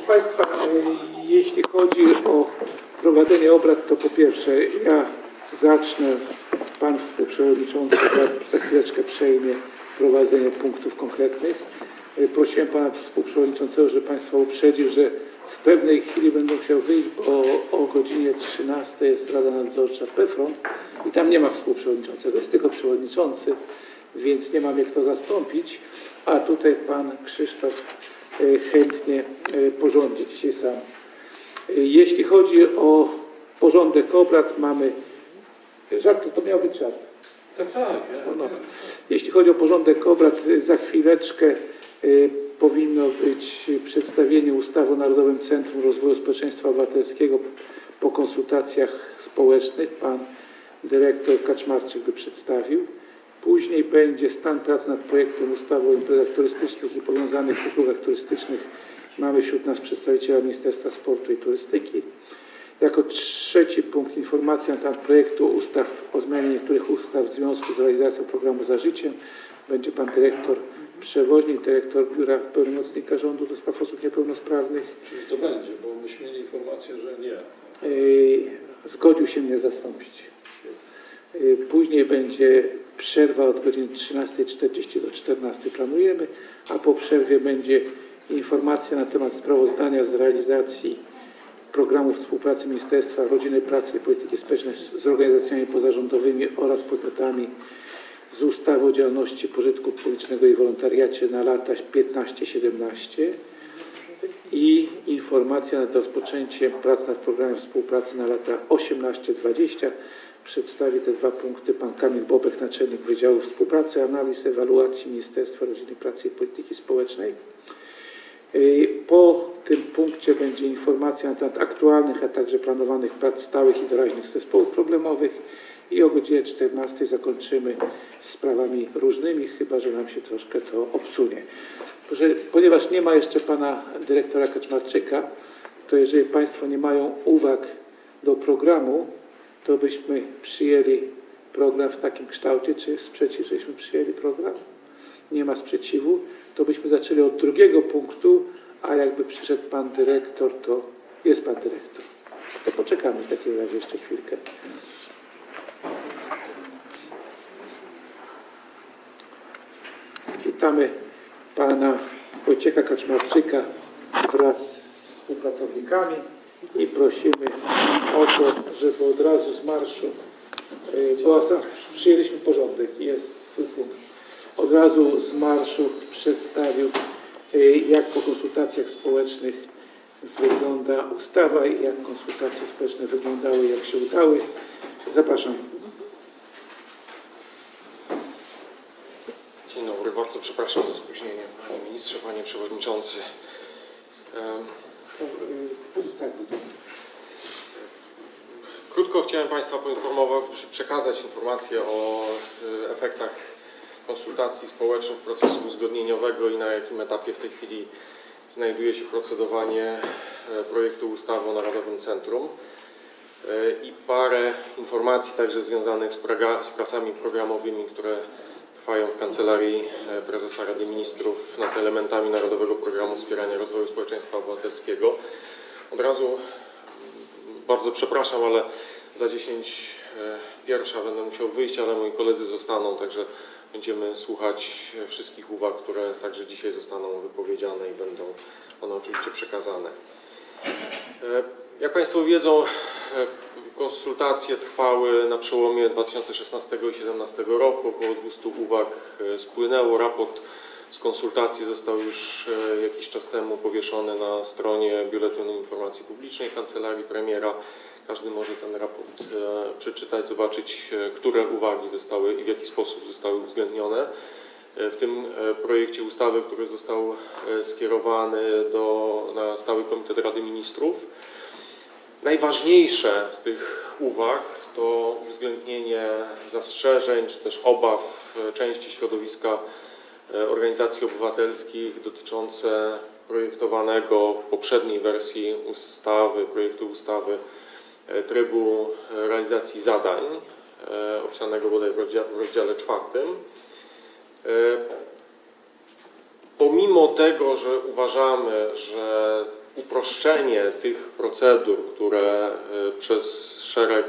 Państwa, jeśli chodzi o prowadzenie obrad, to po pierwsze ja zacznę, Pan Współprzewodniczący za chwileczkę przejmie prowadzenie punktów konkretnych. Prosiłem Pana Współprzewodniczącego, żeby Państwa uprzedził, że w pewnej chwili będę musiał wyjść, bo o godzinie 13 jest Rada Nadzorcza PFRON i tam nie ma Współprzewodniczącego, jest tylko Przewodniczący, więc nie ma mnie kto zastąpić, a tutaj Pan Krzysztof chętnie porządzi dzisiaj sam. Jeśli chodzi o porządek obrad, mamy... Żart, to miał być żart. Tak, tak. No. Jeśli chodzi o porządek obrad, za chwileczkę powinno być przedstawienie ustawy o Narodowym Centrum Rozwoju Społeczeństwa Obywatelskiego po konsultacjach społecznych. Pan dyrektor Kaczmarczyk by przedstawił. Później będzie stan prac nad projektem ustawy o imprezach turystycznych i powiązanych usługach turystycznych. Mamy wśród nas przedstawiciela Ministerstwa Sportu i Turystyki. Jako trzeci punkt informacja na temat projektu ustaw o zmianie niektórych ustaw w związku z realizacją programu Za Życiem. Będzie pan dyrektor przewoźnik, dyrektor Biura Pełnomocnika Rządu do spraw osób niepełnosprawnych. Czyli to będzie, bo myśmy mieli informację, że nie. Zgodził się mnie zastąpić. Później będzie przerwa od godziny 13:40 do 14:00 planujemy, a po przerwie będzie informacja na temat sprawozdania z realizacji programu współpracy Ministerstwa Rodziny, Pracy i Polityki Społecznej z organizacjami pozarządowymi oraz podmiotami z ustawy o działalności pożytku publicznego i wolontariacie na lata 15-17 i informacja nad rozpoczęciem prac nad programem współpracy na lata 18-20. Przedstawi te dwa punkty pan Kamil Bobek, naczelnik Wydziału Współpracy, Analiz, Ewaluacji Ministerstwa Rodziny, Pracy i Polityki Społecznej. Po tym punkcie będzie informacja na temat aktualnych, a także planowanych prac stałych i doraźnych zespołów problemowych i o godzinie 14:00 zakończymy sprawami różnymi, chyba że nam się troszkę to obsunie. Ponieważ nie ma jeszcze pana dyrektora Kaczmarczyka, to jeżeli Państwo nie mają uwag do programu, to byśmy przyjęli program w takim kształcie. Czy jest sprzeciw, żeśmy przyjęli program? Nie ma sprzeciwu. To byśmy zaczęli od drugiego punktu, a jakby przyszedł pan dyrektor, to jest pan dyrektor. To poczekamy w takim razie jeszcze chwilkę. Witamy pana Wojciecha Kaczmarczyka wraz z współpracownikami i prosimy o to, żeby od razu z marszu, bo przyjęliśmy porządek, jest punkt. Od razu z marszu przedstawił, jak po konsultacjach społecznych wygląda ustawa i jak konsultacje społeczne wyglądały, jak się udały. Zapraszam. Dzień dobry, bardzo przepraszam za spóźnienie, panie ministrze, panie przewodniczący. Krótko chciałem Państwa poinformować, przekazać informację o efektach konsultacji społecznych, procesu uzgodnieniowego i na jakim etapie w tej chwili znajduje się procedowanie projektu ustawy o Narodowym Centrum i parę informacji także związanych z pracami programowymi, które trwają w Kancelarii Prezesa Rady Ministrów nad elementami Narodowego Programu Wspierania Rozwoju Społeczeństwa Obywatelskiego. Od razu bardzo przepraszam, ale za 10:01 będę musiał wyjść, ale moi koledzy zostaną, także będziemy słuchać wszystkich uwag, które także dzisiaj zostaną wypowiedziane i będą one oczywiście przekazane. Jak Państwo wiedzą, konsultacje trwały na przełomie 2016 i 2017 roku. Około 200 uwag spłynęło. Raport z konsultacji został już jakiś czas temu powieszony na stronie Biuletynu Informacji Publicznej Kancelarii Premiera. Każdy może ten raport przeczytać, zobaczyć, które uwagi zostały i w jaki sposób zostały uwzględnione w tym projekcie ustawy, który został skierowany na Stały Komitet Rady Ministrów. Najważniejsze z tych uwag to uwzględnienie zastrzeżeń czy też obaw części środowiska organizacji obywatelskich dotyczące projektowanego w poprzedniej wersji projektu ustawy trybu realizacji zadań opisanego bodaj w rozdziale 4. pomimo tego, że uważamy, że uproszczenie tych procedur, które przez szereg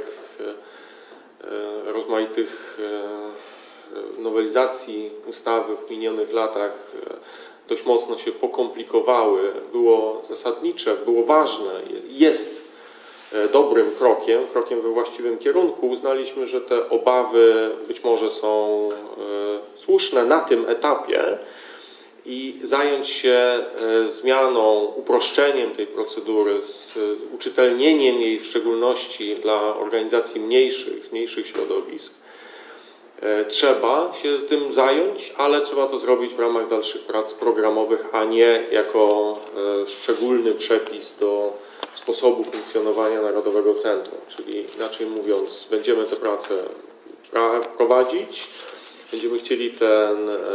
rozmaitych nowelizacji ustawy w minionych latach dość mocno się pokomplikowały, było zasadnicze, było ważne, jest dobrym krokiem we właściwym kierunku, uznaliśmy, że te obawy być może są słuszne na tym etapie i zająć się zmianą, uproszczeniem tej procedury, z uczytelnieniem jej w szczególności dla organizacji mniejszych, z mniejszych środowisk. Trzeba się tym zająć, ale trzeba to zrobić w ramach dalszych prac programowych, a nie jako szczególny przepis do sposobu funkcjonowania Narodowego Centrum. Czyli inaczej mówiąc, będziemy te prace prowadzić, będziemy chcieli te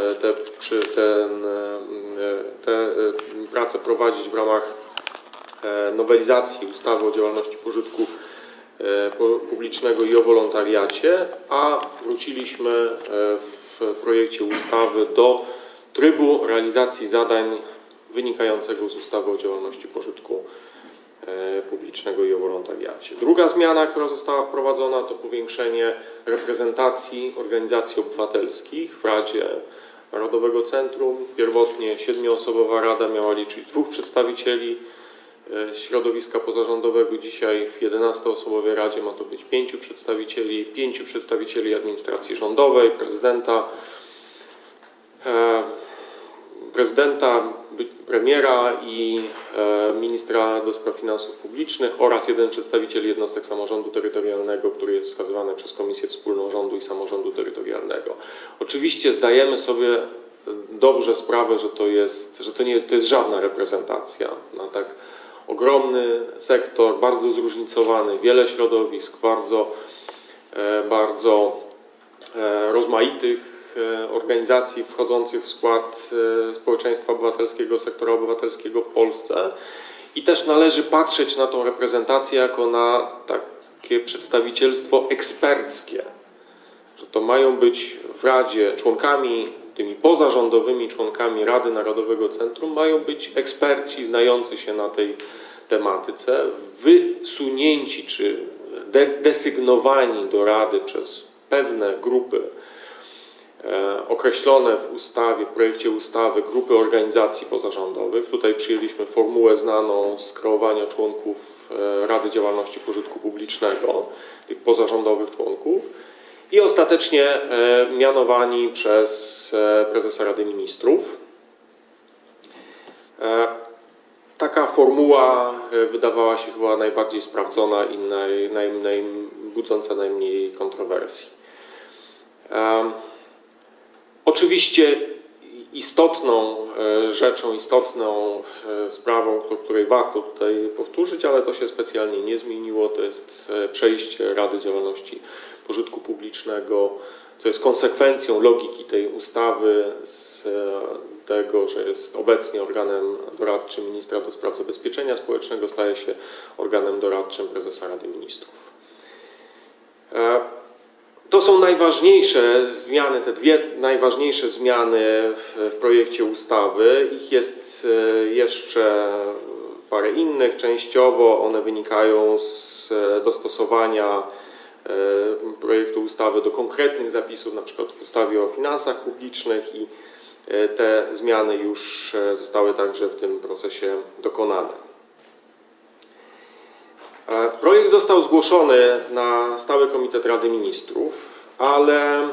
prace prowadzić w ramach nowelizacji ustawy o działalności pożytku publicznego i o wolontariacie, a wróciliśmy w projekcie ustawy do trybu realizacji zadań wynikającego z ustawy o działalności pożytku publicznego i o wolontariacie. Druga zmiana, która została wprowadzona, to powiększenie reprezentacji organizacji obywatelskich w Radzie Narodowego Centrum. Pierwotnie 7-osobowa rada miała liczyć 2 przedstawicieli środowiska pozarządowego. Dzisiaj w 11-osobowej Radzie ma to być 5 przedstawicieli administracji rządowej, prezydenta, premiera i ministra do spraw finansów publicznych oraz 1 przedstawiciel jednostek samorządu terytorialnego, który jest wskazywany przez Komisję Wspólną Rządu i Samorządu Terytorialnego. Oczywiście zdajemy sobie dobrze sprawę, że to jest żadna reprezentacja na tak ogromny sektor, bardzo zróżnicowany, wiele środowisk, bardzo rozmaitych organizacji wchodzących w skład społeczeństwa obywatelskiego, sektora obywatelskiego w Polsce i też należy patrzeć na tą reprezentację jako na takie przedstawicielstwo eksperckie, że to mają być w Radzie tymi pozarządowymi członkami Rady Narodowego Centrum mają być eksperci znający się na tej tematyce, wysunięci czy desygnowani do Rady przez pewne grupy określone w ustawie, w projekcie ustawy, grupy organizacji pozarządowych. Tutaj przyjęliśmy formułę znaną z kreowania członków Rady Działalności Pożytku Publicznego, tych pozarządowych członków i ostatecznie mianowani przez prezesa Rady Ministrów. Taka formuła wydawała się chyba najbardziej sprawdzona i budząca najmniej kontrowersji. Oczywiście istotną rzeczą, istotną sprawą, o której warto tutaj powtórzyć, ale to się specjalnie nie zmieniło, to jest przejście Rady Działalności Pożytku Publicznego, co jest konsekwencją logiki tej ustawy z tego, że jest obecnie organem doradczym ministra do spraw zabezpieczenia społecznego, staje się organem doradczym prezesa Rady Ministrów. To są najważniejsze zmiany, te 2 najważniejsze zmiany w projekcie ustawy. Ich jest jeszcze parę innych. Częściowo one wynikają z dostosowania projektu ustawy do konkretnych zapisów, na przykład w ustawie o finansach publicznych i te zmiany już zostały także w tym procesie dokonane. Projekt został zgłoszony na Stały Komitet Rady Ministrów, ale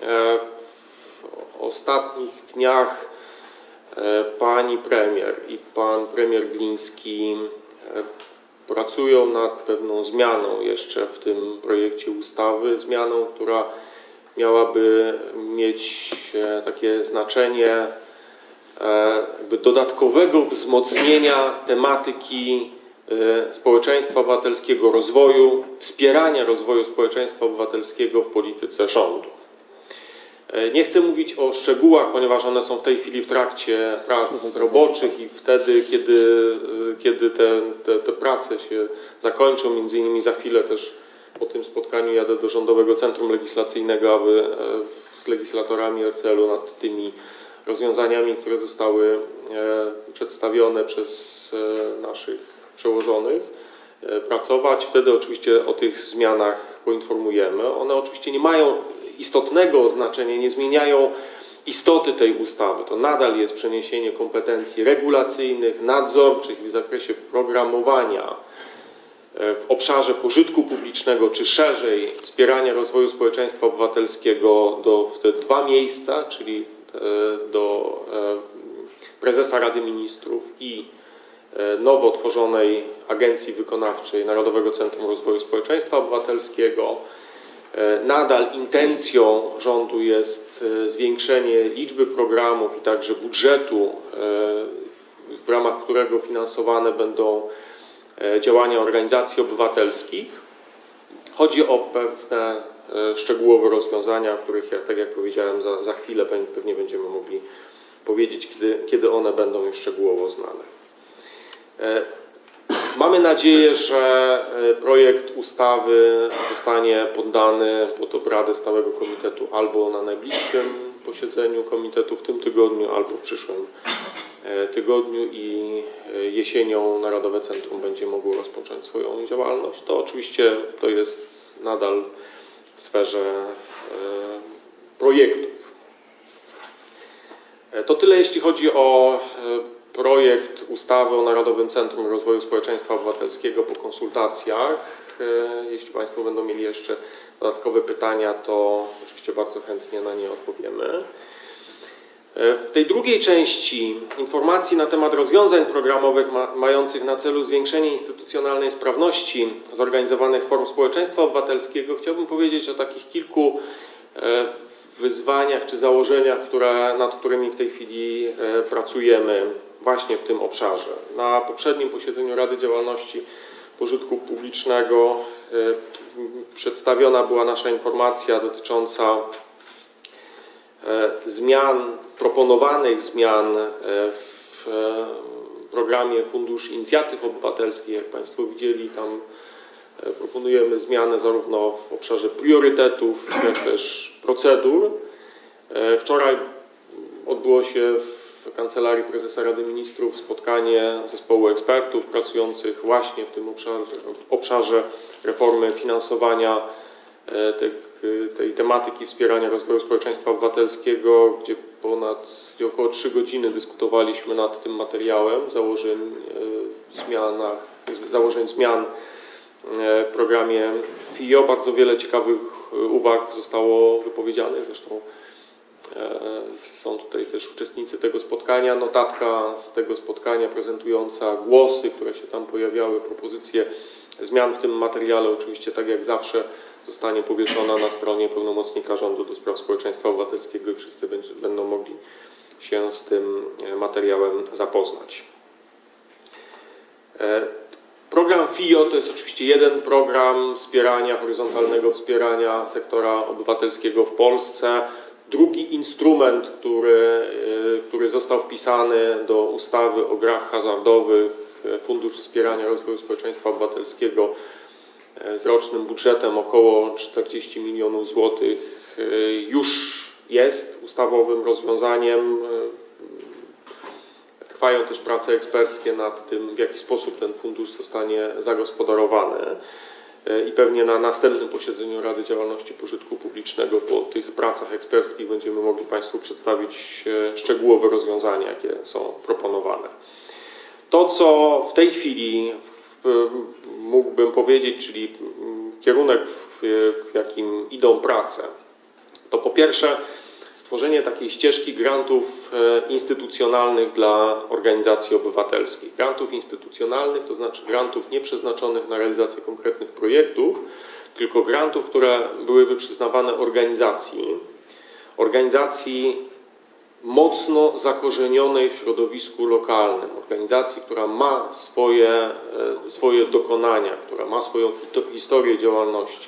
w ostatnich dniach pani premier i pan premier Gliński pracują nad pewną zmianą jeszcze w tym projekcie ustawy, zmianą, która miałaby mieć takie znaczenie jakby dodatkowego wzmocnienia tematyki społeczeństwa obywatelskiego, rozwoju, wspierania rozwoju społeczeństwa obywatelskiego w polityce rządu. Nie chcę mówić o szczegółach, ponieważ one są w tej chwili w trakcie prac roboczych i wtedy, kiedy te prace się zakończą, między innymi za chwilę też po tym spotkaniu jadę do Rządowego Centrum Legislacyjnego, aby z legislatorami RCL-u nad tymi rozwiązaniami, które zostały przedstawione przez naszych przełożonych, pracować. Wtedy oczywiście o tych zmianach poinformujemy. One oczywiście nie mają istotnego znaczenia, nie zmieniają istoty tej ustawy. To nadal jest przeniesienie kompetencji regulacyjnych, nadzorczych w zakresie programowania w obszarze pożytku publicznego, czy szerzej wspierania rozwoju społeczeństwa obywatelskiego w te dwa miejsca, czyli do prezesa Rady Ministrów i nowo tworzonej Agencji Wykonawczej Narodowego Centrum Rozwoju Społeczeństwa Obywatelskiego. Nadal intencją rządu jest zwiększenie liczby programów i także budżetu, w ramach którego finansowane będą działania organizacji obywatelskich. Chodzi o pewne szczegółowe rozwiązania, o których, tak jak powiedziałem, za chwilę pewnie będziemy mogli powiedzieć, kiedy one będą już szczegółowo znane. Mamy nadzieję, że projekt ustawy zostanie poddany pod obrady Stałego Komitetu albo na najbliższym posiedzeniu komitetu w tym tygodniu, albo w przyszłym tygodniu i jesienią Narodowe Centrum będzie mogło rozpocząć swoją działalność. To oczywiście to jest nadal w sferze projektów. To tyle, jeśli chodzi o projekt ustawy o Narodowym Centrum Rozwoju Społeczeństwa Obywatelskiego po konsultacjach. Jeśli Państwo będą mieli jeszcze dodatkowe pytania, to oczywiście bardzo chętnie na nie odpowiemy. W tej drugiej części informacji na temat rozwiązań programowych mających na celu zwiększenie instytucjonalnej sprawności zorganizowanych form społeczeństwa obywatelskiego chciałbym powiedzieć o takich kilku wyzwaniach czy założeniach, nad którymi w tej chwili pracujemy właśnie w tym obszarze. Na poprzednim posiedzeniu Rady Działalności Pożytku Publicznego przedstawiona była nasza informacja dotycząca proponowanych zmian w programie Fundusz Inicjatyw Obywatelskich. Jak Państwo widzieli, tam proponujemy zmiany zarówno w obszarze priorytetów, jak też procedur. Wczoraj odbyło się w Kancelarii Prezesa Rady Ministrów spotkanie zespołu ekspertów pracujących właśnie w tym obszarze reformy finansowania tej tematyki wspierania rozwoju społeczeństwa obywatelskiego, gdzie około 3 godziny dyskutowaliśmy nad tym materiałem, założeń zmian w programie FIO. Bardzo wiele ciekawych uwag zostało wypowiedzianych, zresztą są tutaj też uczestnicy tego spotkania. Notatka z tego spotkania prezentująca głosy, które się tam pojawiały, propozycje zmian w tym materiale, oczywiście tak jak zawsze zostanie powieszona na stronie pełnomocnika rządu do spraw społeczeństwa obywatelskiego i wszyscy będą mogli się z tym materiałem zapoznać. Program FIO to jest oczywiście jeden program horyzontalnego wspierania sektora obywatelskiego w Polsce. Drugi instrument, który został wpisany do ustawy o grach hazardowych, Fundusz Wspierania Rozwoju Społeczeństwa Obywatelskiego z rocznym budżetem około 40 milionów złotych, już jest ustawowym rozwiązaniem. Trwają też prace eksperckie nad tym, w jaki sposób ten fundusz zostanie zagospodarowany. I pewnie na następnym posiedzeniu Rady Działalności Pożytku Publicznego po tych pracach eksperckich będziemy mogli Państwu przedstawić szczegółowe rozwiązania, jakie są proponowane. To, co w tej chwili mógłbym powiedzieć, czyli kierunek, w jakim idą prace, to po pierwsze stworzenie takiej ścieżki grantów instytucjonalnych dla organizacji obywatelskich. Grantów instytucjonalnych, to znaczy grantów nie przeznaczonych na realizację konkretnych projektów, tylko grantów, które byłyby przyznawane organizacji mocno zakorzenionej w środowisku lokalnym, organizacji, która ma swoje dokonania, która ma swoją historię działalności,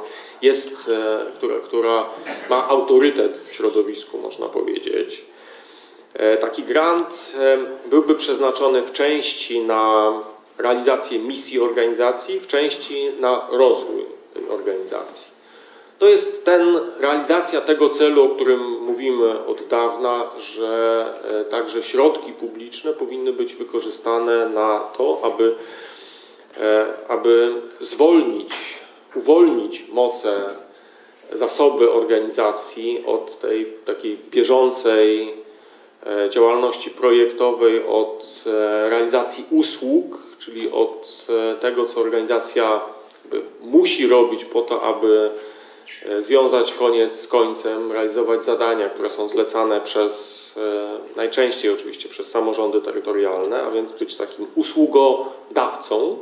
która ma autorytet w środowisku, można powiedzieć. Taki grant byłby przeznaczony w części na realizację misji organizacji, w części na rozwój tej organizacji. to jest realizacja tego celu, o którym mówimy od dawna, że także środki publiczne powinny być wykorzystane na to, aby uwolnić moce, zasoby organizacji od tej takiej bieżącej działalności projektowej, od realizacji usług, czyli od tego, co organizacja musi robić po to, aby związać koniec z końcem, realizować zadania, które są zlecane najczęściej oczywiście przez samorządy terytorialne, a więc być takim usługodawcą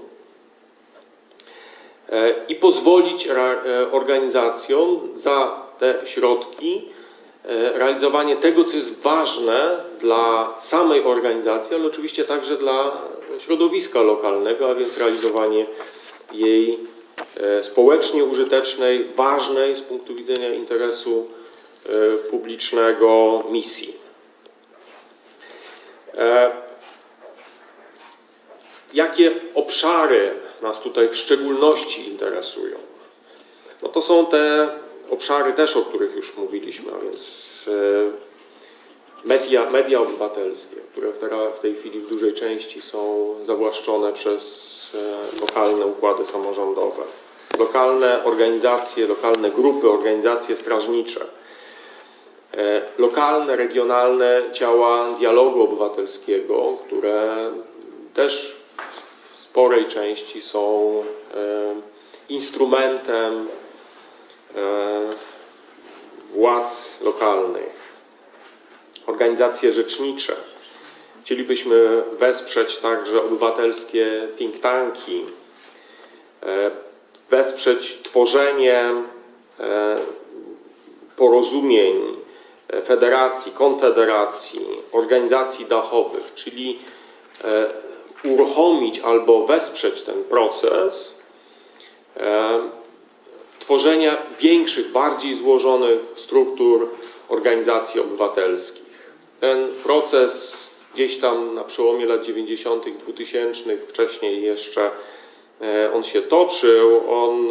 i pozwolić organizacjom za te środki realizowanie tego, co jest ważne dla samej organizacji, ale oczywiście także dla środowiska lokalnego, a więc realizowanie jej społecznie użytecznej, ważnej z punktu widzenia interesu publicznego misji. Jakie obszary nas tutaj w szczególności interesują? No to są te obszary też, o których już mówiliśmy, a więc media obywatelskie, które w tej chwili w dużej części są zawłaszczone przez lokalne układy samorządowe, lokalne organizacje, lokalne grupy, organizacje strażnicze, lokalne, regionalne ciała dialogu obywatelskiego, które też w sporej części są instrumentem władz lokalnych, organizacje rzecznicze. Chcielibyśmy wesprzeć także obywatelskie think tanki, wesprzeć tworzenie porozumień, federacji, konfederacji, organizacji dachowych, czyli uruchomić albo wesprzeć ten proces tworzenia większych, bardziej złożonych struktur organizacji obywatelskich. Ten proces gdzieś tam na przełomie lat 90., 2000, wcześniej jeszcze on się toczył, on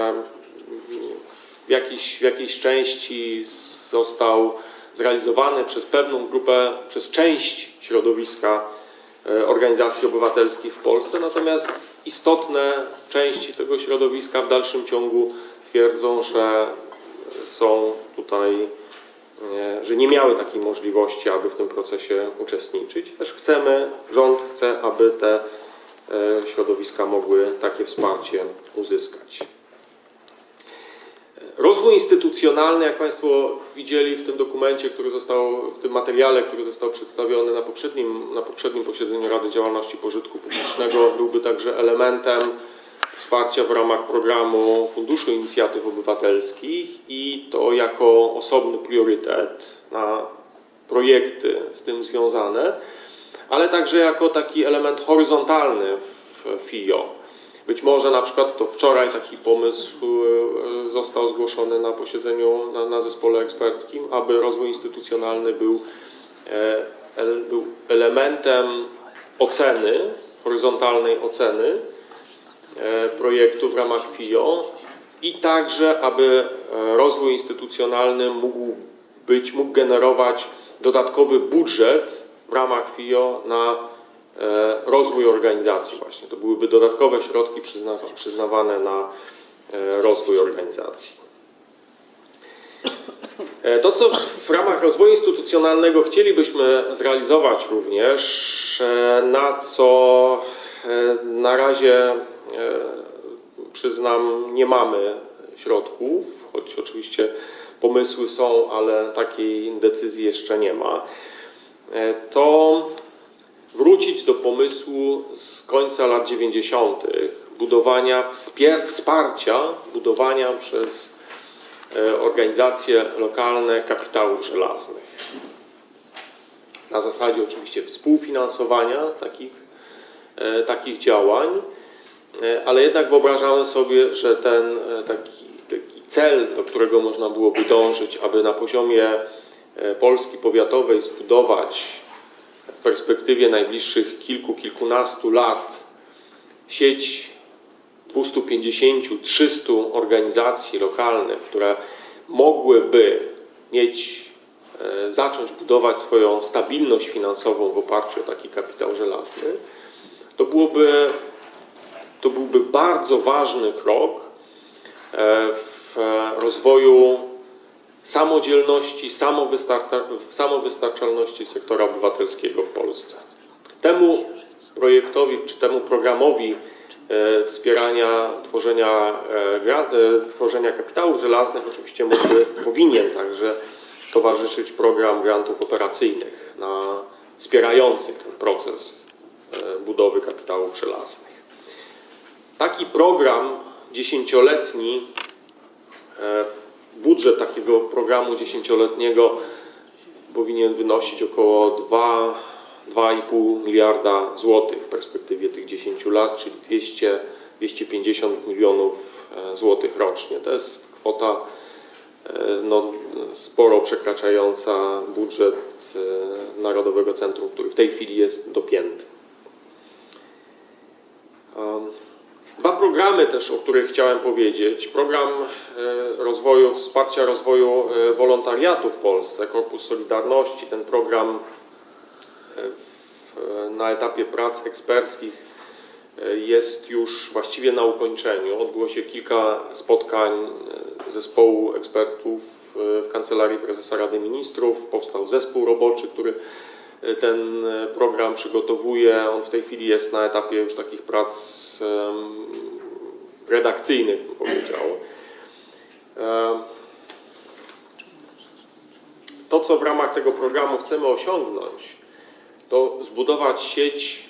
w jakiejś części został zrealizowany przez pewną grupę, przez część środowiska organizacji obywatelskich w Polsce, natomiast istotne części tego środowiska w dalszym ciągu twierdzą, że są tutaj, że nie miały takiej możliwości, aby w tym procesie uczestniczyć. Też rząd chce, aby te środowiska mogły takie wsparcie uzyskać. Rozwój instytucjonalny, jak Państwo widzieli w tym dokumencie, w tym materiale, który został przedstawiony na poprzednim posiedzeniu Rady Działalności Pożytku Publicznego, byłby także elementem wsparcia w ramach programu Funduszu Inicjatyw Obywatelskich i to jako osobny priorytet na projekty z tym związane, ale także jako taki element horyzontalny w FIO. Być może na przykład to wczoraj taki pomysł został zgłoszony na posiedzeniu na zespole eksperckim, aby rozwój instytucjonalny był elementem oceny, horyzontalnej oceny projektu w ramach FIO i także, aby rozwój instytucjonalny mógł generować dodatkowy budżet w ramach FIO na rozwój organizacji właśnie. To byłyby dodatkowe środki przyznawane na rozwój organizacji. To, co w ramach rozwoju instytucjonalnego chcielibyśmy zrealizować również, na co na razie, przyznam, nie mamy środków, choć oczywiście pomysły są, ale takiej decyzji jeszcze nie ma, to wrócić do pomysłu z końca lat 90. wsparcia budowania przez organizacje lokalne kapitałów żelaznych. Na zasadzie oczywiście współfinansowania takich działań, ale jednak wyobrażamy sobie, że ten taki cel, do którego można byłoby dążyć, aby na poziomie Polski powiatowej zbudować w perspektywie najbliższych kilkunastu lat sieć 250-300 organizacji lokalnych, które mogłyby zacząć budować swoją stabilność finansową w oparciu o taki kapitał żelazny, to byłby bardzo ważny krok w rozwoju samodzielności, samowystarczalności sektora obywatelskiego w Polsce. Temu projektowi, czy temu programowi wspierania tworzenia kapitałów żelaznych oczywiście powinien także towarzyszyć program grantów operacyjnych wspierających ten proces budowy kapitałów żelaznych. Taki program 10-letni, budżet takiego programu 10-letniego powinien wynosić około 2,5 miliarda złotych w perspektywie tych 10 lat, czyli 250 milionów złotych rocznie. To jest kwota sporo przekraczająca budżet Narodowego Centrum, który w tej chwili jest dopięty. Dwa programy też, o których chciałem powiedzieć. Program wsparcia rozwoju wolontariatu w Polsce, Korpus Solidarności. Ten program na etapie prac eksperckich jest już właściwie na ukończeniu. Odbyło się kilka spotkań zespołu ekspertów w Kancelarii Prezesa Rady Ministrów. Powstał zespół roboczy, który ten program przygotowuje. On w tej chwili jest na etapie już takich prac redakcyjnych, bym powiedział. To, co w ramach tego programu chcemy osiągnąć, to zbudować sieć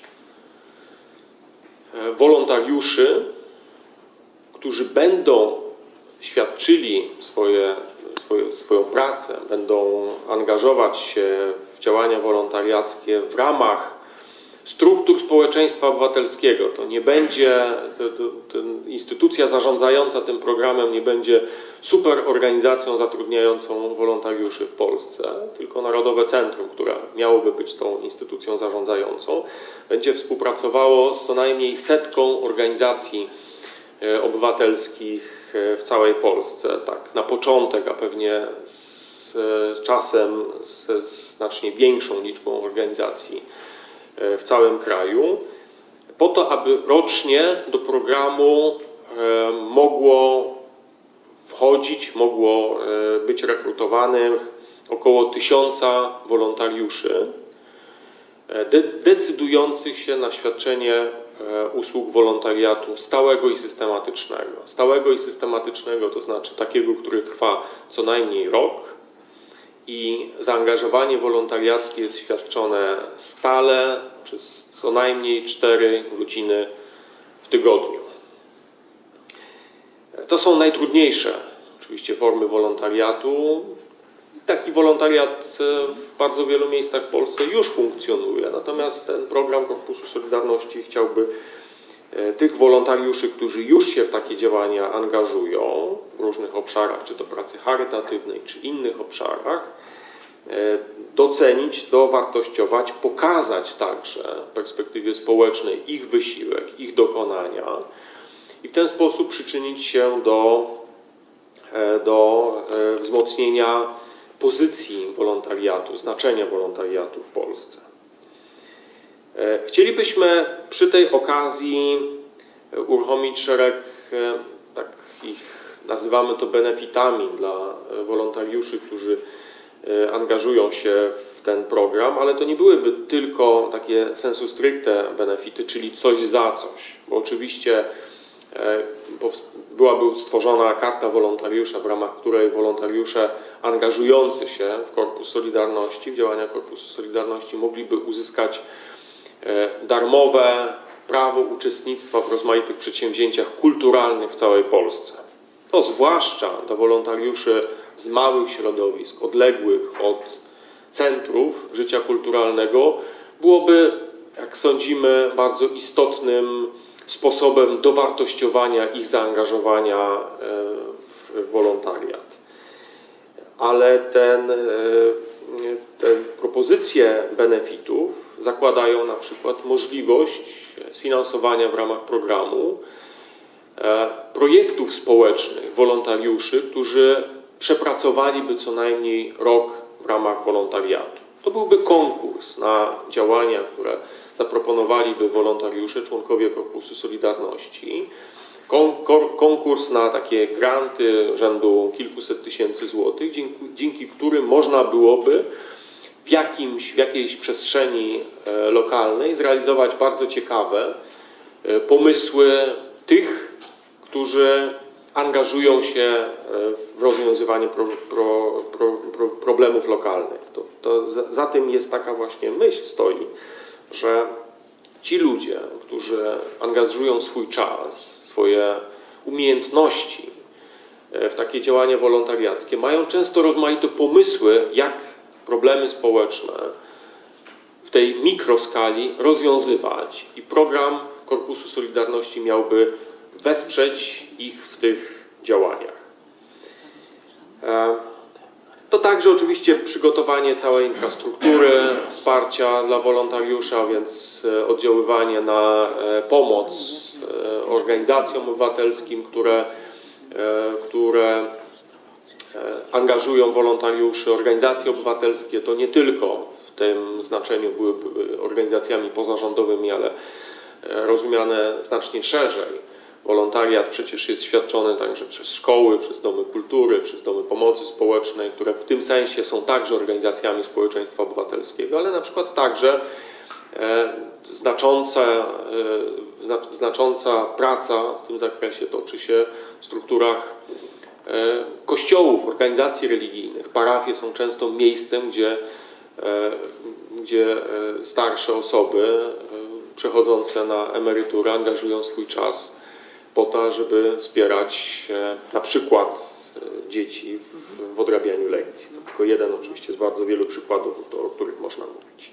wolontariuszy, którzy będą świadczyli swoją pracę, będą angażować się w działania wolontariackie w ramach struktur społeczeństwa obywatelskiego. To nie będzie, instytucja zarządzająca tym programem nie będzie super organizacją zatrudniającą wolontariuszy w Polsce, tylko Narodowe Centrum, które miałoby być tą instytucją zarządzającą, będzie współpracowało z co najmniej 100 organizacji obywatelskich w całej Polsce. Tak, na początek, a pewnie z czasem ze znacznie większą liczbą organizacji w całym kraju, po to, aby rocznie do programu mogło być rekrutowanych około 1000 wolontariuszy decydujących się na świadczenie usług wolontariatu stałego i systematycznego. Stałego i systematycznego to znaczy takiego, który trwa co najmniej rok i zaangażowanie wolontariackie jest świadczone stale przez co najmniej 4 godziny w tygodniu. To są najtrudniejsze oczywiście formy wolontariatu. Taki wolontariat w bardzo wielu miejscach w Polsce już funkcjonuje, natomiast ten program Korpusu Solidarności chciałby tych wolontariuszy, którzy już się w takie działania angażują w różnych obszarach, czy to pracy charytatywnej, czy innych obszarach, docenić, dowartościować, pokazać także w perspektywie społecznej ich wysiłek, ich dokonania i w ten sposób przyczynić się do wzmocnienia pozycji wolontariatu, znaczenia wolontariatu w Polsce. Chcielibyśmy przy tej okazji uruchomić szereg takich, nazywamy to benefitami dla wolontariuszy, którzy angażują się w ten program, ale to nie byłyby tylko takie sensu stricte benefity, czyli coś za coś, bo oczywiście byłaby stworzona karta wolontariusza, w ramach której wolontariusze angażujący się w Korpus Solidarności, w działania Korpusu Solidarności mogliby uzyskać darmowe prawo uczestnictwa w rozmaitych przedsięwzięciach kulturalnych w całej Polsce. To zwłaszcza dla wolontariuszy z małych środowisk, odległych od centrów życia kulturalnego, byłoby, jak sądzimy, bardzo istotnym sposobem dowartościowania ich zaangażowania w wolontariat. Ale te propozycje benefitów zakładają na przykład możliwość sfinansowania w ramach programu projektów społecznych wolontariuszy, którzy przepracowaliby co najmniej rok w ramach wolontariatu. To byłby konkurs na działania, które zaproponowaliby wolontariusze, członkowie Korpusu Solidarności. Konkurs na takie granty rzędu kilkuset tysięcy złotych, dzięki którym można byłoby w jakiejś przestrzeni lokalnej zrealizować bardzo ciekawe pomysły tych, którzy angażują się w rozwiązywanie problemów lokalnych. Za tym jest taka właśnie myśl stoi, że ci ludzie, którzy angażują swój czas, swoje umiejętności w takie działania wolontariackie, mają często rozmaite pomysły, jak problemy społeczne w tej mikroskali rozwiązywać i program Korpusu Solidarności miałby wesprzeć ich w tych działaniach. To także oczywiście przygotowanie całej infrastruktury wsparcia dla wolontariusza, a więc oddziaływanie na pomoc organizacjom obywatelskim, które angażują wolontariuszy. Organizacje obywatelskie to nie tylko w tym znaczeniu byłyby organizacjami pozarządowymi, ale rozumiane znacznie szerzej. Wolontariat przecież jest świadczony także przez szkoły, przez domy kultury, przez domy pomocy społecznej, które w tym sensie są także organizacjami społeczeństwa obywatelskiego, ale na przykład także znacząca praca w tym zakresie toczy się w strukturach kościołów, organizacji religijnych. Parafie są często miejscem, gdzie starsze osoby przechodzące na emeryturę angażują swój czas po to, żeby wspierać na przykład dzieci w odrabianiu lekcji. To tylko jeden oczywiście z bardzo wielu przykładów, o których można mówić.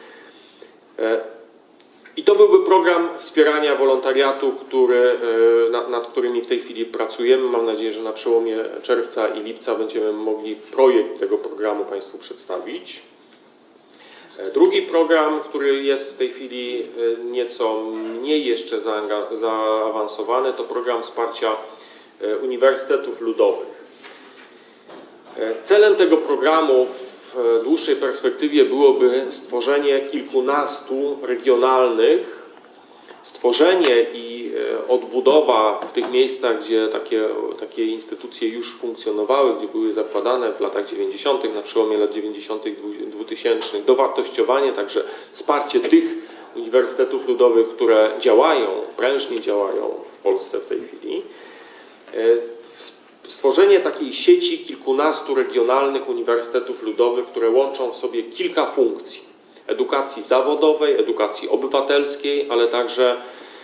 I to byłby program wspierania wolontariatu, nad którymi w tej chwili pracujemy. Mam nadzieję, że na przełomie czerwca i lipca będziemy mogli projekt tego programu Państwu przedstawić. Drugi program, który jest w tej chwili nieco mniej jeszcze zaawansowany, to program wsparcia uniwersytetów ludowych. Celem tego programu w dłuższej perspektywie byłoby stworzenie kilkunastu regionalnych, stworzenie i odbudowa w tych miejscach, gdzie takie instytucje już funkcjonowały, gdzie były zakładane w latach 90., na przełomie lat 90., 2000, dowartościowanie, także wsparcie tych uniwersytetów ludowych, które prężnie działają w Polsce w tej chwili. Stworzenie takiej sieci kilkunastu regionalnych uniwersytetów ludowych, które łączą w sobie kilka funkcji. Edukacji zawodowej, edukacji obywatelskiej, ale także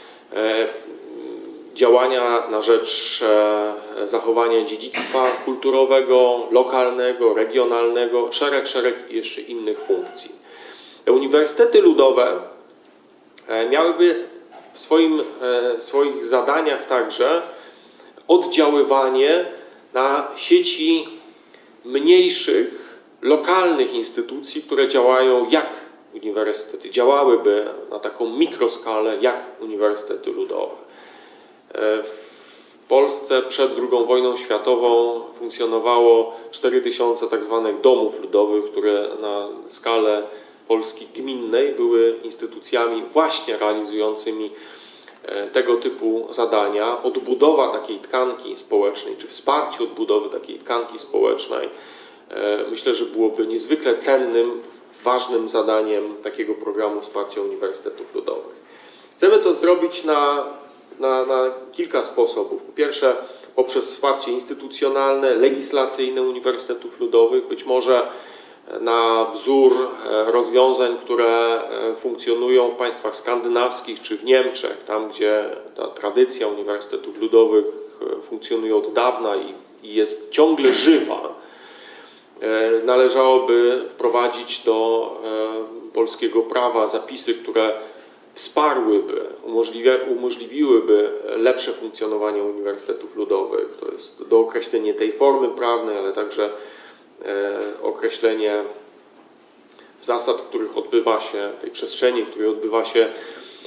działania na rzecz zachowania dziedzictwa kulturowego, lokalnego, regionalnego, szereg jeszcze innych funkcji. Te uniwersytety ludowe miałyby w swoich zadaniach także oddziaływanie na sieci mniejszych, lokalnych instytucji, które działają jak uniwersytety, działałyby na taką mikroskalę jak uniwersytety ludowe. W Polsce przed II wojną światową funkcjonowało 4000 tak zwanych domów ludowych, które na skalę Polski gminnej były instytucjami właśnie realizującymi tego typu zadania. Odbudowa takiej tkanki społecznej, czy wsparcie odbudowy takiej tkanki społecznej, myślę, że byłoby niezwykle cennym, ważnym zadaniem takiego programu wsparcia uniwersytetów ludowych. Chcemy to zrobić na kilka sposobów. Po pierwsze, poprzez wsparcie instytucjonalne, legislacyjne uniwersytetów ludowych, być może na wzór rozwiązań, które funkcjonują w państwach skandynawskich czy w Niemczech, tam gdzie ta tradycja uniwersytetów ludowych funkcjonuje od dawna i jest ciągle żywa. Należałoby wprowadzić do polskiego prawa zapisy, które wsparłyby, umożliwiłyby lepsze funkcjonowanie uniwersytetów ludowych. To jest dookreślenie tej formy prawnej, ale także określenie zasad, w których odbywa się, tej przestrzeni, w której odbywa się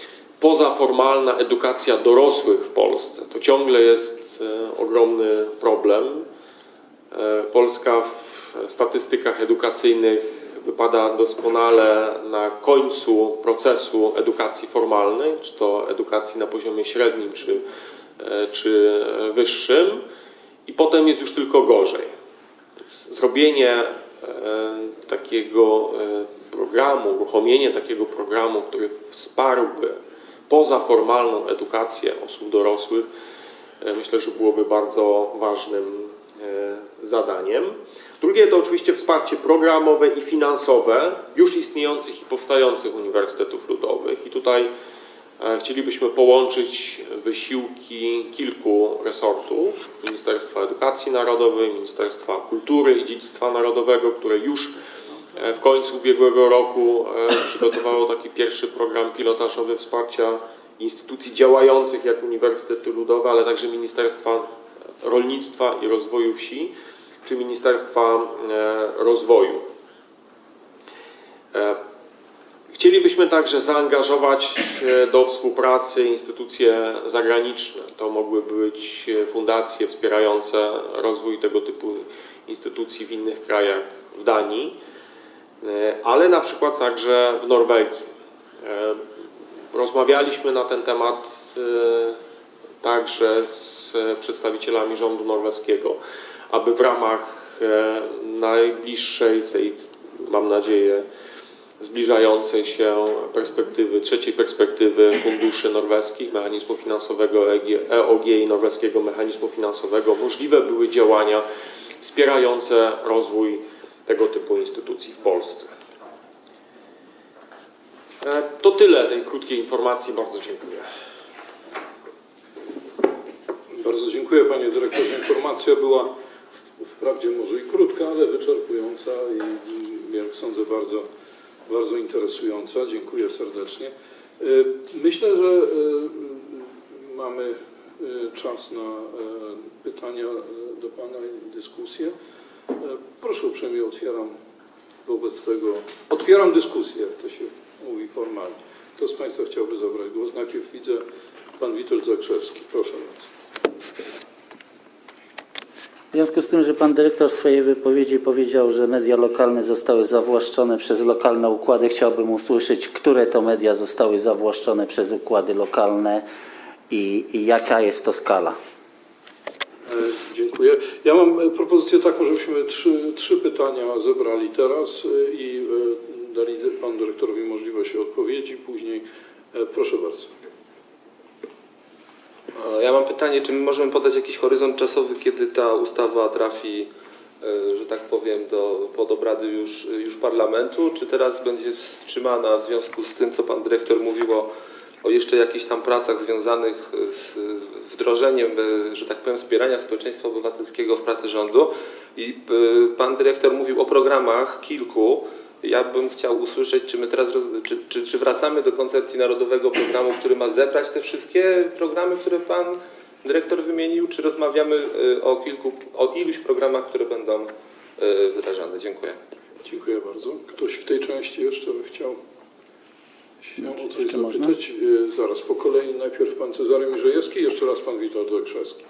pozaformalna edukacja dorosłych w Polsce to ciągle jest ogromny problem. Polska w statystykach edukacyjnych wypada doskonale na końcu procesu edukacji formalnej, czy to edukacji na poziomie średnim, czy wyższym, i potem jest już tylko gorzej. Więc zrobienie takiego programu, uruchomienie takiego programu, który wsparłby pozaformalną edukację osób dorosłych, myślę, że byłoby bardzo ważnym zadaniem. Drugie to oczywiście wsparcie programowe i finansowe już istniejących i powstających uniwersytetów ludowych. I tutaj chcielibyśmy połączyć wysiłki kilku resortów: Ministerstwa Edukacji Narodowej, Ministerstwa Kultury i Dziedzictwa Narodowego, które już w końcu ubiegłego roku przygotowało taki pierwszy program pilotażowy wsparcia instytucji działających jak uniwersytety ludowe, ale także Ministerstwa Rolnictwa i Rozwoju Wsi czy Ministerstwa Rozwoju. Chcielibyśmy także zaangażować do współpracy instytucje zagraniczne. To mogłyby być fundacje wspierające rozwój tego typu instytucji w innych krajach, w Danii, ale na przykład także w Norwegii. Rozmawialiśmy na ten temat także z przedstawicielami rządu norweskiego, aby w ramach najbliższej, tej, mam nadzieję, zbliżającej się perspektywy, trzeciej perspektywy funduszy norweskich, mechanizmu finansowego EOG i norweskiego mechanizmu finansowego możliwe były działania wspierające rozwój tego typu instytucji w Polsce. To tyle tej krótkiej informacji. Bardzo dziękuję. Bardzo dziękuję, panie dyrektorze. Informacja była wprawdzie może i krótka, ale wyczerpująca i jak sądzę bardzo interesująca. Dziękuję serdecznie. Myślę, że mamy czas na pytania do pana i dyskusję. Proszę uprzejmie, otwieram dyskusję, jak to się mówi formalnie. Kto z państwa chciałby zabrać głos? Najpierw widzę pan Witold Zakrzewski. Proszę bardzo. W związku z tym, że pan dyrektor w swojej wypowiedzi powiedział, że media lokalne zostały zawłaszczone przez lokalne układy, chciałbym usłyszeć, które to media zostały zawłaszczone przez układy lokalne i jaka jest to skala. Dziękuję. Ja mam propozycję taką, żebyśmy trzy pytania zebrali teraz i dali panu dyrektorowi możliwość odpowiedzi. Później proszę bardzo. Ja mam pytanie, czy my możemy podać jakiś horyzont czasowy, kiedy ta ustawa trafi, że tak powiem, pod obrady już parlamentu, czy teraz będzie wstrzymana w związku z tym, co pan dyrektor mówił o jeszcze jakichś tam pracach związanych z wdrożeniem, że tak powiem, wspierania społeczeństwa obywatelskiego w pracy rządu. I pan dyrektor mówił o programach kilku. Ja bym chciał usłyszeć, czy my teraz, czy wracamy do koncepcji narodowego programu, który ma zebrać te wszystkie programy, które pan dyrektor wymienił, czy rozmawiamy o iluś programach, które będą wdrażane. Dziękuję. Dziękuję bardzo. Ktoś w tej części jeszcze by chciał się o coś Jeszcze można? zapytać? Zaraz, po kolei najpierw pan Cezary Mirzejewski, jeszcze raz pan Witold Zakrzewski.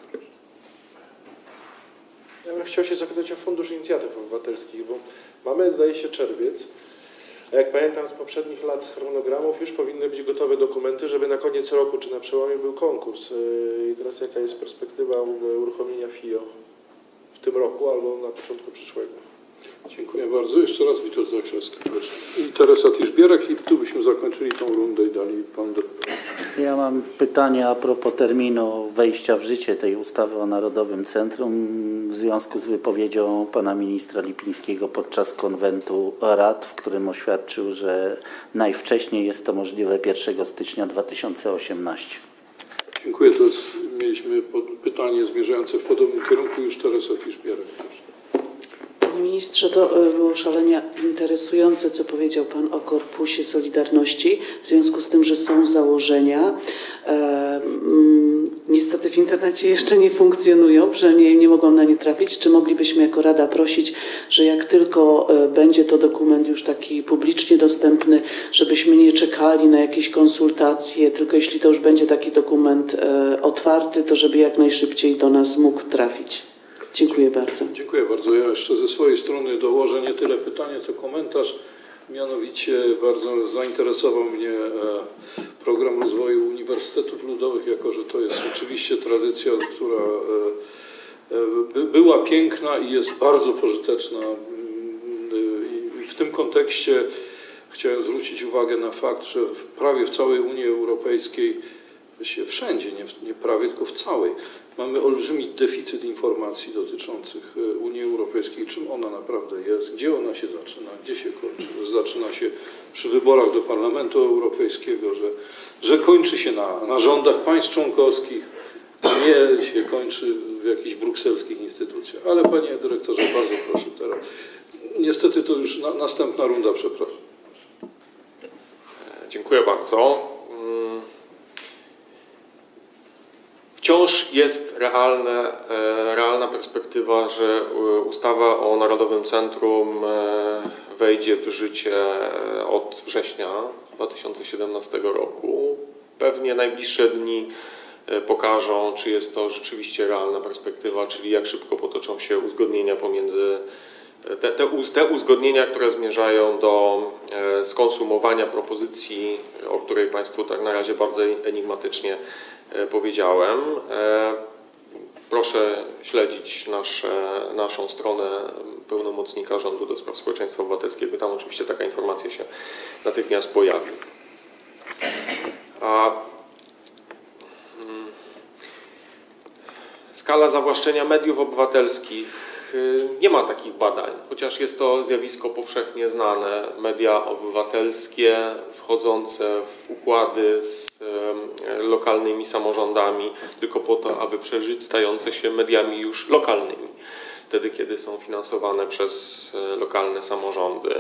Ja bym chciał się zapytać o Fundusz Inicjatyw Obywatelskich, bo mamy, zdaje się, czerwiec, a jak pamiętam z poprzednich lat, z harmonogramów, już powinny być gotowe dokumenty, żeby na koniec roku czy na przełomie był konkurs. I teraz jaka jest perspektywa uruchomienia FIO w tym roku albo na początku przyszłego? Dziękuję bardzo. Jeszcze raz Witold Zakrzewski, proszę. I Teresa Tiszbierek i tu byśmy zakończyli tą rundę i dali pan dyrektor. Ja mam pytanie a propos terminu wejścia w życie tej ustawy o Narodowym Centrum w związku z wypowiedzią pana ministra Lipińskiego podczas konwentu Rad, w którym oświadczył, że najwcześniej jest to możliwe 1 stycznia 2018. Dziękuję. To mieliśmy pytanie zmierzające w podobnym kierunku. Już Teresa Tiszbierek, proszę. Panie ministrze, to było szalenie interesujące, co powiedział pan o Korpusie Solidarności, w związku z tym, że są założenia. niestety w internecie jeszcze nie funkcjonują, że nie mogą na nie trafić. Czy moglibyśmy jako Rada prosić, że jak tylko będzie to dokument już taki publicznie dostępny, żebyśmy nie czekali na jakieś konsultacje, tylko jeśli to już będzie taki dokument otwarty, to żeby jak najszybciej do nas mógł trafić. Dziękuję bardzo. Dziękuję bardzo. Ja jeszcze ze swojej strony dołożę nie tyle pytanie, co komentarz. Mianowicie bardzo zainteresował mnie program rozwoju uniwersytetów ludowych, jako że to jest oczywiście tradycja, która była piękna i jest bardzo pożyteczna. I w tym kontekście chciałem zwrócić uwagę na fakt, że prawie w całej Unii Europejskiej, właściwie wszędzie, nie prawie, tylko w całej, mamy olbrzymi deficyt informacji dotyczących Unii Europejskiej, czym ona naprawdę jest, gdzie ona się zaczyna, gdzie się kończy. Zaczyna się przy wyborach do Parlamentu Europejskiego, że kończy się na rządach państw członkowskich, nie się kończy w jakichś brukselskich instytucjach. Ale panie dyrektorze, bardzo proszę teraz. Niestety to już następna runda, przepraszam. Dziękuję bardzo. Wciąż jest realna perspektywa, że ustawa o Narodowym Centrum wejdzie w życie od września 2017 roku. Pewnie najbliższe dni pokażą, czy jest to rzeczywiście realna perspektywa, czyli jak szybko potoczą się uzgodnienia pomiędzy te uzgodnienia, które zmierzają do skonsumowania propozycji, o której Państwu tak na razie bardzo enigmatycznie powiedziałem. Proszę śledzić naszą stronę pełnomocnika rządu do spraw społeczeństwa obywatelskiego. Tam oczywiście taka informacja się natychmiast pojawi. Skala zawłaszczenia mediów obywatelskich. Nie ma takich badań, chociaż jest to zjawisko powszechnie znane. Media obywatelskie wchodzące w układy z lokalnymi samorządami tylko po to, aby przeżyć, stające się mediami już lokalnymi, wtedy kiedy są finansowane przez lokalne samorządy.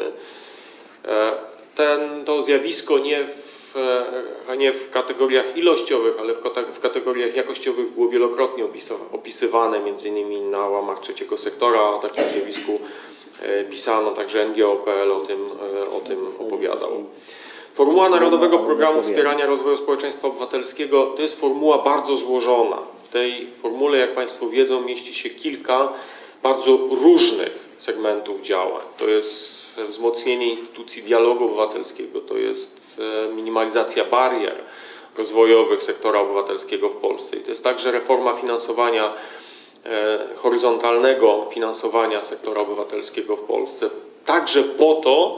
To zjawisko nie w kategoriach ilościowych, ale w kategoriach jakościowych było wielokrotnie opisywane, m.in. na łamach trzeciego sektora. O takim zjawisku pisano, także NGO.pl o tym opowiadał. Formuła Narodowego Programu Wspierania Rozwoju Społeczeństwa Obywatelskiego to jest formuła bardzo złożona. W tej formule, jak Państwo wiedzą, mieści się kilka bardzo różnych segmentów działań. To jest wzmocnienie instytucji dialogu obywatelskiego, to jest minimalizacja barier rozwojowych sektora obywatelskiego w Polsce. I to jest także reforma finansowania, horyzontalnego finansowania sektora obywatelskiego w Polsce. Także po to,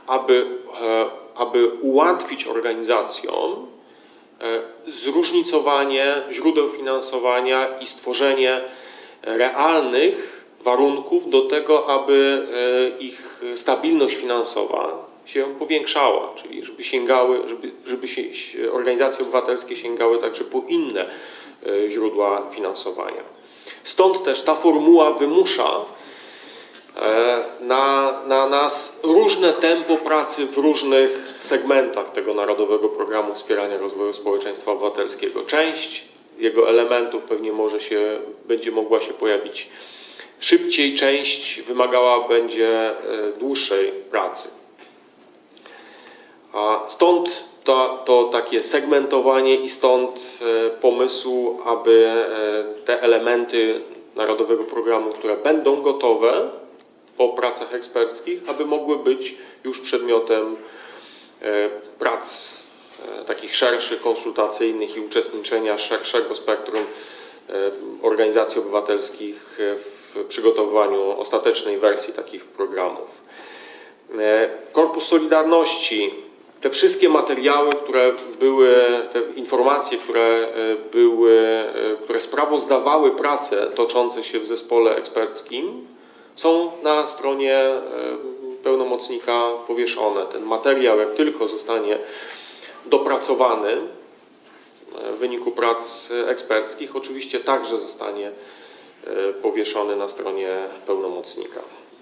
aby ułatwić organizacjom zróżnicowanie źródeł finansowania i stworzenie realnych warunków do tego, aby ich stabilność finansowa się powiększała, czyli żeby organizacje obywatelskie sięgały także po inne źródła finansowania. Stąd też ta formuła wymusza na nas różne tempo pracy w różnych segmentach tego Narodowego Programu Wspierania Rozwoju Społeczeństwa Obywatelskiego. Część jego elementów pewnie będzie mogła się pojawić szybciej, część wymagała będzie dłuższej pracy. Stąd to takie segmentowanie i stąd pomysł, aby te elementy Narodowego Programu, które będą gotowe po pracach eksperckich, aby mogły być już przedmiotem prac takich szerszych, konsultacyjnych i uczestniczenia szerszego spektrum organizacji obywatelskich w przygotowywaniu ostatecznej wersji takich programów. Korpus Solidarności, te wszystkie materiały, te informacje, które sprawozdawały prace toczące się w zespole eksperckim, są na stronie pełnomocnika powieszone. Ten materiał, jak tylko zostanie dopracowany w wyniku prac eksperckich, oczywiście także zostanie powieszony na stronie pełnomocnika.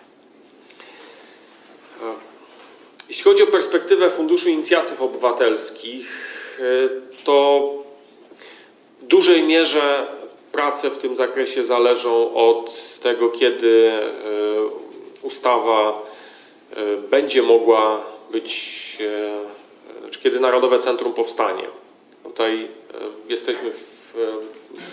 Jeśli chodzi o perspektywę Funduszu Inicjatyw Obywatelskich, to w dużej mierze prace w tym zakresie zależą od tego, kiedy ustawa będzie mogła być, czy kiedy Narodowe Centrum powstanie. Tutaj jesteśmy w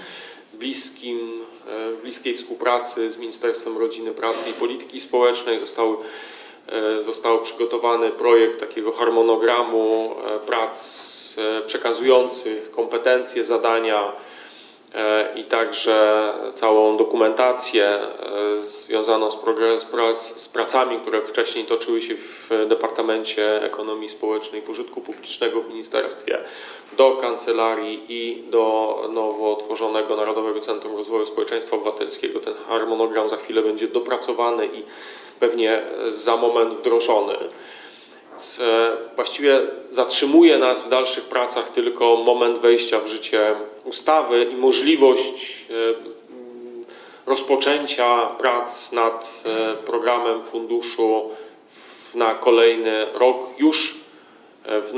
bliskiej współpracy z Ministerstwem Rodziny, Pracy i Polityki Społecznej. Został przygotowany projekt takiego harmonogramu prac przekazujących kompetencje, zadania i także całą dokumentację związaną z pracami, które wcześniej toczyły się w Departamencie Ekonomii Społecznej i Pożytku Publicznego w Ministerstwie, do Kancelarii i do nowo utworzonego Narodowego Centrum Rozwoju Społeczeństwa Obywatelskiego. Ten harmonogram za chwilę będzie dopracowany i pewnie za moment wdrożony. Więc właściwie zatrzymuje nas w dalszych pracach tylko moment wejścia w życie ustawy i możliwość rozpoczęcia prac nad programem funduszu na kolejny rok już w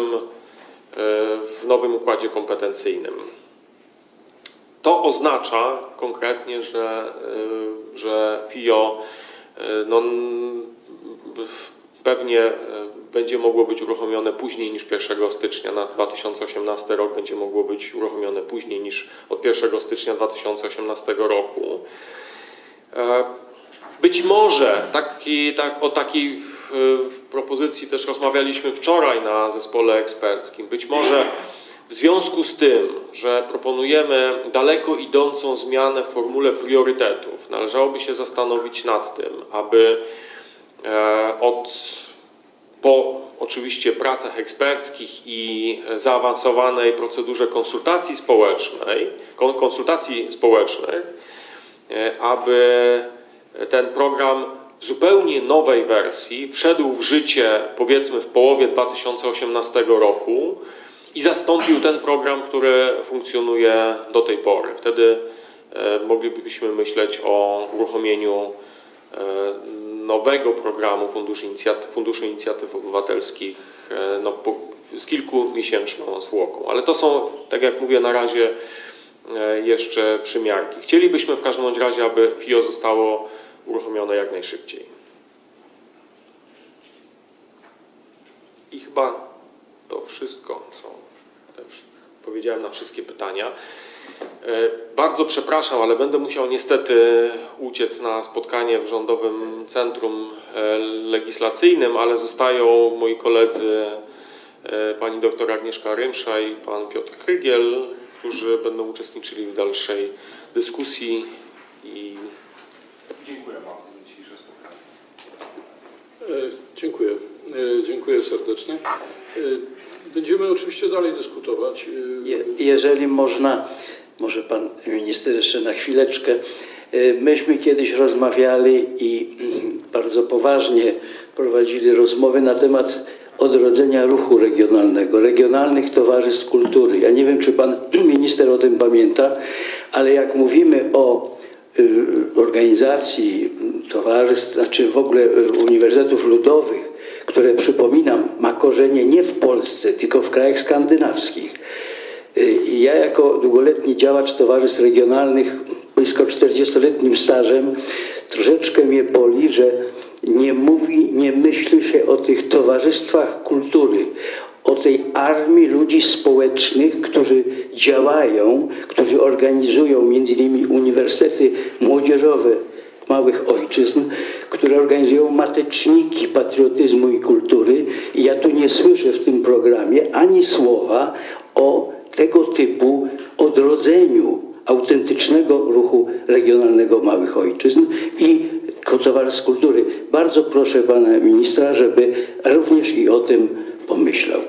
nowym układzie kompetencyjnym. To oznacza konkretnie, że FIO pewnie będzie mogło być uruchomione później niż 1 stycznia na 2018 rok, będzie mogło być uruchomione później niż od 1 stycznia 2018 roku. Być może o takiej propozycji też rozmawialiśmy wczoraj na zespole eksperckim. Być może w związku z tym, że proponujemy daleko idącą zmianę w formule priorytetów, należałoby się zastanowić nad tym, aby po oczywiście pracach eksperckich i zaawansowanej procedurze konsultacji społecznych, aby ten program w zupełnie nowej wersji wszedł w życie, powiedzmy, w połowie 2018 roku i zastąpił ten program, który funkcjonuje do tej pory. Wtedy moglibyśmy myśleć o uruchomieniu nowego programu Funduszu Inicjatyw Obywatelskich z kilkumiesięczną zwłoką. Ale to są, tak jak mówię, na razie jeszcze przymiarki. Chcielibyśmy w każdym razie, aby FIO zostało uruchomione jak najszybciej. I chyba to wszystko, co powiedziałem na wszystkie pytania. Bardzo przepraszam, ale będę musiał niestety uciec na spotkanie w Rządowym Centrum Legislacyjnym, ale zostają moi koledzy pani dr Agnieszka Rymsza i pan Piotr Krygiel, którzy będą uczestniczyli w dalszej dyskusji i dziękuję bardzo za dzisiejsze spotkanie. Dziękuję. Dziękuję serdecznie. Będziemy oczywiście dalej dyskutować. Jeżeli można, może pan minister jeszcze na chwileczkę. Myśmy kiedyś rozmawiali i bardzo poważnie prowadzili rozmowy na temat odrodzenia ruchu regionalnego, regionalnych towarzystw kultury. Ja nie wiem, czy pan minister o tym pamięta, ale jak mówimy o organizacji towarzystw, znaczy w ogóle uniwersytetów ludowych, które, przypominam, ma korzenie nie w Polsce, tylko w krajach skandynawskich. Ja jako długoletni działacz towarzystw regionalnych, blisko 40-letnim stażem, troszeczkę mnie boli, że nie myśli się o tych towarzystwach kultury, o tej armii ludzi społecznych, którzy działają, którzy organizują między innymi uniwersytety młodzieżowe małych ojczyzn, które organizują mateczniki patriotyzmu i kultury. I ja tu nie słyszę w tym programie ani słowa o tego typu odrodzeniu autentycznego ruchu regionalnego małych ojczyzn i towarzystw kultury. Bardzo proszę pana ministra, żeby również i o tym pomyślał.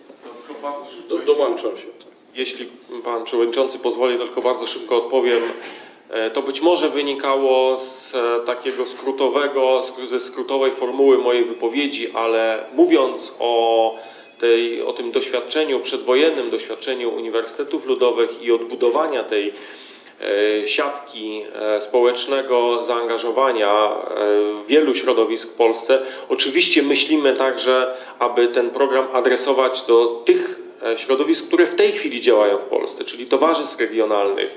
Dołączam się. Jeśli pan przewodniczący pozwoli, tylko bardzo szybko odpowiem. To być może wynikało z takiego ze skrótowej formuły mojej wypowiedzi, ale mówiąc o tym doświadczeniu, przedwojennym doświadczeniu uniwersytetów ludowych i odbudowania tej siatki społecznego zaangażowania wielu środowisk w Polsce, oczywiście myślimy także, aby ten program adresować do tych środowisk, które w tej chwili działają w Polsce, czyli towarzystw regionalnych,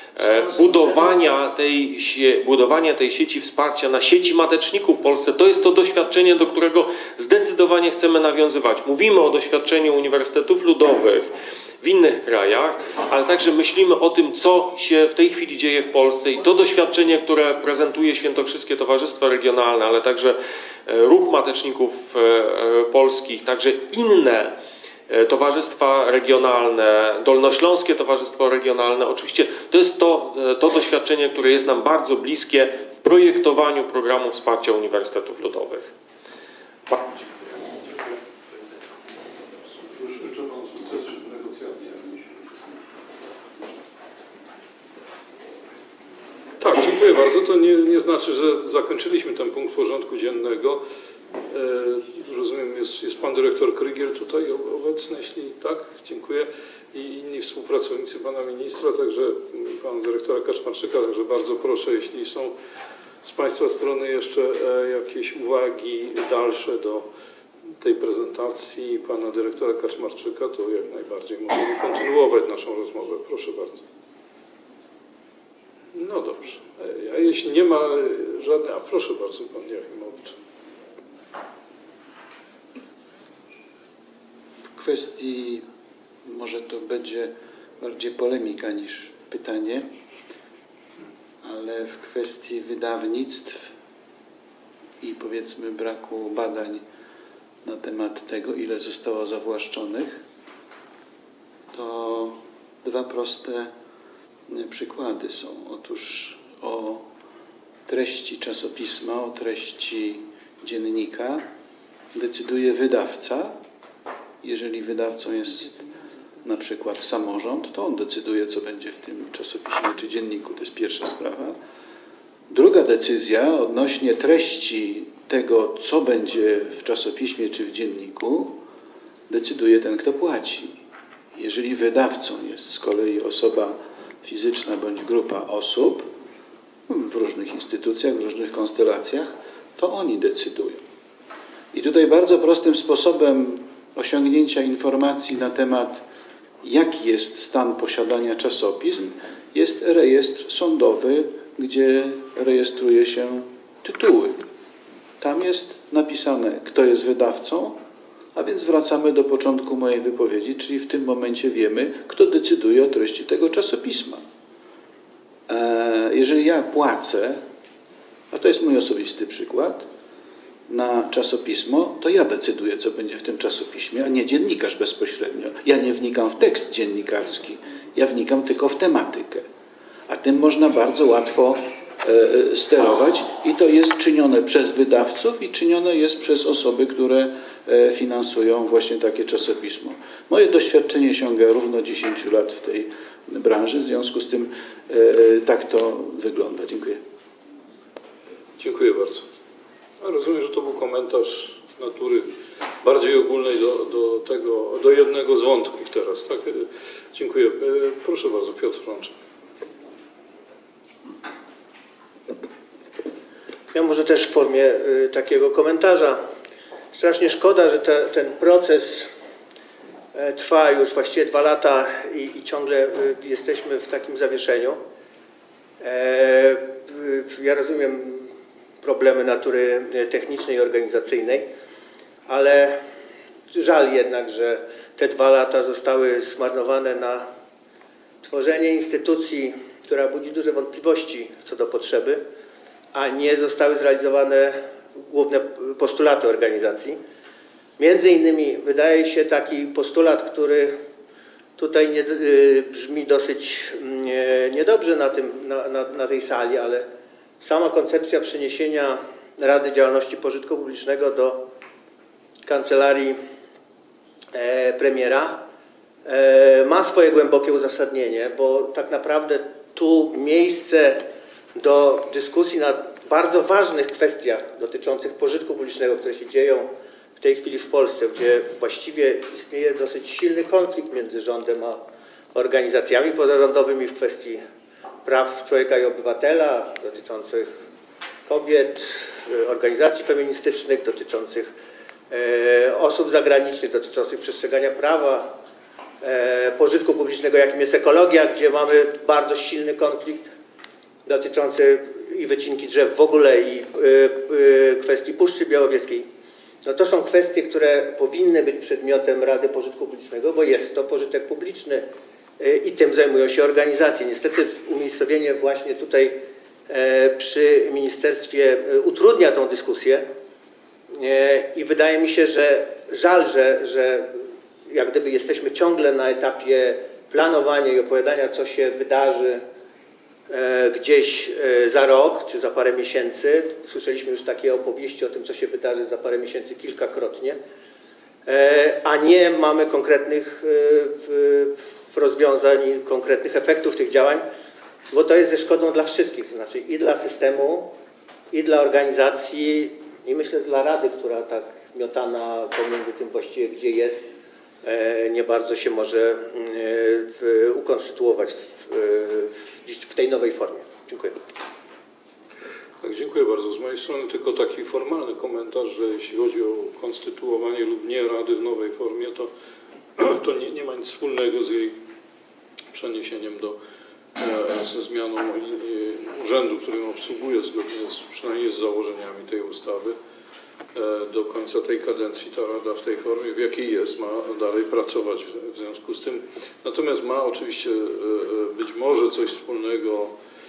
budowania tej sieci wsparcia na sieci mateczników w Polsce, to jest to doświadczenie, do którego zdecydowanie chcemy nawiązywać. Mówimy o doświadczeniu uniwersytetów ludowych w innych krajach, ale także myślimy o tym, co się w tej chwili dzieje w Polsce i to doświadczenie, które prezentuje Świętokrzyskie Towarzystwo Regionalne, ale także Ruch Mateczników Polskich, także inne towarzystwa regionalne, Dolnośląskie Towarzystwo Regionalne. Oczywiście to jest to doświadczenie, które jest nam bardzo bliskie w projektowaniu programu wsparcia uniwersytetów ludowych. Życzę Panu sukcesu w negocjacjach. Tak, dziękuję bardzo. To nie znaczy, że zakończyliśmy ten punkt porządku dziennego. Rozumiem, jest Pan Dyrektor Krygier tutaj obecny, jeśli tak, dziękuję. I inni współpracownicy Pana Ministra, także Pana Dyrektora Kaczmarczyka, także bardzo proszę, jeśli są z Państwa strony jeszcze jakieś uwagi dalsze do tej prezentacji Pana Dyrektora Kaczmarczyka, to jak najbardziej możemy kontynuować naszą rozmowę. Proszę bardzo. No dobrze. A jeśli nie ma żadnej... A proszę bardzo, Pan Jachimowicz. W kwestii, może to będzie bardziej polemika niż pytanie, ale w kwestii wydawnictw i powiedzmy braku badań na temat tego, ile zostało zawłaszczonych, to dwa proste przykłady są. Otóż o treści czasopisma, o treści dziennika decyduje wydawca. Jeżeli wydawcą jest na przykład samorząd, to on decyduje, co będzie w tym czasopiśmie czy dzienniku. To jest pierwsza sprawa. Druga decyzja odnośnie treści tego, co będzie w czasopiśmie czy w dzienniku, decyduje ten, kto płaci. Jeżeli wydawcą jest z kolei osoba fizyczna bądź grupa osób w różnych instytucjach, w różnych konstelacjach, to oni decydują. I tutaj bardzo prostym sposobem osiągnięcia informacji na temat, jaki jest stan posiadania czasopism, jest rejestr sądowy, gdzie rejestruje się tytuły. Tam jest napisane, kto jest wydawcą, a więc wracamy do początku mojej wypowiedzi, czyli w tym momencie wiemy, kto decyduje o treści tego czasopisma. Jeżeli ja płacę, a to jest mój osobisty przykład, na czasopismo, to ja decyduję, co będzie w tym czasopiśmie, a nie dziennikarz bezpośrednio. Ja nie wnikam w tekst dziennikarski, ja wnikam tylko w tematykę. A tym można bardzo łatwo sterować i to jest czynione przez wydawców i czynione jest przez osoby, które finansują właśnie takie czasopismo. Moje doświadczenie sięga równo 10 lat w tej branży, w związku z tym tak to wygląda. Dziękuję. Dziękuję bardzo. Rozumiem, że to był komentarz natury bardziej ogólnej do jednego z wątków teraz, tak? Dziękuję. Proszę bardzo, Piotr Frączek. Ja może też w formie takiego komentarza. Strasznie szkoda, że ten proces trwa już właściwie 2 lata i ciągle jesteśmy w takim zawieszeniu. Ja rozumiem problemy natury technicznej i organizacyjnej, ale żal jednak, że te 2 lata zostały zmarnowane na tworzenie instytucji, która budzi duże wątpliwości co do potrzeby, a nie zostały zrealizowane główne postulaty organizacji. Między innymi wydaje się taki postulat, który tutaj brzmi dosyć niedobrze na tej sali, ale sama koncepcja przeniesienia Rady Działalności Pożytku Publicznego do kancelarii premiera ma swoje głębokie uzasadnienie, bo tak naprawdę tu miejsce do dyskusji nad bardzo ważnych kwestiach dotyczących pożytku publicznego, które się dzieją w tej chwili w Polsce, gdzie właściwie istnieje dosyć silny konflikt między rządem a organizacjami pozarządowymi w kwestii praw człowieka i obywatela, dotyczących kobiet, organizacji feministycznych, dotyczących osób zagranicznych, dotyczących przestrzegania prawa, pożytku publicznego, jakim jest ekologia, gdzie mamy bardzo silny konflikt dotyczący i wycinki drzew w ogóle i kwestii Puszczy Białowieskiej. No to są kwestie, które powinny być przedmiotem Rady Pożytku Publicznego, bo jest to pożytek publiczny i tym zajmują się organizacje. Niestety umiejscowienie właśnie tutaj przy ministerstwie utrudnia tą dyskusję i wydaje mi się, że żal, że jak gdyby jesteśmy ciągle na etapie planowania i opowiadania, co się wydarzy gdzieś za rok czy za parę miesięcy. Słyszeliśmy już takie opowieści o tym, co się wydarzy za parę miesięcy kilkakrotnie, a nie mamy konkretnych rozwiązań i konkretnych efektów tych działań, bo to jest ze szkodą dla wszystkich, to znaczy i dla systemu, i dla organizacji, i myślę dla Rady, która tak miotana pomiędzy tym właściwie gdzie jest, nie bardzo się może ukonstytuować w tej nowej formie. Dziękuję. Tak, dziękuję bardzo. Z mojej strony tylko taki formalny komentarz, że jeśli chodzi o konstytuowanie lub nie Rady w nowej formie, to nie ma nic wspólnego z jej przeniesieniem ze zmianą urzędu, którym obsługuje zgodnie przynajmniej z założeniami tej ustawy. Do końca tej kadencji ta Rada w tej formie, w jakiej jest, ma dalej pracować w związku z tym. Natomiast ma oczywiście być może coś wspólnego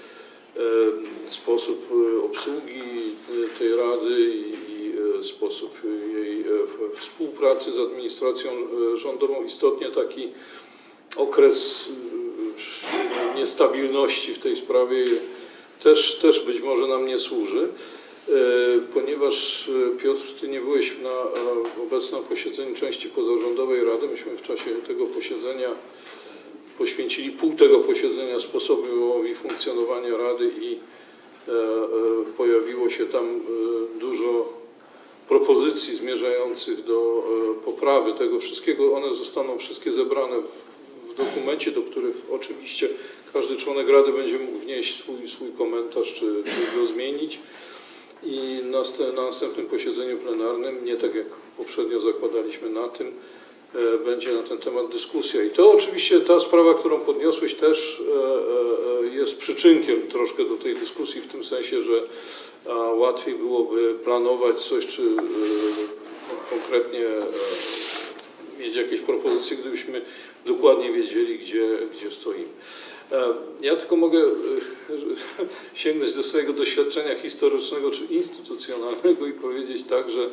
sposób obsługi tej Rady i sposób jej współpracy z administracją rządową. Istotnie taki okres niestabilności w tej sprawie też być może nam nie służy. Ponieważ Piotr, Ty nie byłeś obecny na posiedzeniu części pozarządowej Rady, myśmy w czasie tego posiedzenia poświęcili pół tego posiedzenia sposobowi funkcjonowania Rady i pojawiło się tam dużo propozycji zmierzających do poprawy tego wszystkiego. One zostaną wszystkie zebrane w dokumencie, do których oczywiście każdy członek Rady będzie mógł wnieść swój komentarz czy go zmienić. I na następnym posiedzeniu plenarnym, nie tak jak poprzednio zakładaliśmy na tym, będzie na ten temat dyskusja. I to oczywiście ta sprawa, którą podniosłeś, też jest przyczynkiem troszkę do tej dyskusji w tym sensie, że łatwiej byłoby planować coś, czy konkretnie mieć jakieś propozycje, gdybyśmy dokładnie wiedzieli, gdzie stoimy. Ja tylko mogę sięgnąć do swojego doświadczenia historycznego czy instytucjonalnego i powiedzieć tak, że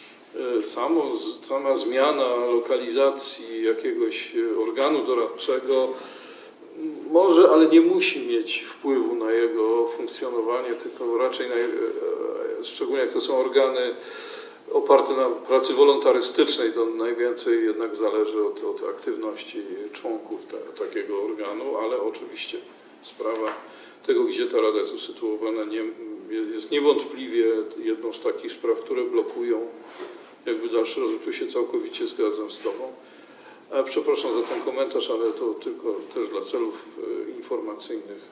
sama zmiana lokalizacji jakiegoś organu doradczego może, ale nie musi mieć wpływu na jego funkcjonowanie, tylko raczej, szczególnie jak to są organy oparte na pracy wolontarystycznej, to najwięcej jednak zależy od aktywności członków takiego organu, ale oczywiście sprawa tego, gdzie ta Rada jest usytuowana, jest niewątpliwie jedną z takich spraw, które blokują jakby dalszy rozwój. Tu się całkowicie zgadzam z Tobą. Przepraszam za ten komentarz, ale to tylko też dla celów informacyjnych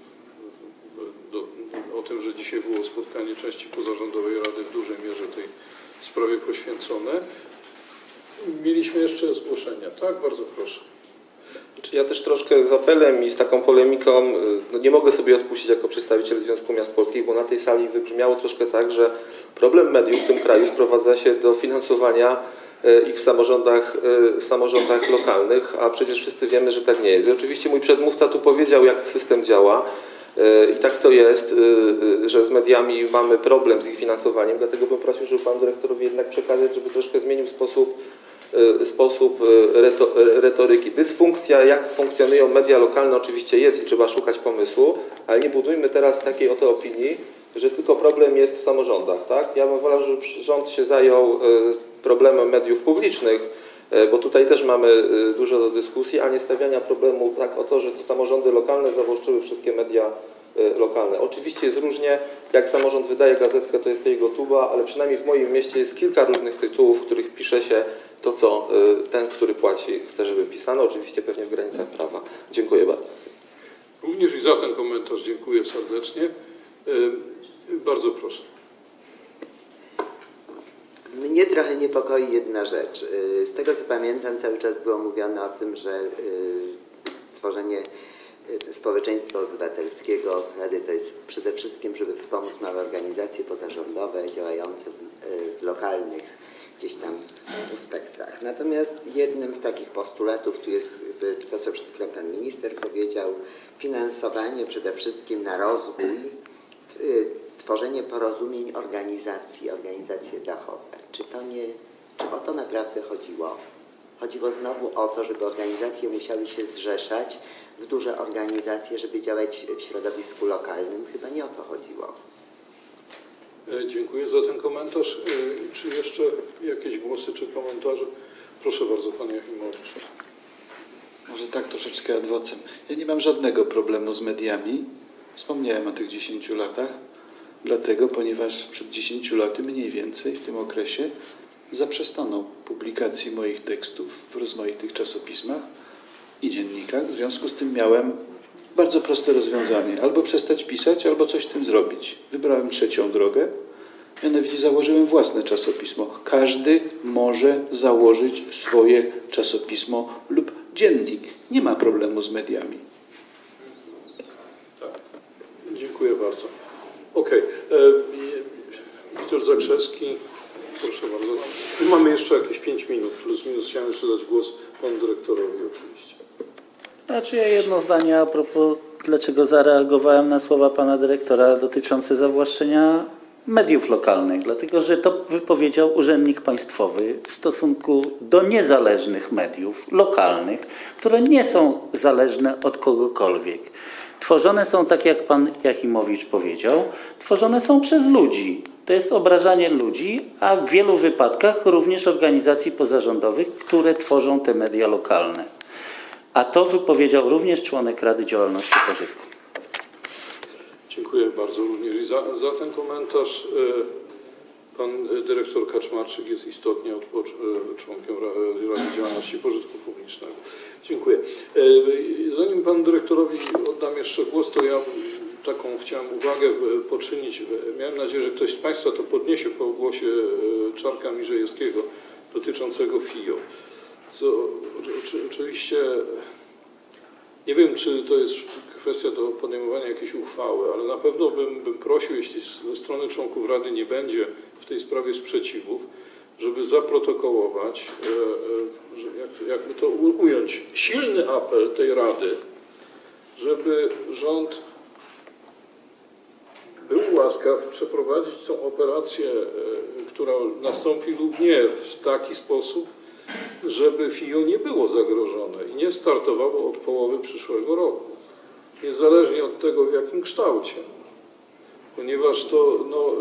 o tym, że dzisiaj było spotkanie części pozarządowej Rady w dużej mierze tej sprawie poświęcone. Mieliśmy jeszcze zgłoszenia. Tak, bardzo proszę. Ja też troszkę z apelem i z taką polemiką, no nie mogę sobie odpuścić jako przedstawiciel Związku Miast Polskich, bo na tej sali wybrzmiało troszkę tak, że problem mediów w tym kraju sprowadza się do finansowania ich w samorządach lokalnych, a przecież wszyscy wiemy, że tak nie jest. I oczywiście mój przedmówca tu powiedział, jak system działa i tak to jest, że z mediami mamy problem z ich finansowaniem, dlatego bym prosił, żeby Panu Dyrektorowi jednak przekazać, żeby troszkę zmienił sposób retoryki. Dysfunkcja, jak funkcjonują media lokalne, oczywiście jest i trzeba szukać pomysłu, ale nie budujmy teraz takiej oto opinii, że tylko problem jest w samorządach. Tak? Ja bym wolał, żeby rząd się zajął problemem mediów publicznych, bo tutaj też mamy dużo do dyskusji, a nie stawiania problemu tak o to, że to samorządy lokalne zawłaszczyły wszystkie media lokalne. Oczywiście jest różnie, jak samorząd wydaje gazetkę, to jest jego tuba, ale przynajmniej w moim mieście jest kilka różnych tytułów, w których pisze się to, co ten, który płaci, chce, żeby pisano, oczywiście pewnie w granicach prawa. Dziękuję bardzo. Również i za ten komentarz dziękuję serdecznie. Bardzo proszę. Mnie trochę niepokoi jedna rzecz. Z tego co pamiętam, cały czas było mówione o tym, że tworzenie społeczeństwa obywatelskiego Rady to jest przede wszystkim, żeby wspomóc małe organizacje pozarządowe działające w lokalnych gdzieś tam spektrach. Natomiast jednym z takich postulatów tu jest to, co przed chwilą pan minister powiedział, finansowanie przede wszystkim na rozwój, tworzenie porozumień organizacje dachowe. Czy o to naprawdę chodziło? Chodziło znowu o to, żeby organizacje musiały się zrzeszać w duże organizacje, żeby działać w środowisku lokalnym. Chyba nie o to chodziło. Dziękuję za ten komentarz. Czy jeszcze jakieś głosy czy komentarze? Proszę bardzo, panie Jachimowicz. Może tak troszeczkę ad vocem. Ja nie mam żadnego problemu z mediami. Wspomniałem o tych 10 latach, dlatego, ponieważ przed 10 laty mniej więcej w tym okresie zaprzestano publikacji moich tekstów w rozmaitych czasopismach i dziennikach. W związku z tym miałem bardzo proste rozwiązanie. Albo przestać pisać, albo coś z tym zrobić. Wybrałem trzecią drogę, mianowicie założyłem własne czasopismo. Każdy może założyć swoje czasopismo lub dziennik. Nie ma problemu z mediami. Tak. Dziękuję bardzo. Okej. Witold Zakrzewski, proszę bardzo. Mamy jeszcze jakieś 5 minut, plus minus. Chciałem jeszcze dać głos panu dyrektorowi oczywiście. Znaczy ja jedno zdanie a propos, dlaczego zareagowałem na słowa pana dyrektora dotyczące zawłaszczenia mediów lokalnych. Dlatego, że to wypowiedział urzędnik państwowy w stosunku do niezależnych mediów lokalnych, które nie są zależne od kogokolwiek. Tworzone są, tak jak pan Jachimowicz powiedział, tworzone są przez ludzi. To jest obrażanie ludzi, a w wielu wypadkach również organizacji pozarządowych, które tworzą te media lokalne. A to wypowiedział również członek Rady Działalności Pożytku. Dziękuję bardzo również i za ten komentarz. Pan dyrektor Kaczmarczyk jest istotnie członkiem Rady Działalności Pożytku Publicznego. Dziękuję. Zanim panu dyrektorowi oddam jeszcze głos, to ja taką chciałem uwagę poczynić. Miałem nadzieję, że ktoś z państwa to podniesie po głosie Czarnka Mirzejewskiego dotyczącego FIO. Oczywiście nie wiem, czy to jest kwestia do podejmowania jakiejś uchwały, ale na pewno bym prosił, jeśli ze strony członków Rady nie będzie w tej sprawie sprzeciwów, żeby zaprotokołować, jakby to ująć, silny apel tej Rady, żeby rząd był łaskaw przeprowadzić tą operację, która nastąpi lub nie, w taki sposób, żeby FIO nie było zagrożone i nie startowało od połowy przyszłego roku. Niezależnie od tego, w jakim kształcie. Ponieważ to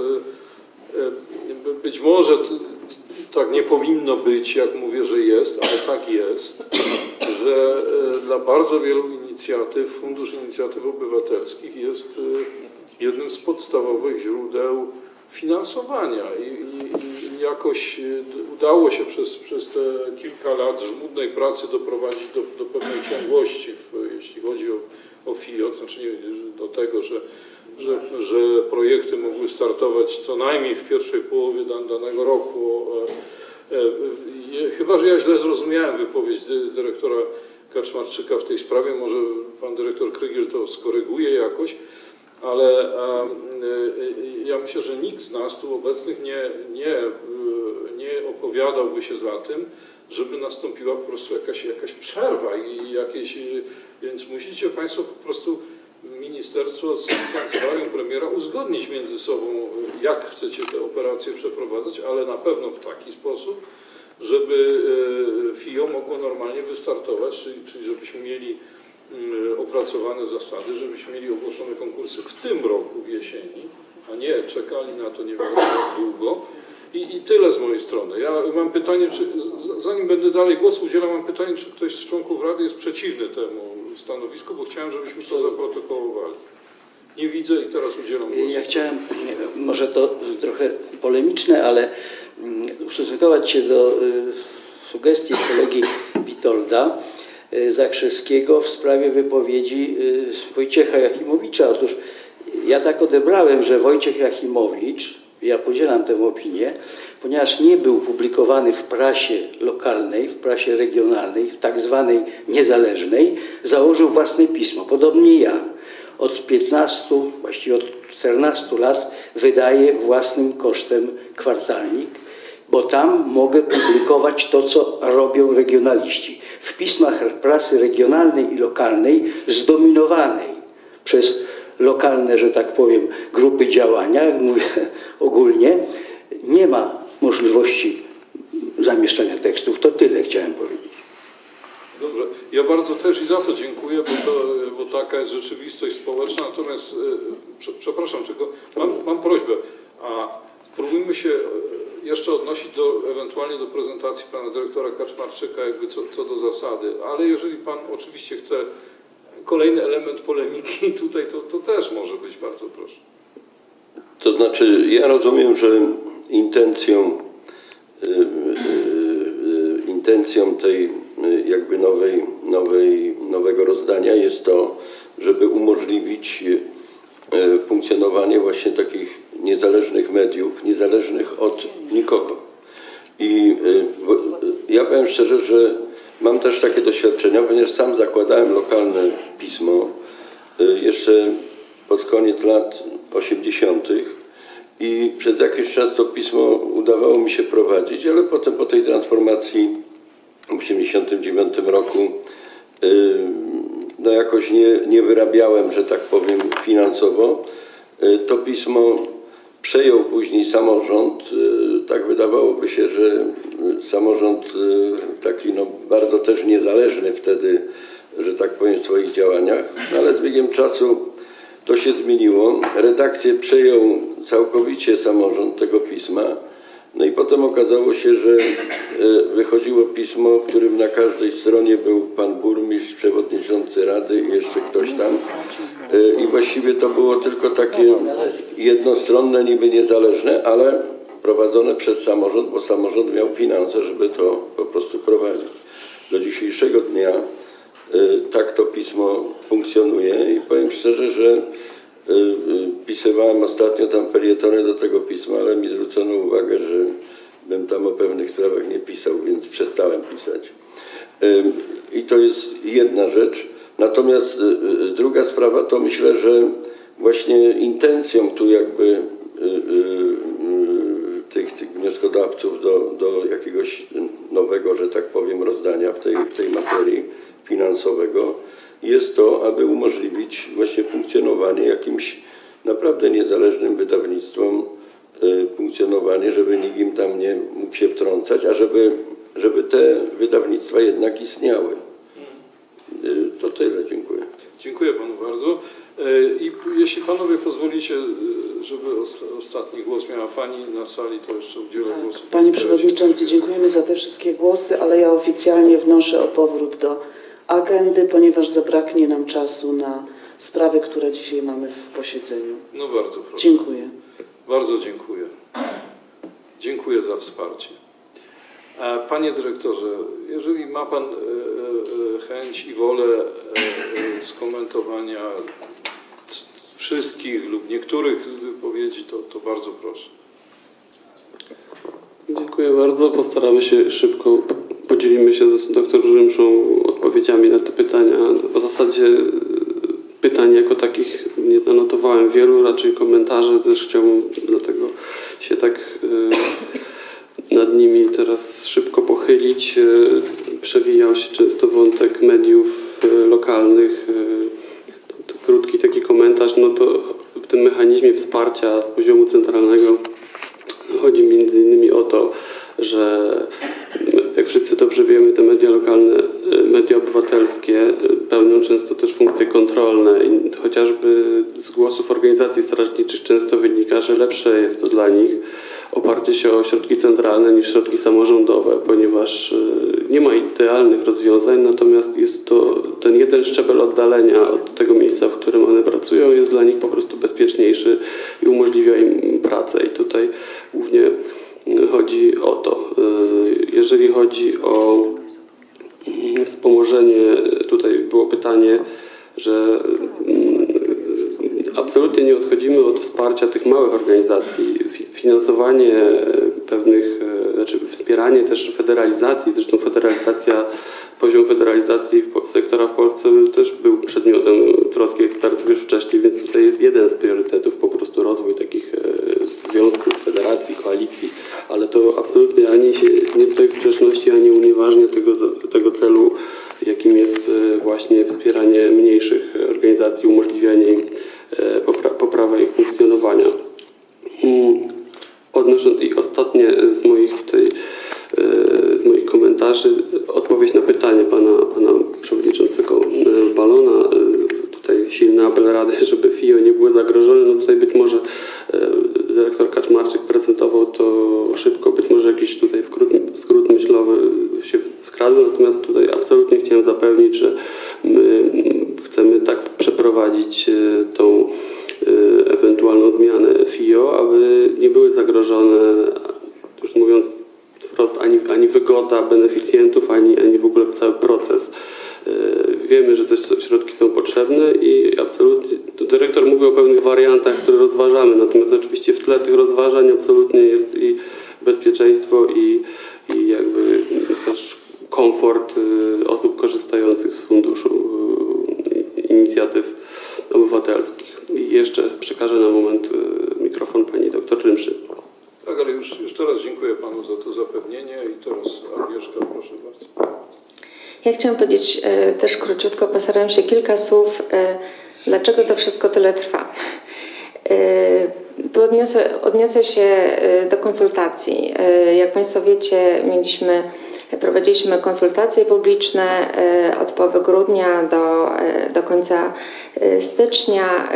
być może tak nie powinno być, jak mówię, że jest, ale tak jest, że dla bardzo wielu inicjatyw Fundusz Inicjatyw Obywatelskich jest jednym z podstawowych źródeł finansowania i jakoś udało się przez te kilka lat żmudnej pracy doprowadzić do pewnej ciągłości, jeśli chodzi o FIO, znaczy do tego, że projekty mogły startować co najmniej w pierwszej połowie danego roku. Chyba że ja źle zrozumiałem wypowiedź dyrektora Kaczmarczyka w tej sprawie, może pan dyrektor Krygiel to skoryguje jakoś, ale ja myślę, że nikt z nas tu obecnych nie opowiadałby się za tym, żeby nastąpiła po prostu jakaś przerwa i więc musicie państwo po prostu ministerstwo z kancelarią premiera uzgodnić między sobą, jak chcecie te operacje przeprowadzać, ale na pewno w taki sposób, żeby FIO mogło normalnie wystartować, czyli żebyśmy mieli opracowane zasady, żebyśmy mieli ogłoszone konkursy w tym roku w jesieni, a nie czekali na to nie wiadomo jak długo. I tyle z mojej strony. Ja mam pytanie, zanim będę dalej głosu udzielał, mam pytanie, czy ktoś z członków Rady jest przeciwny temu stanowisku, bo chciałem, żebyśmy to zaprotokołowali. Nie widzę i teraz udzielam głosu. Ja chciałem, może to trochę polemiczne, ale ustosunkować się do sugestii kolegi Witolda Zakrzewskiego w sprawie wypowiedzi Wojciecha Jachimowicza. Otóż ja tak odebrałem, że Wojciech Jachimowicz Ja podzielam tę opinię, ponieważ nie był publikowany w prasie lokalnej, w prasie regionalnej, w tak zwanej niezależnej, założył własne pismo. Podobnie ja. Od 15, właściwie od 14 lat wydaję własnym kosztem kwartalnik, bo tam mogę publikować to, co robią regionaliści. W pismach prasy regionalnej i lokalnej, zdominowanej przez lokalne, że tak powiem, grupy działania, jak mówię ogólnie, nie ma możliwości zamieszczania tekstów. To tyle chciałem powiedzieć. Dobrze, ja bardzo też i za to dziękuję, bo taka jest rzeczywistość społeczna. Natomiast, przepraszam, tylko mam prośbę, a spróbujmy się jeszcze odnosić ewentualnie do prezentacji pana dyrektora Kaczmarczyka, jakby co do zasady, ale jeżeli pan oczywiście chce kolejny element polemiki tutaj, to też może być, bardzo proszę. To znaczy, ja rozumiem, że intencją tej jakby nowego rozdania jest to, żeby umożliwić funkcjonowanie właśnie takich niezależnych mediów, niezależnych od nikogo. I ja powiem szczerze, że mam też takie doświadczenia, ponieważ sam zakładałem lokalne pismo jeszcze pod koniec lat 80. i przez jakiś czas to pismo udawało mi się prowadzić, ale potem po tej transformacji w 89 roku no jakoś nie wyrabiałem, że tak powiem, finansowo. To pismo przejął później samorząd. Tak wydawałoby się, że samorząd taki no bardzo też niezależny wtedy, że tak powiem, w swoich działaniach, ale z biegiem czasu to się zmieniło. Redakcję przejął całkowicie samorząd tego pisma. No i potem okazało się, że wychodziło pismo, w którym na każdej stronie był pan burmistrz, przewodniczący rady i jeszcze ktoś tam. I właściwie to było tylko takie jednostronne, niby niezależne, ale prowadzone przez samorząd, bo samorząd miał finanse, żeby to po prostu prowadzić. Do dzisiejszego dnia tak to pismo funkcjonuje i powiem szczerze, że pisywałem ostatnio tam felietony do tego pisma, ale mi zwrócono uwagę, że bym tam o pewnych sprawach nie pisał, więc przestałem pisać. I to jest jedna rzecz. Natomiast druga sprawa to myślę, że właśnie intencją tu jakby tych wnioskodawców do jakiegoś nowego, że tak powiem, rozdania w tej materii finansowego jest to, aby umożliwić właśnie funkcjonowanie jakimś naprawdę niezależnym wydawnictwom, funkcjonowanie, żeby nikt im tam nie mógł się wtrącać, a żeby te wydawnictwa jednak istniały. To tyle, dziękuję. Dziękuję panu bardzo. I jeśli panowie pozwolicie, żeby ostatni głos miała pani na sali, to jeszcze udzielę głosu. Panie Przewodniczący, dziękujemy za te wszystkie głosy, ale ja oficjalnie wnoszę o powrót do agendy, ponieważ zabraknie nam czasu na sprawy, które dzisiaj mamy w posiedzeniu. No bardzo proszę. Dziękuję. Bardzo dziękuję. Dziękuję za wsparcie. Panie dyrektorze, jeżeli ma pan chęć i wolę skomentowania wszystkich lub niektórych wypowiedzi, to bardzo proszę. Dziękuję bardzo. Postaramy się szybko, podzielimy się z doktorem Rzymszą odpowiedziami na te pytania. W zasadzie pytań jako takich nie zanotowałem wielu, raczej komentarze też chciałbym, dlatego się tak nad nimi teraz szybko pochylić. Przewijał się często wątek mediów lokalnych. To krótki taki komentarz, no to w tym mechanizmie wsparcia z poziomu centralnego chodzi między innymi o to, że jak wszyscy dobrze wiemy, te media lokalne, media obywatelskie pełnią często też funkcje kontrolne i chociażby z głosów organizacji strażniczych często wynika, że lepsze jest to dla nich oparcie się o środki centralne niż środki samorządowe, ponieważ nie ma idealnych rozwiązań, natomiast jest to ten jeden szczebel oddalenia od tego miejsca, w którym one pracują, jest dla nich po prostu bezpieczniejszy i umożliwia im pracę. I tutaj głównie chodzi o to. Jeżeli chodzi o wspomożenie, tutaj było pytanie, że absolutnie nie odchodzimy od wsparcia tych małych organizacji finansowanie pewnych, znaczy wspieranie też federalizacji, zresztą poziom federalizacji sektora w Polsce też był przedmiotem troski ekspertów już wcześniej, więc tutaj jest jeden z priorytetów, po prostu rozwój takich związków, federacji, koalicji, ale to absolutnie ani się nie stoi w sprzeczności, ani unieważnia tego celu, jakim jest właśnie wspieranie mniejszych organizacji, umożliwianie im poprawę ich funkcjonowania. I ostatnie z moich komentarzy, odpowiedź na pytanie pana przewodniczącego Balona. Tutaj silny apel Rady, żeby FIO nie było zagrożone. No tutaj być może dyrektor Kaczmarczyk prezentował to szybko, być może jakiś tutaj skrót myślowy się skradł, natomiast tutaj absolutnie chciałem zapewnić, że my chcemy tak przeprowadzić tą ewentualną zmianę FIO, aby nie były zagrożone, już mówiąc wprost, ani wygoda beneficjentów, ani w ogóle cały proces. Wiemy, że te środki są potrzebne i absolutnie dyrektor mówił o pewnych wariantach, które rozważamy, natomiast oczywiście w tle tych rozważań absolutnie jest i bezpieczeństwo i jakby też komfort osób korzystających z funduszu inicjatyw obywatelskich. I jeszcze przekażę na moment mikrofon pani doktor Rymszy. Tak, ale już teraz dziękuję panu za to zapewnienie i teraz Agnieszka, proszę bardzo. Ja chciałam powiedzieć też króciutko, postaram się kilka słów, dlaczego to wszystko tyle trwa. Tu odniosę się do konsultacji. Jak państwo wiecie, prowadziliśmy konsultacje publiczne od połowy grudnia do końca stycznia.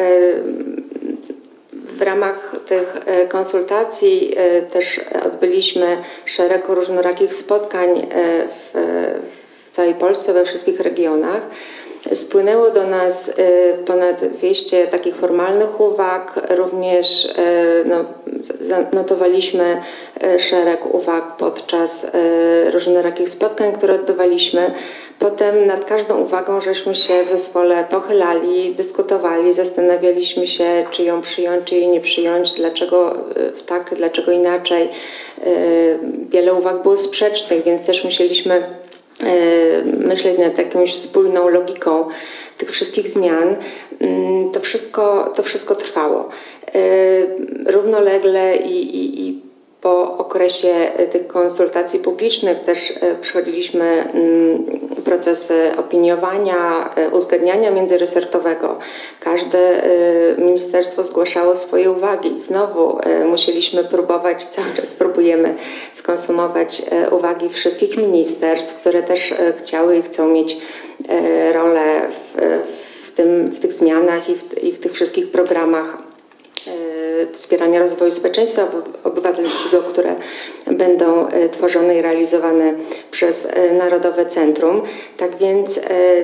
W ramach tych konsultacji też odbyliśmy szereg różnorakich spotkań w całej Polsce, we wszystkich regionach. Spłynęło do nas ponad 200 takich formalnych uwag, również zanotowaliśmy szereg uwag podczas różnorakich spotkań, które odbywaliśmy. Potem nad każdą uwagą żeśmy się w zespole pochylali, dyskutowali, zastanawialiśmy się, czy ją przyjąć, czy jej nie przyjąć, dlaczego tak, dlaczego inaczej. Wiele uwag było sprzecznych, więc też musieliśmy myśleć nad jakąś spójną logiką tych wszystkich zmian. To wszystko trwało. Równolegle i po okresie tych konsultacji publicznych też przechodziliśmy procesy opiniowania, uzgadniania międzyresortowego. Każde ministerstwo zgłaszało swoje uwagi. Znowu musieliśmy próbować, cały czas próbujemy skonsumować uwagi wszystkich ministerstw, które też chciały i chcą mieć rolę w tych zmianach i w tych wszystkich programach wspierania rozwoju społeczeństwa obywatelskiego, które będą tworzone i realizowane przez Narodowe Centrum. Tak więc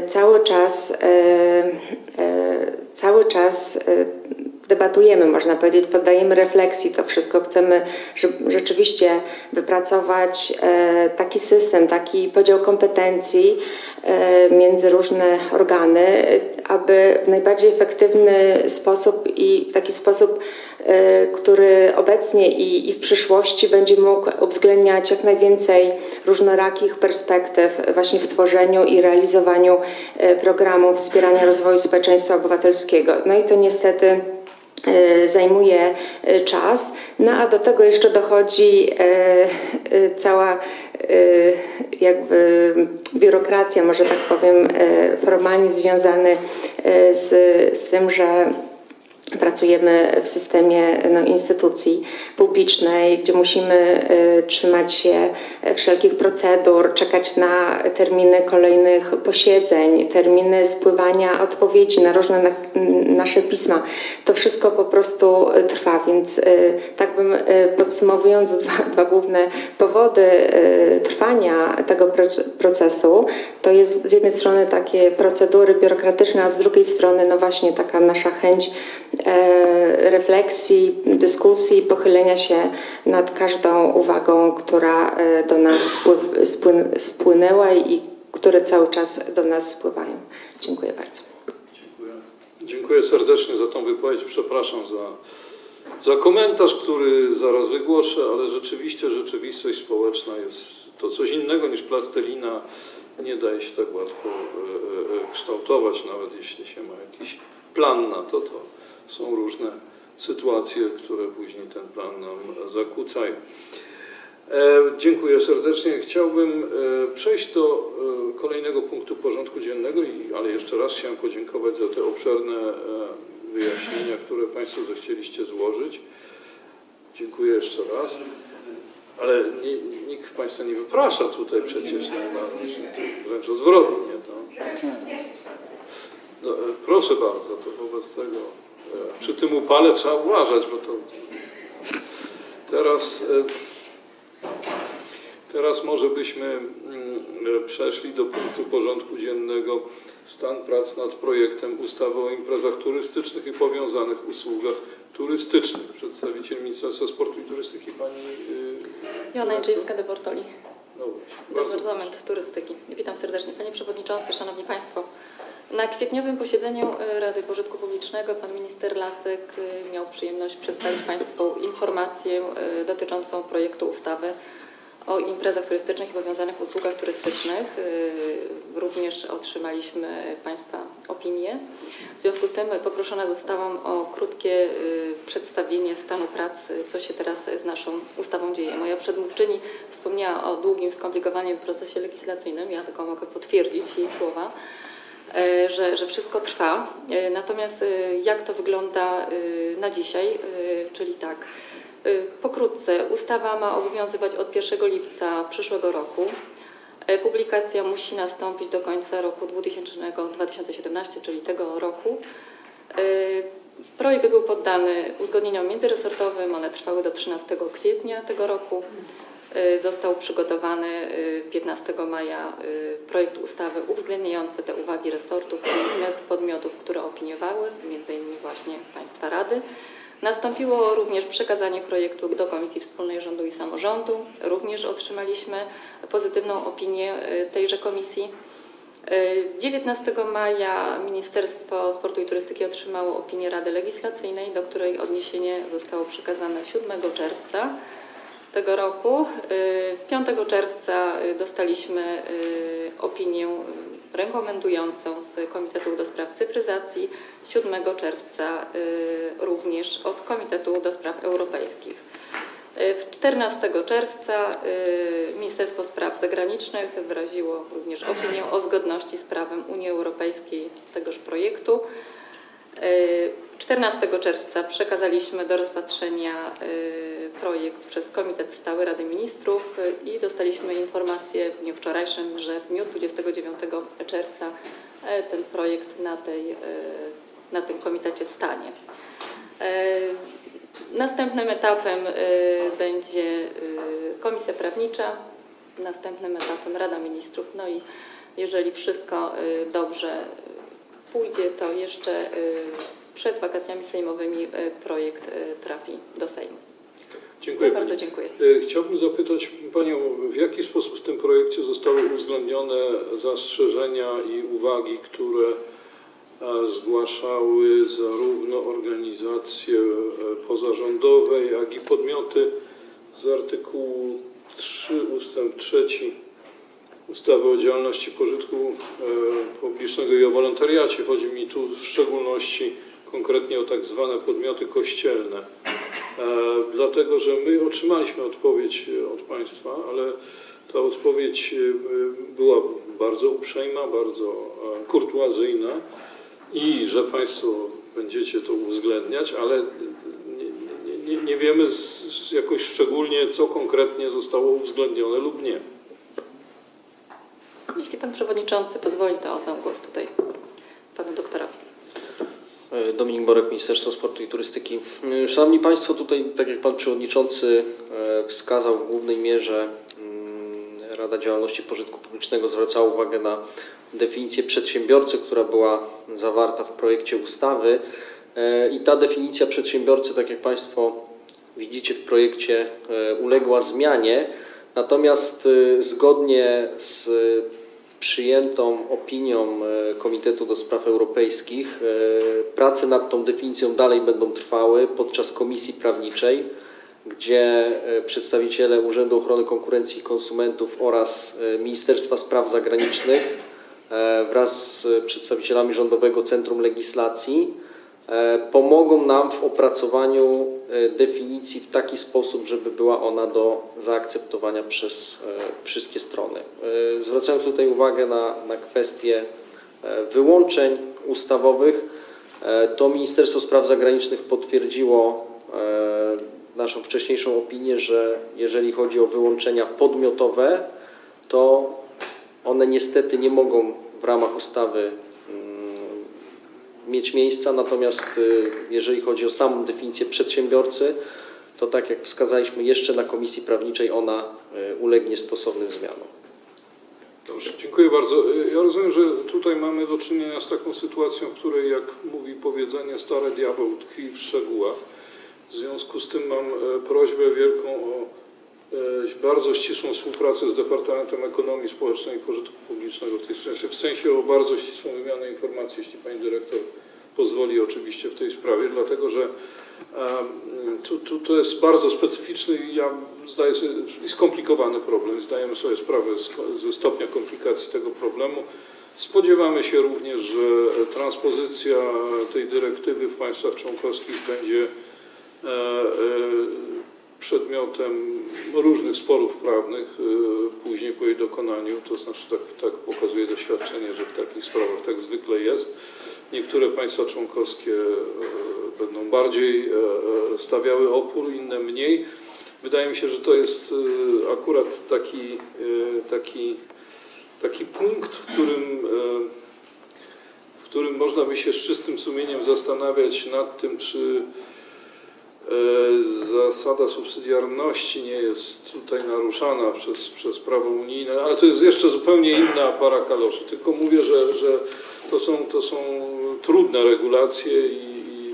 cały czas debatujemy, można powiedzieć, poddajemy refleksji to wszystko. Chcemy rzeczywiście wypracować taki system, taki podział kompetencji między różne organy, aby w najbardziej efektywny sposób i w taki sposób, który obecnie i w przyszłości będzie mógł uwzględniać jak najwięcej różnorakich perspektyw właśnie w tworzeniu i realizowaniu programów wspierania rozwoju społeczeństwa obywatelskiego. No i to niestety zajmuje czas, no a do tego jeszcze dochodzi cała jakby biurokracja, może tak powiem, formalnie związany z tym, że pracujemy w systemie instytucji publicznej, gdzie musimy trzymać się wszelkich procedur, czekać na terminy kolejnych posiedzeń, terminy spływania odpowiedzi na różne nasze pisma. To wszystko po prostu trwa, więc tak bym podsumowując dwa główne powody trwania tego procesu, to jest z jednej strony takie procedury biurokratyczne, a z drugiej strony no właśnie taka nasza chęć refleksji, dyskusji, pochylenia się nad każdą uwagą, która do nas spłynęła i które cały czas do nas spływają. Dziękuję bardzo. Dziękuję serdecznie za tą wypowiedź. Przepraszam za za komentarz, który zaraz wygłoszę, ale rzeczywiście rzeczywistość społeczna jest to coś innego niż plastelina. Nie daje się tak łatwo kształtować, nawet jeśli się ma jakiś plan na to, to są różne sytuacje, które później ten plan nam zakłócają. Dziękuję serdecznie. Chciałbym przejść do kolejnego punktu porządku dziennego, ale jeszcze raz chciałem podziękować za te obszerne wyjaśnienia, które Państwo zechcieliście złożyć. Dziękuję jeszcze raz. Ale nikt Państwa nie wyprasza tutaj przecież, wręcz odwrotnie. No, proszę bardzo, to wobec tego przy tym upale trzeba uważać, bo to teraz może byśmy przeszli do punktu porządku dziennego stan prac nad projektem ustawy o imprezach turystycznych i powiązanych usługach turystycznych. Przedstawiciel Ministerstwa Sportu i Turystyki, pani Joanna Jędrzejewska de Bortoli, no właśnie, Departament Turystyki. Witam serdecznie. Panie Przewodniczący, Szanowni Państwo. Na kwietniowym posiedzeniu Rady Pożytku Publicznego pan minister Lasek miał przyjemność przedstawić Państwu informację dotyczącą projektu ustawy o imprezach turystycznych i powiązanych usługach turystycznych. Również otrzymaliśmy Państwa opinię. W związku z tym poproszona zostałam o krótkie przedstawienie stanu prac, co się teraz z naszą ustawą dzieje. Moja przedmówczyni wspomniała o długim, skomplikowanym procesie legislacyjnym. Ja tylko mogę potwierdzić jej słowa, że wszystko trwa. Natomiast jak to wygląda na dzisiaj, czyli tak. Pokrótce, ustawa ma obowiązywać od 1 lipca przyszłego roku. Publikacja musi nastąpić do końca roku 2017, czyli tego roku. Projekt był poddany uzgodnieniom międzyresortowym, one trwały do 13 kwietnia tego roku. Został przygotowany 15 maja projekt ustawy uwzględniający te uwagi resortów i innych podmiotów, które opiniowały, m.in. właśnie Państwa Rady. Nastąpiło również przekazanie projektu do Komisji Wspólnej Rządu i Samorządu. Również otrzymaliśmy pozytywną opinię tejże komisji. 19 maja Ministerstwo Sportu i Turystyki otrzymało opinię Rady Legislacyjnej, do której odniesienie zostało przekazane 7 czerwca tego roku. 5 czerwca dostaliśmy opinię rekomendującą z Komitetu do Spraw Cyfryzacji, 7 czerwca również od Komitetu do Spraw Europejskich. 14 czerwca Ministerstwo Spraw Zagranicznych wyraziło również opinię o zgodności z prawem Unii Europejskiej tegoż projektu. 14 czerwca przekazaliśmy do rozpatrzenia projekt przez Komitet Stały Rady Ministrów i dostaliśmy informację w dniu wczorajszym, że w dniu 29 czerwca ten projekt na tym komitecie stanie. Następnym etapem będzie Komisja Prawnicza, następnym etapem Rada Ministrów, no i jeżeli wszystko dobrze pójdzie, to jeszcze przed wakacjami sejmowymi projekt trafi do Sejmu. Dziękuję. Bardzo dziękuję. Chciałbym zapytać Panią, w jaki sposób w tym projekcie zostały uwzględnione zastrzeżenia i uwagi, które zgłaszały zarówno organizacje pozarządowe, jak i podmioty z artykułu 3 ustęp 3 ustawy o działalności pożytku publicznego i o wolontariacie. Chodzi mi tu w szczególności konkretnie o tak zwane podmioty kościelne. Dlatego, że my otrzymaliśmy odpowiedź od Państwa, ale ta odpowiedź była bardzo uprzejma, bardzo kurtuazyjna i że Państwo będziecie to uwzględniać, ale nie wiemy jakoś szczególnie, co konkretnie zostało uwzględnione lub nie. Jeśli Pan Przewodniczący pozwoli, to oddam głos tutaj Panu Doktorowi. Dominik Borek, Ministerstwo Sportu i Turystyki. Szanowni Państwo, tutaj tak jak Pan Przewodniczący wskazał, w głównej mierze Rada Działalności Pożytku Publicznego zwracała uwagę na definicję przedsiębiorcy, która była zawarta w projekcie ustawy i ta definicja przedsiębiorcy, tak jak Państwo widzicie w projekcie, uległa zmianie, natomiast zgodnie z przyjętą opinią Komitetu do Spraw Europejskich prace nad tą definicją dalej będą trwały podczas Komisji Prawniczej, gdzie przedstawiciele Urzędu Ochrony Konkurencji i Konsumentów oraz Ministerstwa Spraw Zagranicznych wraz z przedstawicielami Rządowego Centrum Legislacji pomogą nam w opracowaniu definicji w taki sposób, żeby była ona do zaakceptowania przez wszystkie strony. Zwracając tutaj uwagę na kwestię wyłączeń ustawowych, to Ministerstwo Spraw Zagranicznych potwierdziło naszą wcześniejszą opinię, że jeżeli chodzi o wyłączenia podmiotowe, to one niestety nie mogą w ramach ustawy mieć miejsca, natomiast jeżeli chodzi o samą definicję przedsiębiorcy, to tak jak wskazaliśmy jeszcze na Komisji Prawniczej, ona ulegnie stosownym zmianom. Dobrze, dziękuję bardzo. Ja rozumiem, że tutaj mamy do czynienia z taką sytuacją, w której, jak mówi powiedzenie, stary diabeł tkwi w szczegółach. W związku z tym mam prośbę wielką o bardzo ścisłą współpracę z Departamentem Ekonomii Społecznej i Pożytku Publicznego w tej sprawie, w sensie o bardzo ścisłą wymianę informacji, jeśli Pani Dyrektor pozwoli oczywiście w tej sprawie, dlatego że to jest bardzo specyficzny i skomplikowany problem. Zdajemy sobie sprawę ze stopnia komplikacji tego problemu. Spodziewamy się również, że transpozycja tej dyrektywy w państwach członkowskich będzie przedmiotem różnych sporów prawnych później po jej dokonaniu, to znaczy tak pokazuje doświadczenie, że w takich sprawach tak zwykle jest. Niektóre państwa członkowskie będą bardziej stawiały opór, inne mniej. Wydaje mi się, że to jest akurat taki punkt, w którym można by się z czystym sumieniem zastanawiać nad tym, czy zasada subsydiarności nie jest tutaj naruszana przez prawo unijne, ale to jest jeszcze zupełnie inna para kaloszy. Tylko mówię, że to są trudne regulacje i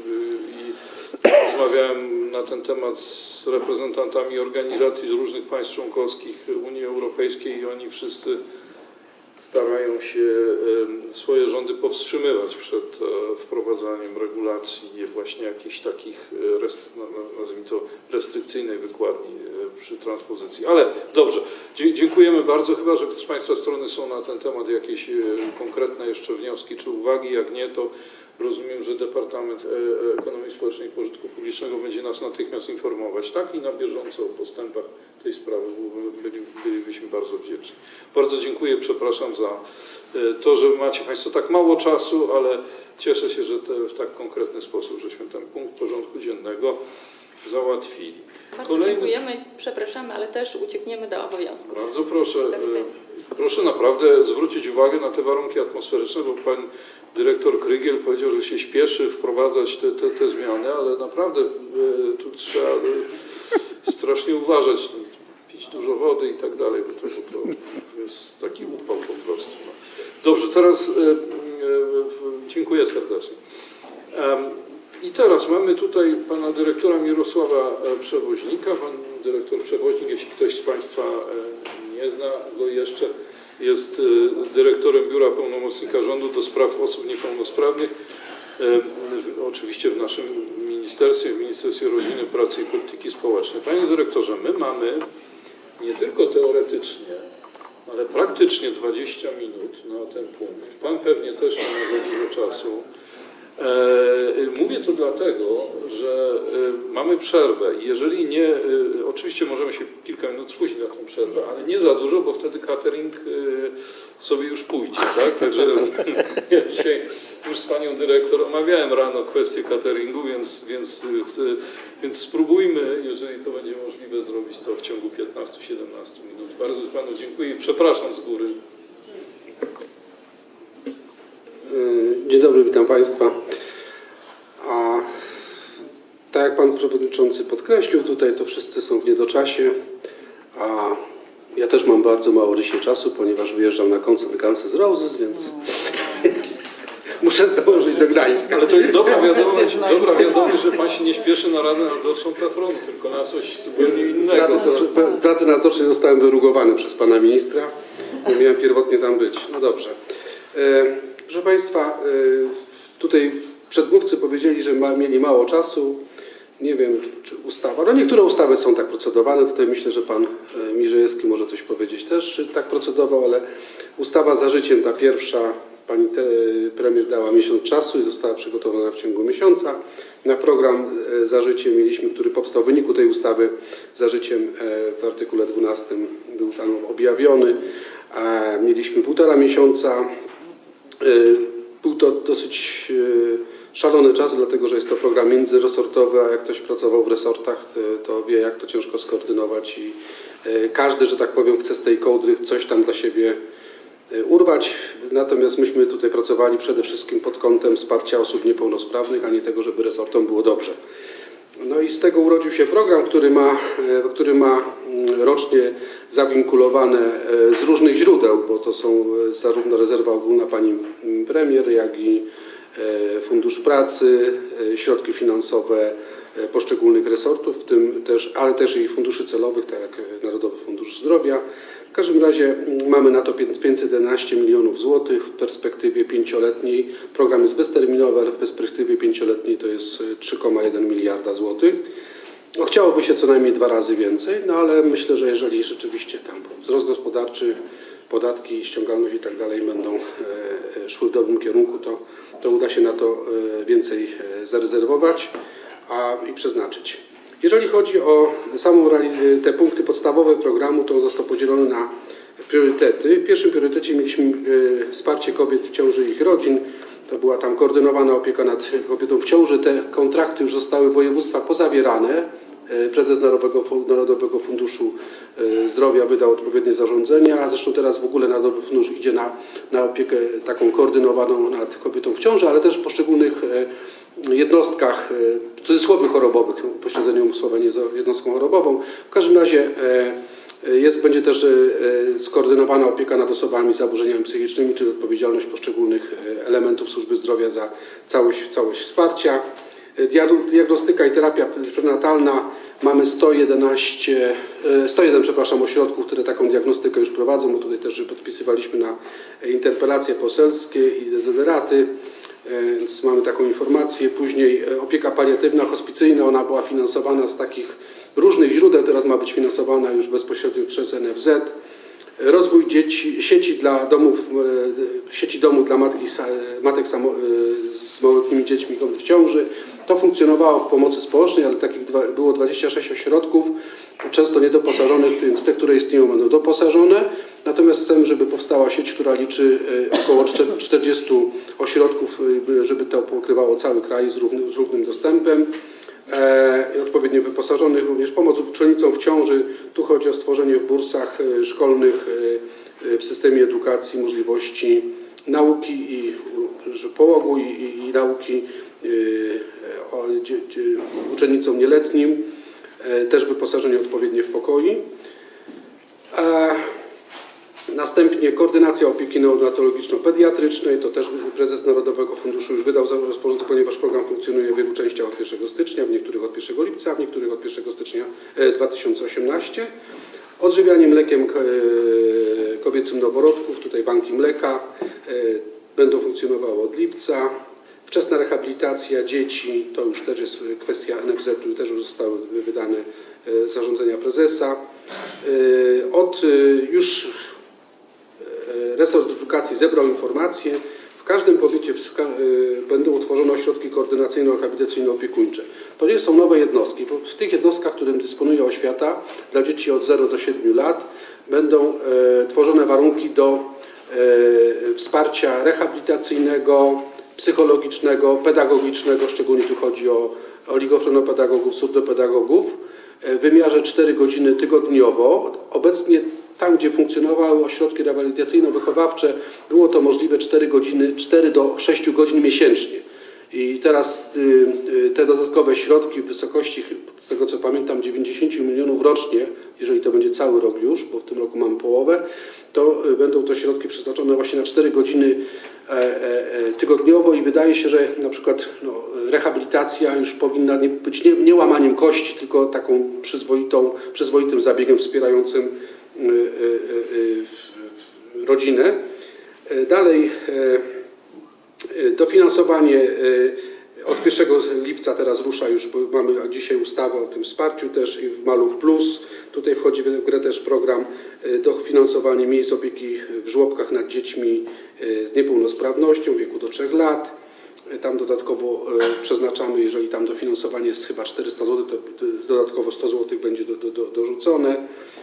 rozmawiałem na ten temat z reprezentantami organizacji z różnych państw członkowskich Unii Europejskiej i oni wszyscy starają się swoje rządy powstrzymywać przed wprowadzaniem regulacji właśnie jakichś takich, nazwijmy to, restrykcyjnej wykładni przy transpozycji. Ale dobrze, dziękujemy bardzo. Chyba że z Państwa strony są na ten temat jakieś konkretne jeszcze wnioski czy uwagi. Jak nie, to rozumiem, że Departament Ekonomii Społecznej i Pożytku Publicznego będzie nas natychmiast informować, tak? I na bieżąco o postępach tej sprawy bylibyśmy bardzo wdzięczni. Bardzo dziękuję, przepraszam za to, że macie Państwo tak mało czasu, ale cieszę się, że w tak konkretny sposób żeśmy ten punkt porządku dziennego załatwili. Bardzo dziękujemy i przepraszamy, ale też uciekniemy do obowiązków. Bardzo proszę, proszę naprawdę zwrócić uwagę na te warunki atmosferyczne, bo pan dyrektor Krygiel powiedział, że się śpieszy wprowadzać te zmiany, ale naprawdę tu trzeba strasznie uważać, pić dużo wody i tak dalej, bo to jest taki upał po prostu. Dobrze, teraz dziękuję serdecznie. I teraz mamy tutaj pana dyrektora Mirosława Przewoźnika. Pan dyrektor Przewoźnik, jeśli ktoś z Państwa nie zna go jeszcze, jest dyrektorem Biura Pełnomocnika Rządu do spraw osób niepełnosprawnych. Oczywiście w naszym ministerstwie, w Ministerstwie Rodziny, Pracy i Polityki Społecznej. Panie dyrektorze, my mamy nie tylko teoretycznie, ale praktycznie 20 minut na ten punkt. Pan pewnie też nie ma za dużo czasu. Mówię to dlatego, że mamy przerwę i jeżeli nie, oczywiście możemy się kilka minut spóźnić na tą przerwę, ale nie za dużo, bo wtedy catering sobie już pójdzie, tak? Także ja dzisiaj już z panią dyrektor omawiałem rano kwestię cateringu, więc spróbujmy, jeżeli to będzie możliwe, zrobić to w ciągu 15-17 minut. Bardzo panu dziękuję i przepraszam z góry. Dzień dobry, witam Państwa. Tak jak Pan Przewodniczący podkreślił, tutaj to wszyscy są w niedoczasie, a ja też mam bardzo mało dzisiaj czasu, ponieważ wyjeżdżam na koncert Guns N' Roses, więc muszę zdążyć do Gdańska. Ale to jest dobra wiadomość, że Pan się nie śpieszy na Radę Nadzorczą Teflonu, tylko na coś zupełnie innego. Z racji nadzorczej zostałem wyrugowany przez Pana Ministra. Nie miałem pierwotnie tam być. No dobrze. Proszę Państwa, tutaj przedmówcy powiedzieli, że mieli mało czasu. Nie wiem, czy ustawa. No niektóre ustawy są tak procedowane. Tutaj myślę, że pan Mirzejewski może coś powiedzieć też, czy tak procedował, ale ustawa Za życiem, ta pierwsza, pani premier dała miesiąc czasu i została przygotowana w ciągu miesiąca. Na program Za życiem mieliśmy, który powstał w wyniku tej ustawy Za życiem w artykule 12 był tam objawiony. Mieliśmy 1,5 miesiąca. Był to dosyć szalony czas, dlatego że jest to program międzyresortowy, a jak ktoś pracował w resortach, to wie, jak to ciężko skoordynować i każdy, że tak powiem, chce z tej kołdry coś tam dla siebie urwać. Natomiast myśmy tutaj pracowali przede wszystkim pod kątem wsparcia osób niepełnosprawnych, a nie tego, żeby resortom było dobrze. No i z tego urodził się program, który ma rocznie zawinkulowane z różnych źródeł, bo to są zarówno rezerwa ogólna pani premier, jak i Fundusz Pracy, środki finansowe poszczególnych resortów, w tym też, ale też i funduszy celowych, tak jak Narodowy Fundusz Zdrowia. W każdym razie mamy na to 511 milionów złotych w perspektywie 5-letniej. Program jest bezterminowy, ale w perspektywie 5-letniej to jest 3,1 miliarda złotych. No, chciałoby się co najmniej 2 razy więcej, no ale myślę, że jeżeli rzeczywiście tam wzrost gospodarczy, podatki, ściągalność i tak dalej będą szły w dobrym kierunku, to uda się na to więcej zarezerwować i przeznaczyć. Jeżeli chodzi o te punkty podstawowe programu, to został podzielony na priorytety. W pierwszym priorytecie mieliśmy wsparcie kobiet w ciąży i ich rodzin. To była tam koordynowana opieka nad kobietą w ciąży. Te kontrakty już zostały w województwach pozawierane. Prezes Narodowego Funduszu Zdrowia wydał odpowiednie zarządzenia, a zresztą teraz w ogóle Narodowy Fundusz idzie na opiekę taką koordynowaną nad kobietą w ciąży, ale też w poszczególnych jednostkach, w cudzysłowie chorobowych, pośledzeniu słowa nie z jednostką chorobową. W każdym razie będzie też skoordynowana opieka nad osobami z zaburzeniami psychicznymi, czyli odpowiedzialność poszczególnych elementów służby zdrowia za całość wsparcia. Diagnostyka i terapia prenatalna. Mamy 101 ośrodków, które taką diagnostykę już prowadzą, bo tutaj też podpisywaliśmy na interpelacje poselskie i dezyderaty, więc mamy taką informację. Później opieka paliatywna, hospicyjna, ona była finansowana z takich różnych źródeł, teraz ma być finansowana już bezpośrednio przez NFZ. Rozwój sieci domów dla matek z małoletnimi dziećmi w ciąży. To funkcjonowało w pomocy społecznej, ale takich było 26 ośrodków, często niedoposażonych, więc te, które istnieją, będą doposażone. Natomiast chcemy, żeby powstała sieć, która liczy około 40 ośrodków, żeby to pokrywało cały kraj z równym dostępem. Odpowiednio wyposażonych, również pomoc uczennicom w ciąży. Tu chodzi o stworzenie w bursach szkolnych w systemie edukacji możliwości nauki i połogu i nauki uczennicom nieletnim, też wyposażenie odpowiednie w pokoi. Następnie koordynacja opieki neonatologiczno-pediatrycznej, to też prezes Narodowego Funduszu już wydał rozporządzenie, ponieważ program funkcjonuje w wielu częściach od 1 stycznia, w niektórych od 1 lipca, w niektórych od 1 stycznia 2018. Odżywianie mlekiem kobiecym noworodków, tutaj banki mleka będą funkcjonowały od lipca. Wczesna rehabilitacja dzieci, to już też jest kwestia NFZ-u, też już zostały wydane zarządzenia prezesa. Już resort edukacji zebrał informacje. W każdym powiecie będą utworzone ośrodki koordynacyjno-rehabilitacyjno-opiekuńcze. To nie są nowe jednostki, bo w tych jednostkach, którym dysponuje oświata dla dzieci od 0 do 7 lat będą tworzone warunki do wsparcia rehabilitacyjnego, psychologicznego, pedagogicznego, szczególnie tu chodzi o oligofrenopedagogów, surdopedagogów, w wymiarze 4 godziny tygodniowo. Obecnie tam, gdzie funkcjonowały ośrodki rehabilitacyjno-wychowawcze, było to możliwe 4 do 6 godzin miesięcznie. I teraz te dodatkowe środki w wysokości, z tego co pamiętam, 90 milionów rocznie, jeżeli to będzie cały rok już, bo w tym roku mamy połowę, to będą to środki przeznaczone właśnie na 4 godziny tygodniowo i wydaje się, że na przykład rehabilitacja już powinna być nie łamaniem kości, tylko taką przyzwoitym zabiegiem wspierającym rodzinę. Dalej dofinansowanie od 1 lipca teraz rusza już, bo mamy dzisiaj ustawę o tym wsparciu też i w Maluch Plus. Tutaj wchodzi w grę też program dofinansowanie miejsc opieki w żłobkach nad dziećmi z niepełnosprawnością w wieku do 3 lat. Tam dodatkowo przeznaczamy, jeżeli tam dofinansowanie jest chyba 400 zł, to dodatkowo 100 zł będzie dorzucone.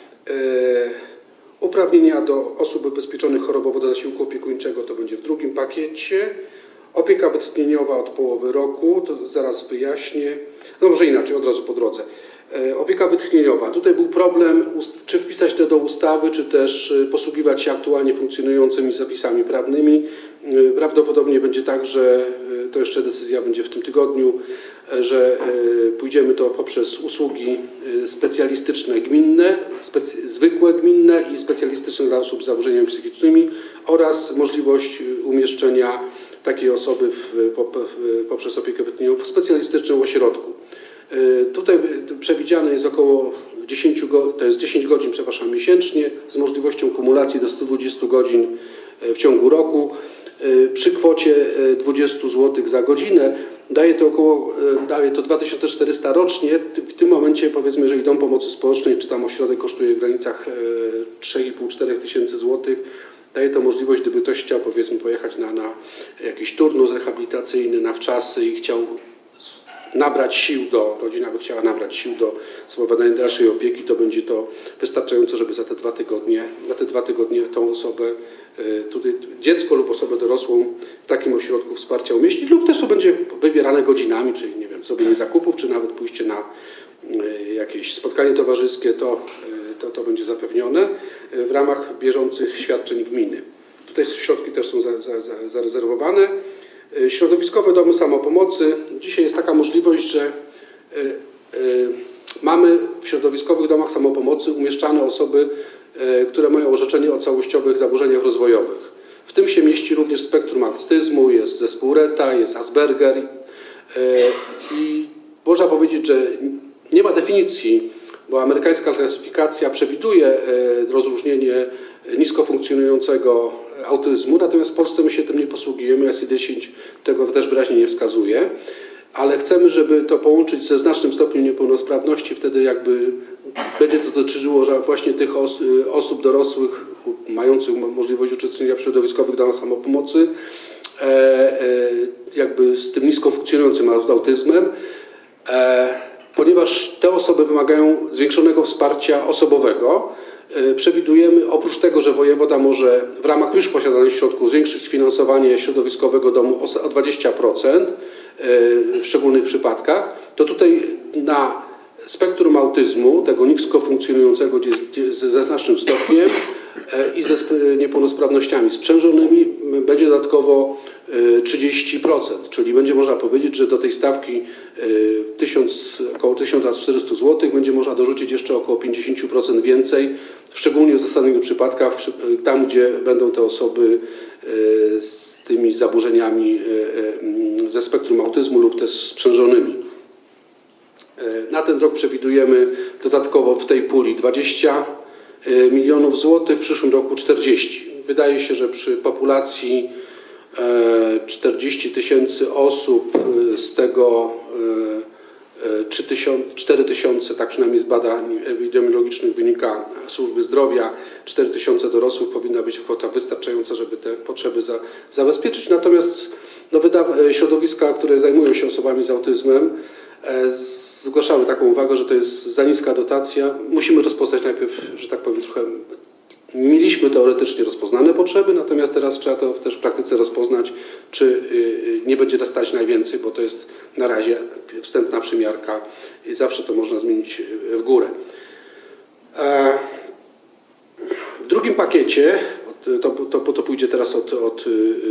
Uprawnienia do osób ubezpieczonych chorobowo do zasiłku opiekuńczego to będzie w drugim pakiecie. Opieka wytchnieniowa od połowy roku, to zaraz wyjaśnię. No może inaczej, od razu po drodze. Opieka wytchnieniowa. Tutaj był problem, czy wpisać to do ustawy, czy też posługiwać się aktualnie funkcjonującymi zapisami prawnymi. Prawdopodobnie będzie tak, że to jeszcze decyzja będzie w tym tygodniu, że pójdziemy to poprzez usługi specjalistyczne gminne, zwykłe gminne i specjalistyczne dla osób z zaburzeniami psychicznymi oraz możliwość umieszczenia takiej osoby poprzez opiekę wytchnieniową w specjalistycznym ośrodku. Tutaj przewidziane jest około 10 godzin, przepraszam, miesięcznie z możliwością kumulacji do 120 godzin w ciągu roku. Przy kwocie 20 zł za godzinę daje to 2400 rocznie. W tym momencie, powiedzmy, jeżeli dom pomocy społecznej czy tam ośrodek kosztuje w granicach 3,5-4 tysięcy złotych, daje to możliwość, gdyby ktoś chciał, powiedzmy, pojechać na jakiś turnus rehabilitacyjny, na wczasy i chciał nabrać sił rodzina by chciała nabrać sił do sprawowania dalszej opieki, to będzie to wystarczające, żeby za te 2 tygodnie, na te 2 tygodnie tą osobę, tutaj dziecko lub osobę dorosłą w takim ośrodku wsparcia umieścić, lub też to będzie wybierane godzinami, czyli nie wiem, zrobienie zakupów, czy nawet pójście na jakieś spotkanie towarzyskie, to będzie zapewnione w ramach bieżących świadczeń gminy. Tutaj środki też są zarezerwowane. Środowiskowe domy samopomocy. Dzisiaj jest taka możliwość, że mamy w środowiskowych domach samopomocy umieszczane osoby, które mają orzeczenie o całościowych zaburzeniach rozwojowych. W tym się mieści również spektrum autyzmu, jest zespół Retta, jest Asperger i można powiedzieć, że nie ma definicji, bo amerykańska klasyfikacja przewiduje rozróżnienie nisko funkcjonującego autyzmu, natomiast w Polsce my się tym nie posługujemy, ICD-10 tego też wyraźnie nie wskazuje, ale chcemy, żeby to połączyć ze znacznym stopniem niepełnosprawności, wtedy jakby będzie to dotyczyło właśnie tych osób dorosłych mających możliwość uczestniczenia w środowiskowych domach samopomocy, jakby z tym nisko funkcjonującym autyzmem, ponieważ te osoby wymagają zwiększonego wsparcia osobowego. Przewidujemy, oprócz tego, że wojewoda może w ramach już posiadanych środków zwiększyć finansowanie środowiskowego domu o 20% w szczególnych przypadkach, to tutaj na spektrum autyzmu, tego nisko funkcjonującego ze znacznym stopniem i ze niepełnosprawnościami sprzężonymi będzie dodatkowo 30%, czyli będzie można powiedzieć, że do tej stawki około 1400 zł będzie można dorzucić jeszcze około 50% więcej, szczególnie w zasadniczych przypadkach, tam gdzie będą te osoby z tymi zaburzeniami ze spektrum autyzmu lub też sprzężonymi. Na ten rok przewidujemy dodatkowo w tej puli 20 milionów złotych, w przyszłym roku 40. Wydaje się, że przy populacji 40 tysięcy osób, z tego 4 tysiące, tak przynajmniej z badań epidemiologicznych wynika służby zdrowia, 4 tysiące dorosłych powinna być kwota wystarczająca, żeby te potrzeby zabezpieczyć. Natomiast środowiska, które zajmują się osobami z autyzmem, zgłaszały taką uwagę, że to jest za niska dotacja. Musimy rozpoznać najpierw, że tak powiem, trochę. Mieliśmy teoretycznie rozpoznane potrzeby, natomiast teraz trzeba to też w praktyce rozpoznać, czy nie będzie nas stać najwięcej, bo to jest na razie wstępna przymiarka i zawsze to można zmienić w górę. W drugim pakiecie, to pójdzie teraz od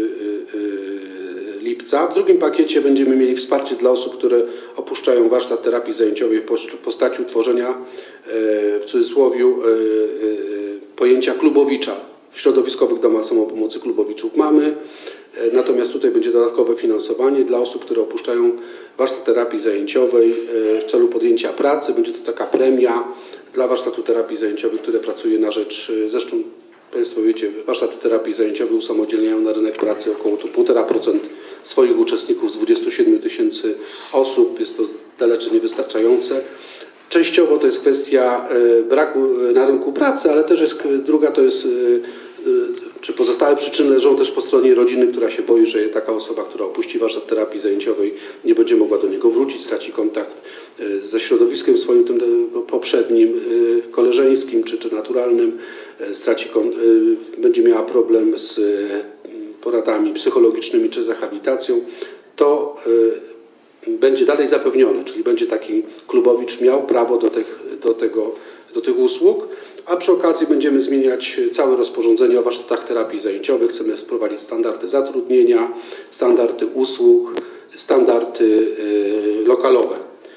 lipca, w drugim pakiecie będziemy mieli wsparcie dla osób, które opuszczają warsztat terapii zajęciowej w postaci utworzenia, w cudzysłowie, pojęcia klubowicza. W środowiskowych domach samopomocy klubowiczów mamy, natomiast tutaj będzie dodatkowe finansowanie dla osób, które opuszczają warsztat terapii zajęciowej w celu podjęcia pracy. Będzie to taka premia dla warsztatu terapii zajęciowej, które pracuje na rzecz, zresztą Państwo wiecie, warsztaty terapii zajęciowej usamodzielniają na rynek pracy około 1,5% swoich uczestników z 27 000 osób. Jest to dalece niewystarczające. Częściowo to jest kwestia braku na rynku pracy, ale też druga to jest, czy pozostałe przyczyny leżą też po stronie rodziny, która się boi, że taka osoba, która opuści warsztat terapii zajęciowej, nie będzie mogła do niego wrócić, straci kontakt ze środowiskiem swoim tym poprzednim, koleżeńskim czy naturalnym, będzie miała problem z poradami psychologicznymi czy z rehabilitacją. To będzie dalej zapewnione, czyli będzie taki klubowicz miał prawo do tych usług, a przy okazji będziemy zmieniać całe rozporządzenie o warsztatach terapii zajęciowej. Chcemy wprowadzić standardy zatrudnienia, standardy usług, standardy lokalowe.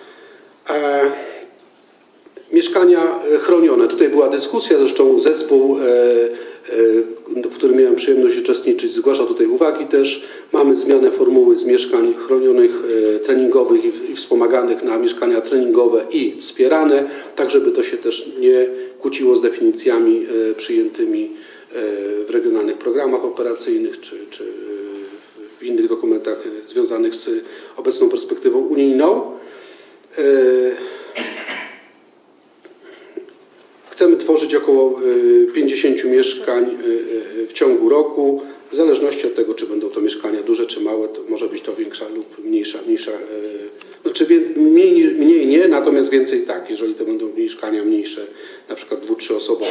Mieszkania chronione. Tutaj była dyskusja, zresztą zespół, w którym miałem przyjemność uczestniczyć, zgłasza tutaj uwagi też. Mamy zmianę formuły z mieszkań chronionych, treningowych i wspomaganych na mieszkania treningowe i wspierane, tak żeby to się też nie kłóciło z definicjami przyjętymi w regionalnych programach operacyjnych czy w innych dokumentach związanych z obecną perspektywą unijną. Chcemy tworzyć około 50 mieszkań w ciągu roku. W zależności od tego, czy będą to mieszkania duże czy małe, to może być to większa lub mniejsza. Znaczy mniej nie, natomiast więcej tak, jeżeli to będą mieszkania mniejsze, na przykład 2-3 osobowe.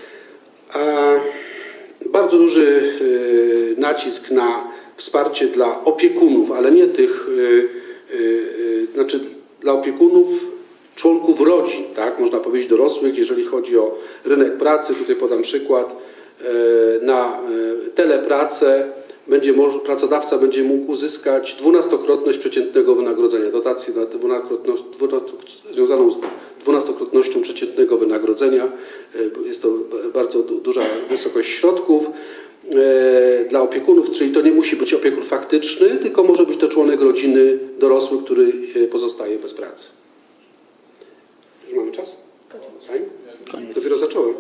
Bardzo duży nacisk na wsparcie dla opiekunów, ale nie tych, znaczy dla opiekunów członków rodzin, tak, można powiedzieć dorosłych, jeżeli chodzi o rynek pracy. Tutaj podam przykład. Na telepracę pracodawca będzie mógł uzyskać 12-krotność przeciętnego wynagrodzenia, dotację na związaną z 12-krotnością przeciętnego wynagrodzenia. Jest to bardzo duża wysokość środków dla opiekunów, czyli to nie musi być opiekun faktyczny, tylko może być to członek rodziny dorosły, który pozostaje bez pracy. Już mamy czas? Koniec. Dopiero zacząłem.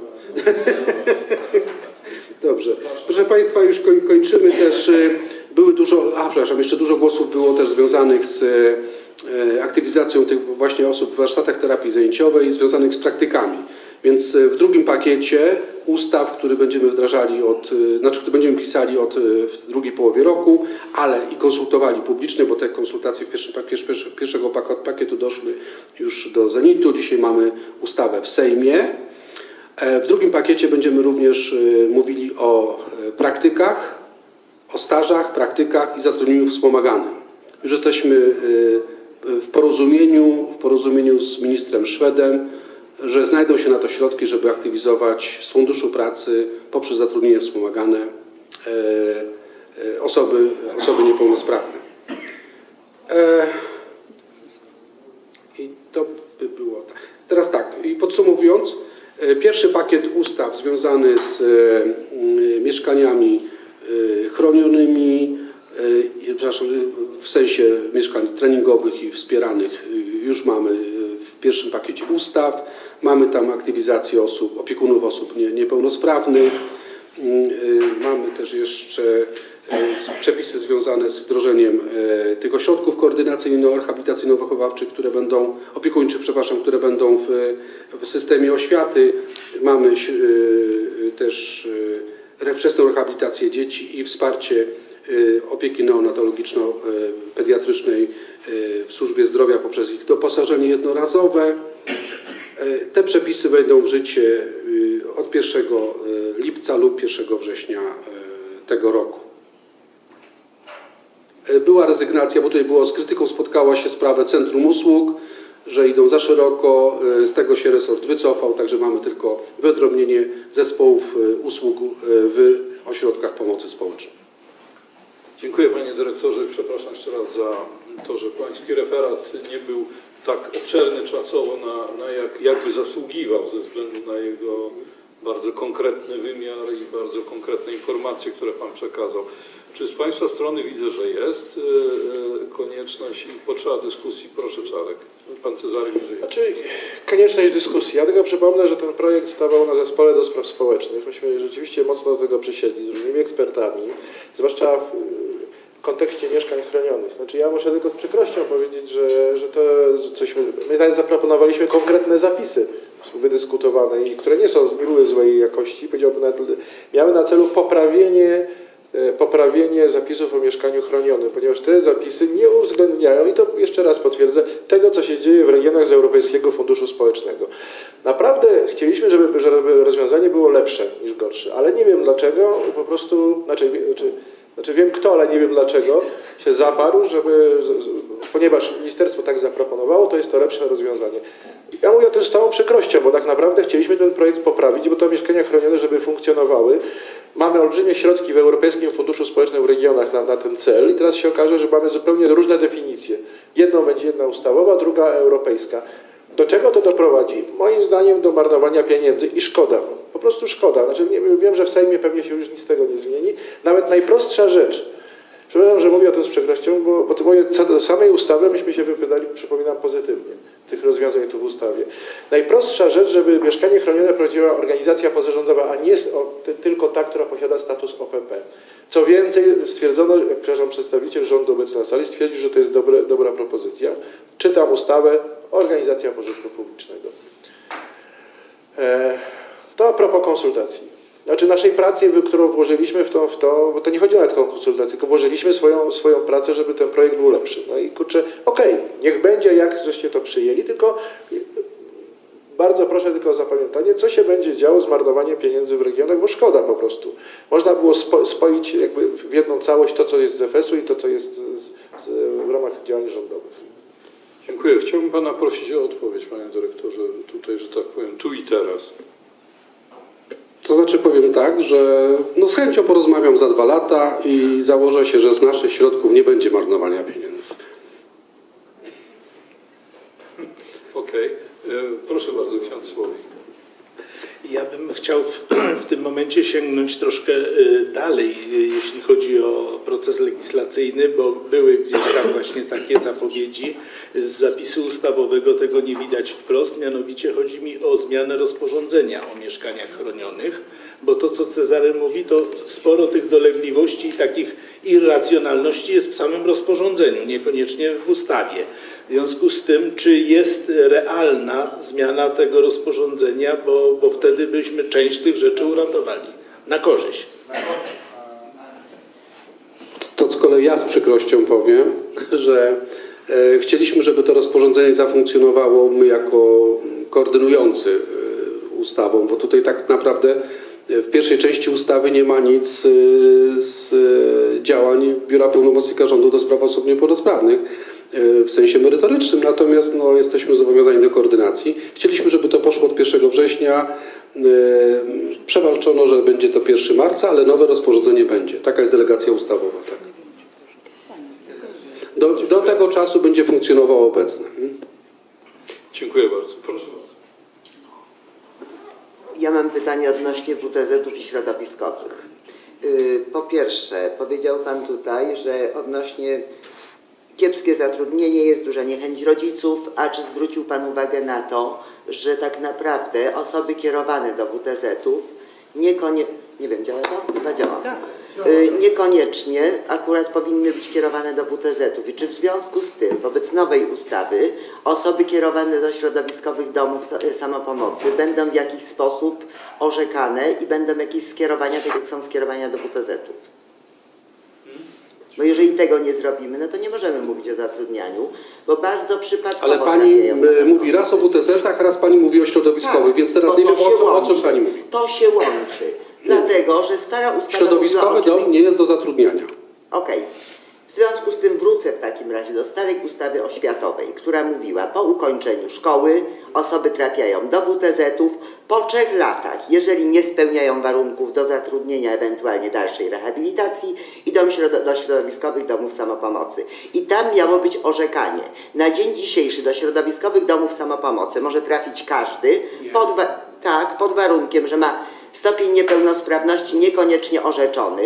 Dobrze. Proszę Państwa, już kończymy też. Jeszcze dużo głosów było też związanych z aktywizacją tych właśnie osób w warsztatach terapii zajęciowej, związanych z praktykami. Więc w drugim pakiecie ustaw, który będziemy wdrażali który będziemy pisali w drugiej połowie roku, ale i konsultowali publicznie, bo te konsultacje pierwszego pakietu doszły już do zenitu. Dzisiaj mamy ustawę w Sejmie. W drugim pakiecie będziemy również mówili o praktykach, o stażach, praktykach i zatrudnieniu wspomaganym. Już jesteśmy w porozumieniu z ministrem Szwedem, że znajdą się na to środki, żeby aktywizować z Funduszu Pracy poprzez zatrudnienie wspomagane osoby niepełnosprawne. I to by było tak. Teraz tak, i podsumowując, pierwszy pakiet ustaw związany z mieszkaniami chronionymi, w sensie mieszkań treningowych i wspieranych już mamy w pierwszym pakiecie ustaw. Mamy tam aktywizację opiekunów osób niepełnosprawnych. Mamy też jeszcze przepisy związane z wdrożeniem tych ośrodków koordynacyjno-rehabilitacyjno-wychowawczych, które będą w systemie oświaty. Mamy też wczesną rehabilitację dzieci i wsparcie opieki neonatologiczno-pediatrycznej w służbie zdrowia poprzez ich doposażenie jednorazowe. Te przepisy wejdą w życie od 1 lipca lub 1 września tego roku. Była rezygnacja, bo tutaj z krytyką spotkała się sprawa Centrum Usług, że idą za szeroko, z tego się resort wycofał, także mamy tylko wyodrębnienie zespołów usług w ośrodkach pomocy społecznej. Dziękuję panie dyrektorze. Przepraszam jeszcze raz za to, że pański referat nie był tak obszerny czasowo, jakby zasługiwał ze względu na jego bardzo konkretny wymiar i bardzo konkretne informacje, które pan przekazał. Czy z Państwa strony widzę, że jest konieczność i potrzeba dyskusji? Proszę Czarek. Pan Cezary Mierzyński. Znaczy, konieczność dyskusji. Ja tylko przypomnę, że ten projekt stawał na zespole do spraw społecznych. Myśmy rzeczywiście mocno do tego przysiedli z różnymi ekspertami, zwłaszcza w kontekście mieszkań chronionych. Znaczy, ja muszę tylko z przykrością powiedzieć, że to my nawet zaproponowaliśmy konkretne zapisy wydyskutowane i które nie były złej jakości, powiedziałbym, miały na celu poprawienie zapisów o mieszkaniu chronionym, ponieważ te zapisy nie uwzględniają, i to jeszcze raz potwierdzę, tego, co się dzieje w regionach z Europejskiego Funduszu Społecznego. Naprawdę chcieliśmy, żeby rozwiązanie było lepsze niż gorsze, ale nie wiem dlaczego, po prostu, znaczy wiem kto, ale nie wiem dlaczego się zaparł, ponieważ ministerstwo tak zaproponowało, to jest to lepsze rozwiązanie. Ja mówię o tym z całą przykrością, bo tak naprawdę chcieliśmy ten projekt poprawić, bo to mieszkania chronione, żeby funkcjonowały. Mamy olbrzymie środki w Europejskim Funduszu Społecznym w regionach na ten cel i teraz się okaże, że mamy zupełnie różne definicje. Jedną będzie jedna ustawowa, druga europejska. Do czego to doprowadzi? Moim zdaniem do marnowania pieniędzy i szkoda. Po prostu szkoda. Znaczy, wiem, że w Sejmie pewnie się już nic z tego nie zmieni. Nawet najprostsza rzecz. Przepraszam, że mówię o tym z przykrością, bo co do samej ustawy myśmy się wypowiadali, przypominam, pozytywnie. Tych rozwiązań tu w ustawie. Najprostsza rzecz, żeby mieszkanie chronione prowadziła organizacja pozarządowa, a nie tylko ta, która posiada status OPP. Co więcej, stwierdzono, przepraszam, przedstawiciel rządu obecny na sali stwierdził, że to jest dobra propozycja. Czytam ustawę, organizacja pożytku publicznego. To a propos konsultacji. Znaczy naszej pracy, którą włożyliśmy w to, bo to nie chodzi nawet o konsultację, tylko włożyliśmy swoją pracę, żeby ten projekt był lepszy. No i kurczę, okej, niech będzie, jak żeście to przyjęli, tylko bardzo proszę tylko o zapamiętanie, co się będzie działo z marnowaniem pieniędzy w regionach, bo szkoda po prostu. Można było spoić jakby w jedną całość to, co jest z EFS-u i to, co jest w ramach działań rządowych. Dziękuję. Chciałbym Pana prosić o odpowiedź, Panie Dyrektorze, tutaj, że tak powiem, tu i teraz. To znaczy powiem tak, że z chęcią porozmawiam za 2 lata i założę się, że z naszych środków nie będzie marnowania pieniędzy. Okej. Proszę bardzo, ksiądz Słowik. Ja bym chciał w tym momencie sięgnąć troszkę dalej, jeśli chodzi o proces legislacyjny, bo były gdzieś tam właśnie takie zapowiedzi. Z zapisu ustawowego tego nie widać wprost, mianowicie chodzi mi o zmianę rozporządzenia o mieszkaniach chronionych, bo to, co Cezary mówi, to sporo tych dolegliwości i takich irracjonalności jest w samym rozporządzeniu, niekoniecznie w ustawie. W związku z tym, czy jest realna zmiana tego rozporządzenia, bo wtedy byśmy część tych rzeczy uratowali na korzyść. To z kolei ja z przykrością powiem, że chcieliśmy, żeby to rozporządzenie zafunkcjonowało my jako koordynujący ustawą, bo tutaj tak naprawdę w pierwszej części ustawy nie ma nic z działań Biura Pełnomocnika Rządu do spraw osób niepełnosprawnych w sensie merytorycznym, natomiast jesteśmy zobowiązani do koordynacji. Chcieliśmy, żeby to poszło od 1 września. Przewalczono, że będzie to 1 marca, ale nowe rozporządzenie będzie. Taka jest delegacja ustawowa. Tak. Do tego czasu będzie funkcjonowało obecne. Dziękuję bardzo. Proszę bardzo. Ja mam pytanie odnośnie WTZ-ów i środowiskowych. Po pierwsze, powiedział Pan tutaj, że odnośnie kiepskie zatrudnienie, jest duża niechęć rodziców, a czy zwrócił Pan uwagę na to, że tak naprawdę osoby kierowane do WTZ-ów nie wiem, działa to? Chyba działa. Niekoniecznie akurat powinny być kierowane do WTZ-ów. I czy w związku z tym, wobec nowej ustawy, osoby kierowane do środowiskowych domów samopomocy będą w jakiś sposób orzekane i będą jakieś skierowania, tak jak są skierowania do WTZ-ów? Bo jeżeli tego nie zrobimy, no to nie możemy mówić o zatrudnianiu, bo bardzo przypadkowo... Ale Pani mówi raz o WTZ-ach, raz Pani mówi o środowiskowych, tak, więc teraz nie wiem o czym Pani mówi. To się łączy, dlatego że stara ustawa... Środowiskowy dom nie jest do zatrudniania. Okej. W związku z tym wrócę w takim razie do starej ustawy oświatowej, która mówiła, po ukończeniu szkoły osoby trafiają do WTZ-ów, po 3 latach, jeżeli nie spełniają warunków do zatrudnienia, ewentualnie dalszej rehabilitacji, idą do środowiskowych domów samopomocy. I tam miało być orzekanie. Na dzień dzisiejszy do środowiskowych domów samopomocy może trafić każdy, pod warunkiem, że ma stopień niepełnosprawności niekoniecznie orzeczony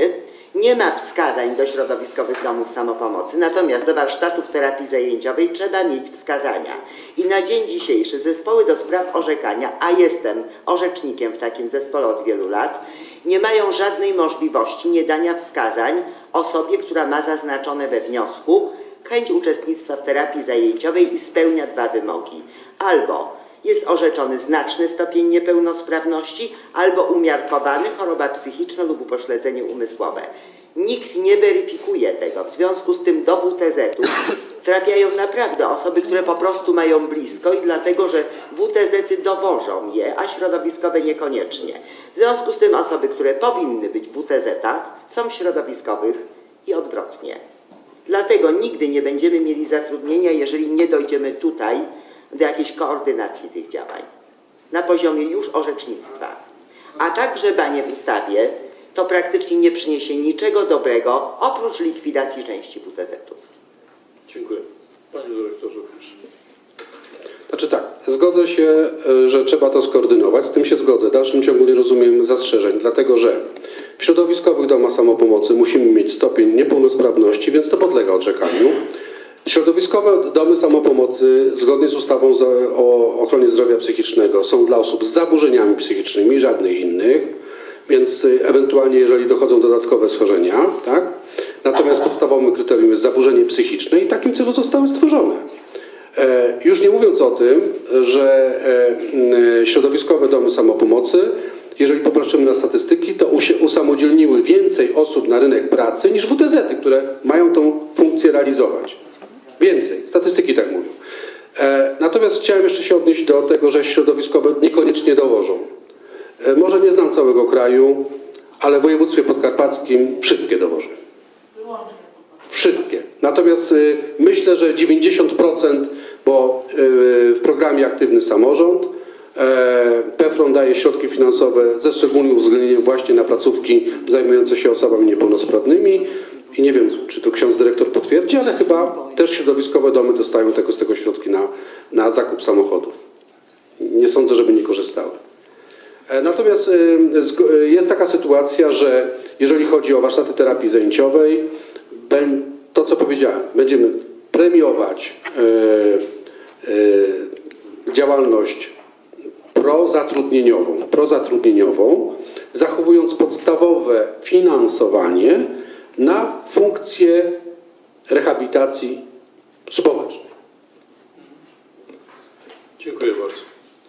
Nie ma wskazań do środowiskowych domów samopomocy, natomiast do warsztatów terapii zajęciowej trzeba mieć wskazania. I na dzień dzisiejszy zespoły do spraw orzekania, a jestem orzecznikiem w takim zespole od wielu lat, nie mają żadnej możliwości niedania wskazań osobie, która ma zaznaczone we wniosku chęć uczestnictwa w terapii zajęciowej i spełnia dwa wymogi. Albo jest orzeczony znaczny stopień niepełnosprawności, albo umiarkowany, choroba psychiczna lub upośledzenie umysłowe. Nikt nie weryfikuje tego. W związku z tym do WTZ-ów trafiają naprawdę osoby, które po prostu mają blisko i dlatego, że WTZ-y dowożą je, a środowiskowe niekoniecznie. W związku z tym osoby, które powinny być w WTZ-ach, są w środowiskowych i odwrotnie. Dlatego nigdy nie będziemy mieli zatrudnienia, jeżeli nie dojdziemy tutaj do jakiejś koordynacji tych działań na poziomie już orzecznictwa. A tak grzebanie w ustawie to praktycznie nie przyniesie niczego dobrego oprócz likwidacji części WTZ-ów. Dziękuję. Panie dyrektorze, proszę. Znaczy tak, zgodzę się, że trzeba to skoordynować, z tym się zgodzę. W dalszym ciągu nie rozumiem zastrzeżeń, dlatego że w środowiskowych domach samopomocy musimy mieć stopień niepełnosprawności, więc to podlega orzekaniu. Środowiskowe domy samopomocy zgodnie z ustawą o ochronie zdrowia psychicznego są dla osób z zaburzeniami psychicznymi, żadnych innych, więc ewentualnie jeżeli dochodzą dodatkowe schorzenia, tak? Natomiast podstawowym kryterium jest zaburzenie psychiczne i w takim celu zostały stworzone. Już nie mówiąc o tym, że środowiskowe domy samopomocy, jeżeli popatrzymy na statystyki, to usamodzielniły więcej osób na rynek pracy niż WTZ-y, które mają tą funkcję realizować. Więcej. Statystyki tak mówią. Natomiast chciałem jeszcze się odnieść do tego, że środowiskowe niekoniecznie dowożą. Może nie znam całego kraju, ale w województwie podkarpackim wszystkie dowożą. Wszystkie. Natomiast myślę, że 90%, bo w programie Aktywny Samorząd PFRON daje środki finansowe ze szczególnym uwzględnieniem właśnie na placówki zajmujące się osobami niepełnosprawnymi. I nie wiem, czy to ksiądz dyrektor potwierdzi, ale chyba też środowiskowe domy dostają z tego środki na zakup samochodów. Nie sądzę, żeby nie korzystały. Natomiast jest taka sytuacja, że jeżeli chodzi o warsztaty terapii zajęciowej, to co powiedziałem, będziemy premiować działalność prozatrudnieniową, zachowując podstawowe finansowanie na funkcję rehabilitacji społecznej. Dziękuję bardzo.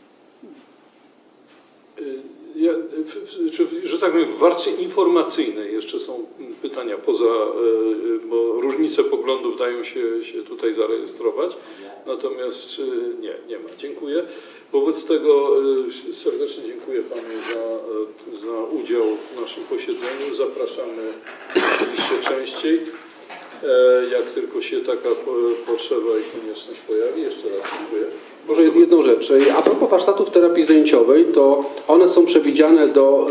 Że tak powiem, w warstwie informacyjnej jeszcze są pytania bo różnice poglądów dają się tutaj zarejestrować, natomiast nie ma. Dziękuję. Wobec tego serdecznie dziękuję Panu za udział w naszym posiedzeniu. Zapraszamy oczywiście częściej, jak tylko się taka potrzeba i konieczność pojawi. Jeszcze raz dziękuję. Może jedną rzecz. A propos warsztatów terapii zajęciowej, to one są przewidziane do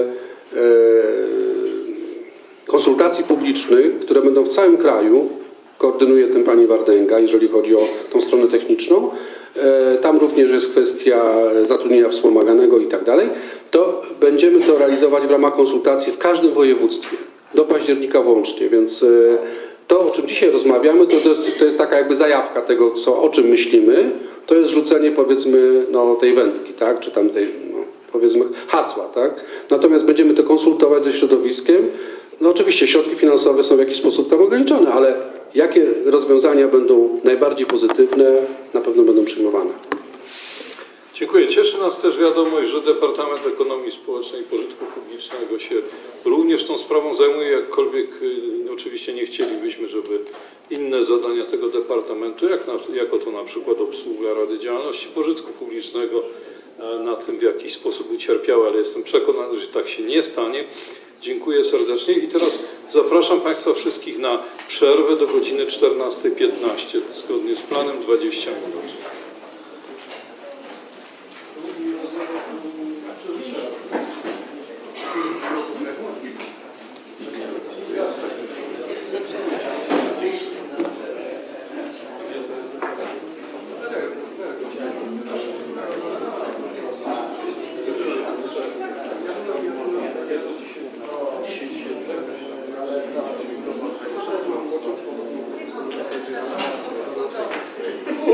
konsultacji publicznych, które będą w całym kraju. Koordynuje tym pani Wardęga, jeżeli chodzi o tą stronę techniczną. Tam również jest kwestia zatrudnienia wspomaganego i tak dalej. To będziemy to realizować w ramach konsultacji w każdym województwie. Do października włącznie, więc to, o czym dzisiaj rozmawiamy, to jest taka jakby zajawka tego, o czym myślimy. To jest rzucenie, powiedzmy, tej wędki, tak? Czy tam tej, powiedzmy, hasła, tak? Natomiast będziemy to konsultować ze środowiskiem. Oczywiście środki finansowe są w jakiś sposób tam ograniczone, ale jakie rozwiązania będą najbardziej pozytywne, na pewno będą przyjmowane. Dziękuję. Cieszy nas też wiadomość, że Departament Ekonomii Społecznej i Pożytku Publicznego się również tą sprawą zajmuje, jakkolwiek oczywiście nie chcielibyśmy, żeby inne zadania tego departamentu, jako to na przykład obsługa Rady Działalności Pożytku Publicznego, na tym w jakiś sposób ucierpiały, ale jestem przekonany, że tak się nie stanie. Dziękuję serdecznie i teraz zapraszam Państwa wszystkich na przerwę do godziny 14:15, zgodnie z planem 20 minut.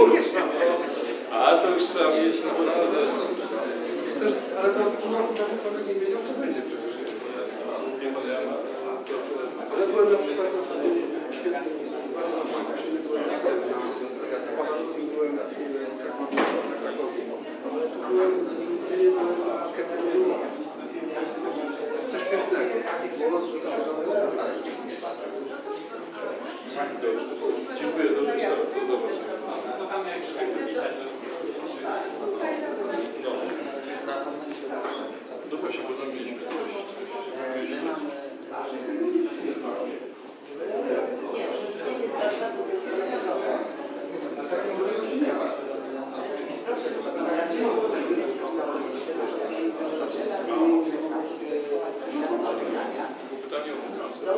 A to już trzeba mieć naprawdę. Ale to nawet człowiek nie wiedział, co będzie przecież. Ale byłem na przykład na stadionie świetnym, bardzo na Płakuszynie, byłem na Pawalutki, byłem na Krakowie, ale tu byłem na Kefirze. Coś pięknego, taki głos, że przeżony jest rzeczywiście. Dziękuję za występ, do zobaczenia. Dobra się potem mieliśmy pytanie o finansy.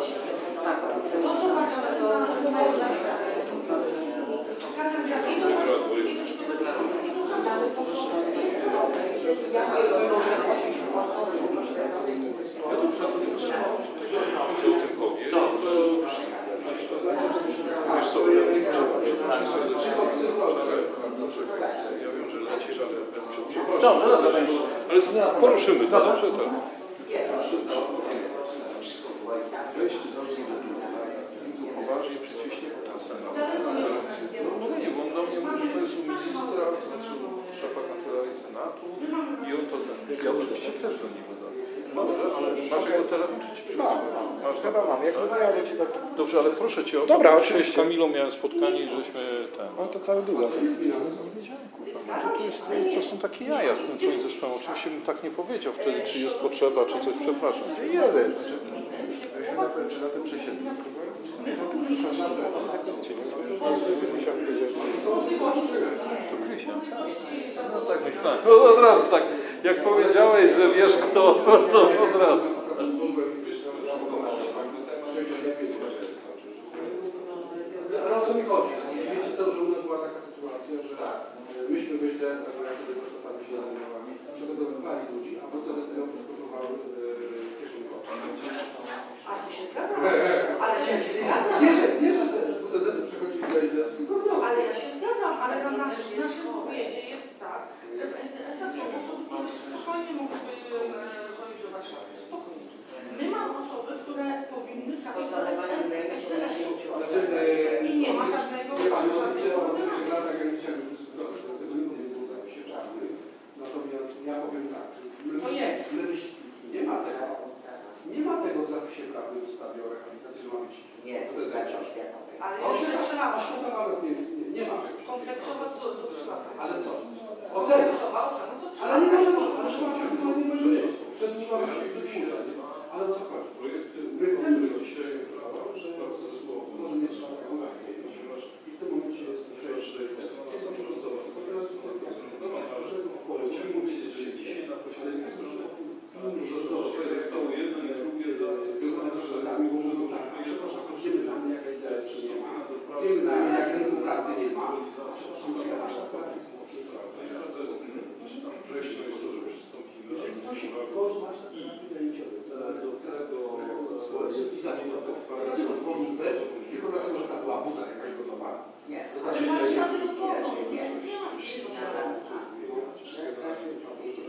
Ja tu muszę o tym powiedzieć. Wiesz co, przepraszam sobie ja wiem, że lecisz, ale przepraszam. Ale poruszymy to, dobrze? Tak. Wejście poważnie przyciśnie ten Senat. No nie, bo on do mnie mówi, że to jest u ministra, to znaczy szefa Kancelarii Senatu i on to ten. Ja oczywiście też do niego zadzwonię. Dobrze, ale masz jego telefon, czy ci przysłać? Masz chyba mam, jak nie, ale ci tak... Dobrze, ale proszę cię o to. Dobra, oczywiście. Z Kamilą miałem spotkanie i żeśmy ten... No to cały długo. Nie wiedziałem, kurwa. To są takie jaja z tym twoim zespołem. Oczywiście bym tak nie powiedział wtedy, czy jest potrzeba, czy coś, przepraszam. Nie wiesz, czy na tym przesiedli. To Krysia. No tak myślałem. No od razu tak, jak powiedziałeś, że wiesz kto, to od razu. Ale o co mi chodzi? Wiecie co, że u nas była taka sytuacja, że myśmy w ŚDS-ach, jak sobie kosztowali się zajmowali, przygotowywali ludzi, a potem z tego podgotowały kieszonkowe. A to się zgadza? Ale się zgadza. Nie, że z WTZ-u przechodzili do ŁDS-u, tylko ale ja się zgadzam, ale na naszym powiecie jest tak, że w SDS-ach są osoby, które spokojnie mogłyby chodzić do Warszawy. Spokojnie. My mamy osoby, które powinny sami i nie ma żadnego natomiast ja powiem tak, to jest. nie ma tego w zapisie prawnym w ustawie o rehabilitacji, że ma być. Nie, to jest ale oświatowa nie ma czegoś. Kompleksowa co 3 lata. Ale co? Ocena. Kompleksowa ocena co 3 lata. Ale nie może, ale szkoła maksymalnie może mieć. Przedłuża się przedłuża. Ale o co chodzi? My chcemy dzisiaj prawa, że może mieć taką i w tym momencie jest przejście. To są rządowe. Natomiast że poleciłem mówić, że dzisiaj na posiedzeniu zostało jedno i drugie za nami możemy przepraszam, wiemy tam jaka idea czy nie ma, wiemy tam jak rynku pracy nie ma. Przepraszam, czy ja nasza praca to jest treścią jest to, że przystąpimy i zajęciowy do którego społeczeństwa zanielonych dlaczego tworzysz bez, tylko dlatego, że ta była buda jakaś gotowa? Nie, to ale znaczy, masz że na tego tworzu, nie ma wszystkiego racja, że każdy powiedział,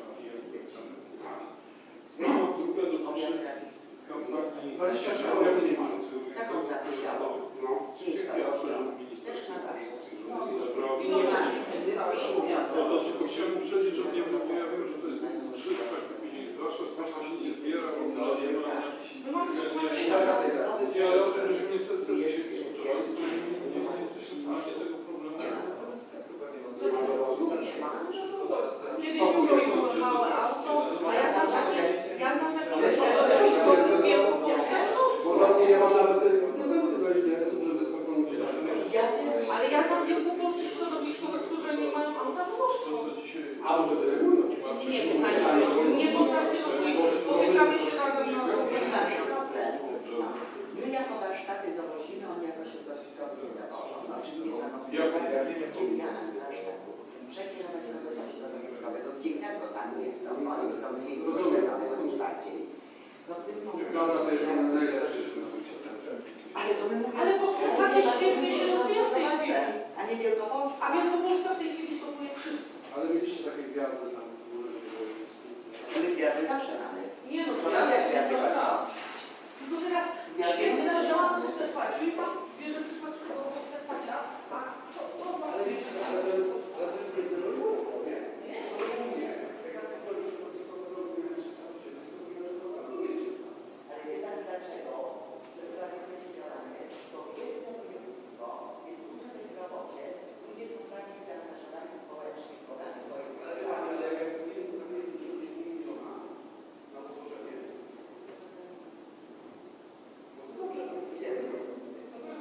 grupę do kampanii 24 jak nie ma. taką zapowiedziałą. Też na I nie ma. No to tylko chciałem uprzedzić, że nie wiem, ja wiem, że to jest skrzydka i wasza strona się nie zbiera, bo nie ma. Nie, ale o tym, że niestety też się dyskutowali, nie jesteśmy w stanie tego problemu. Nie ma. Kiedyś było małe auto, a jak tam tak jest, jak tam tak jest, nie ma nawet problemu z tego ŁDS-u, żeby spokojnie ale ja tam wiem po prostu środowiskowe, które nie mają auta po prostu. A może wyregulować? Nie potrafię robić, spotykamy się razem na My jako warsztaty dowozimy, on jako środowisko no, czyli nie ma kiedy ja na warsztat przekierować do środowiskowego, gdzie i tak go tam nie chcą, oni chcą mniej pośledzonego niż bardziej. No w tym momencie... Ale to my mówimy... Ale podpowiedź świetnie się rozwija w tej chwili. A nie Wielkopolska. A Wielkopolska w tej chwili stopuje wszystko. Ale mieliście takie gwiazdy tam w górę. My gwiazdy zawsze mamy. Nie no, To nawet gwiazdy tylko teraz świetnie należała na Podkarpaciu i pan bierze przykład z tego Podkarpacia, a to ale wiecie, ale to jest nie? Nie, to nie. Ale wie pan dlaczego? Że teraz jesteśmy działamy, bo jedno województwo jest duże bezrobocie, ludzie są bardziej zaangażowani społecznie, ale jak zmieni prawie 10 miliona na utworzenie, no to dobrze,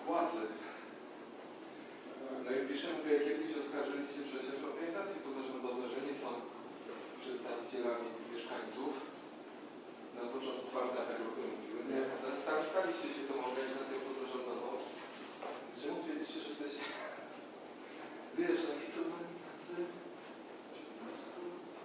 władzy. No i piszę, mówię, kiedyś oskarżyliście przecież organizacje pozarządowe, że nie są przedstawicielami mieszkańców. Na początku prawda tak o tym mówiły. Nie, sami staliście się tą organizacją pozarządową. Z czemu stwierdziliście, że jesteście wyjaśnieni tacy? Po prostu...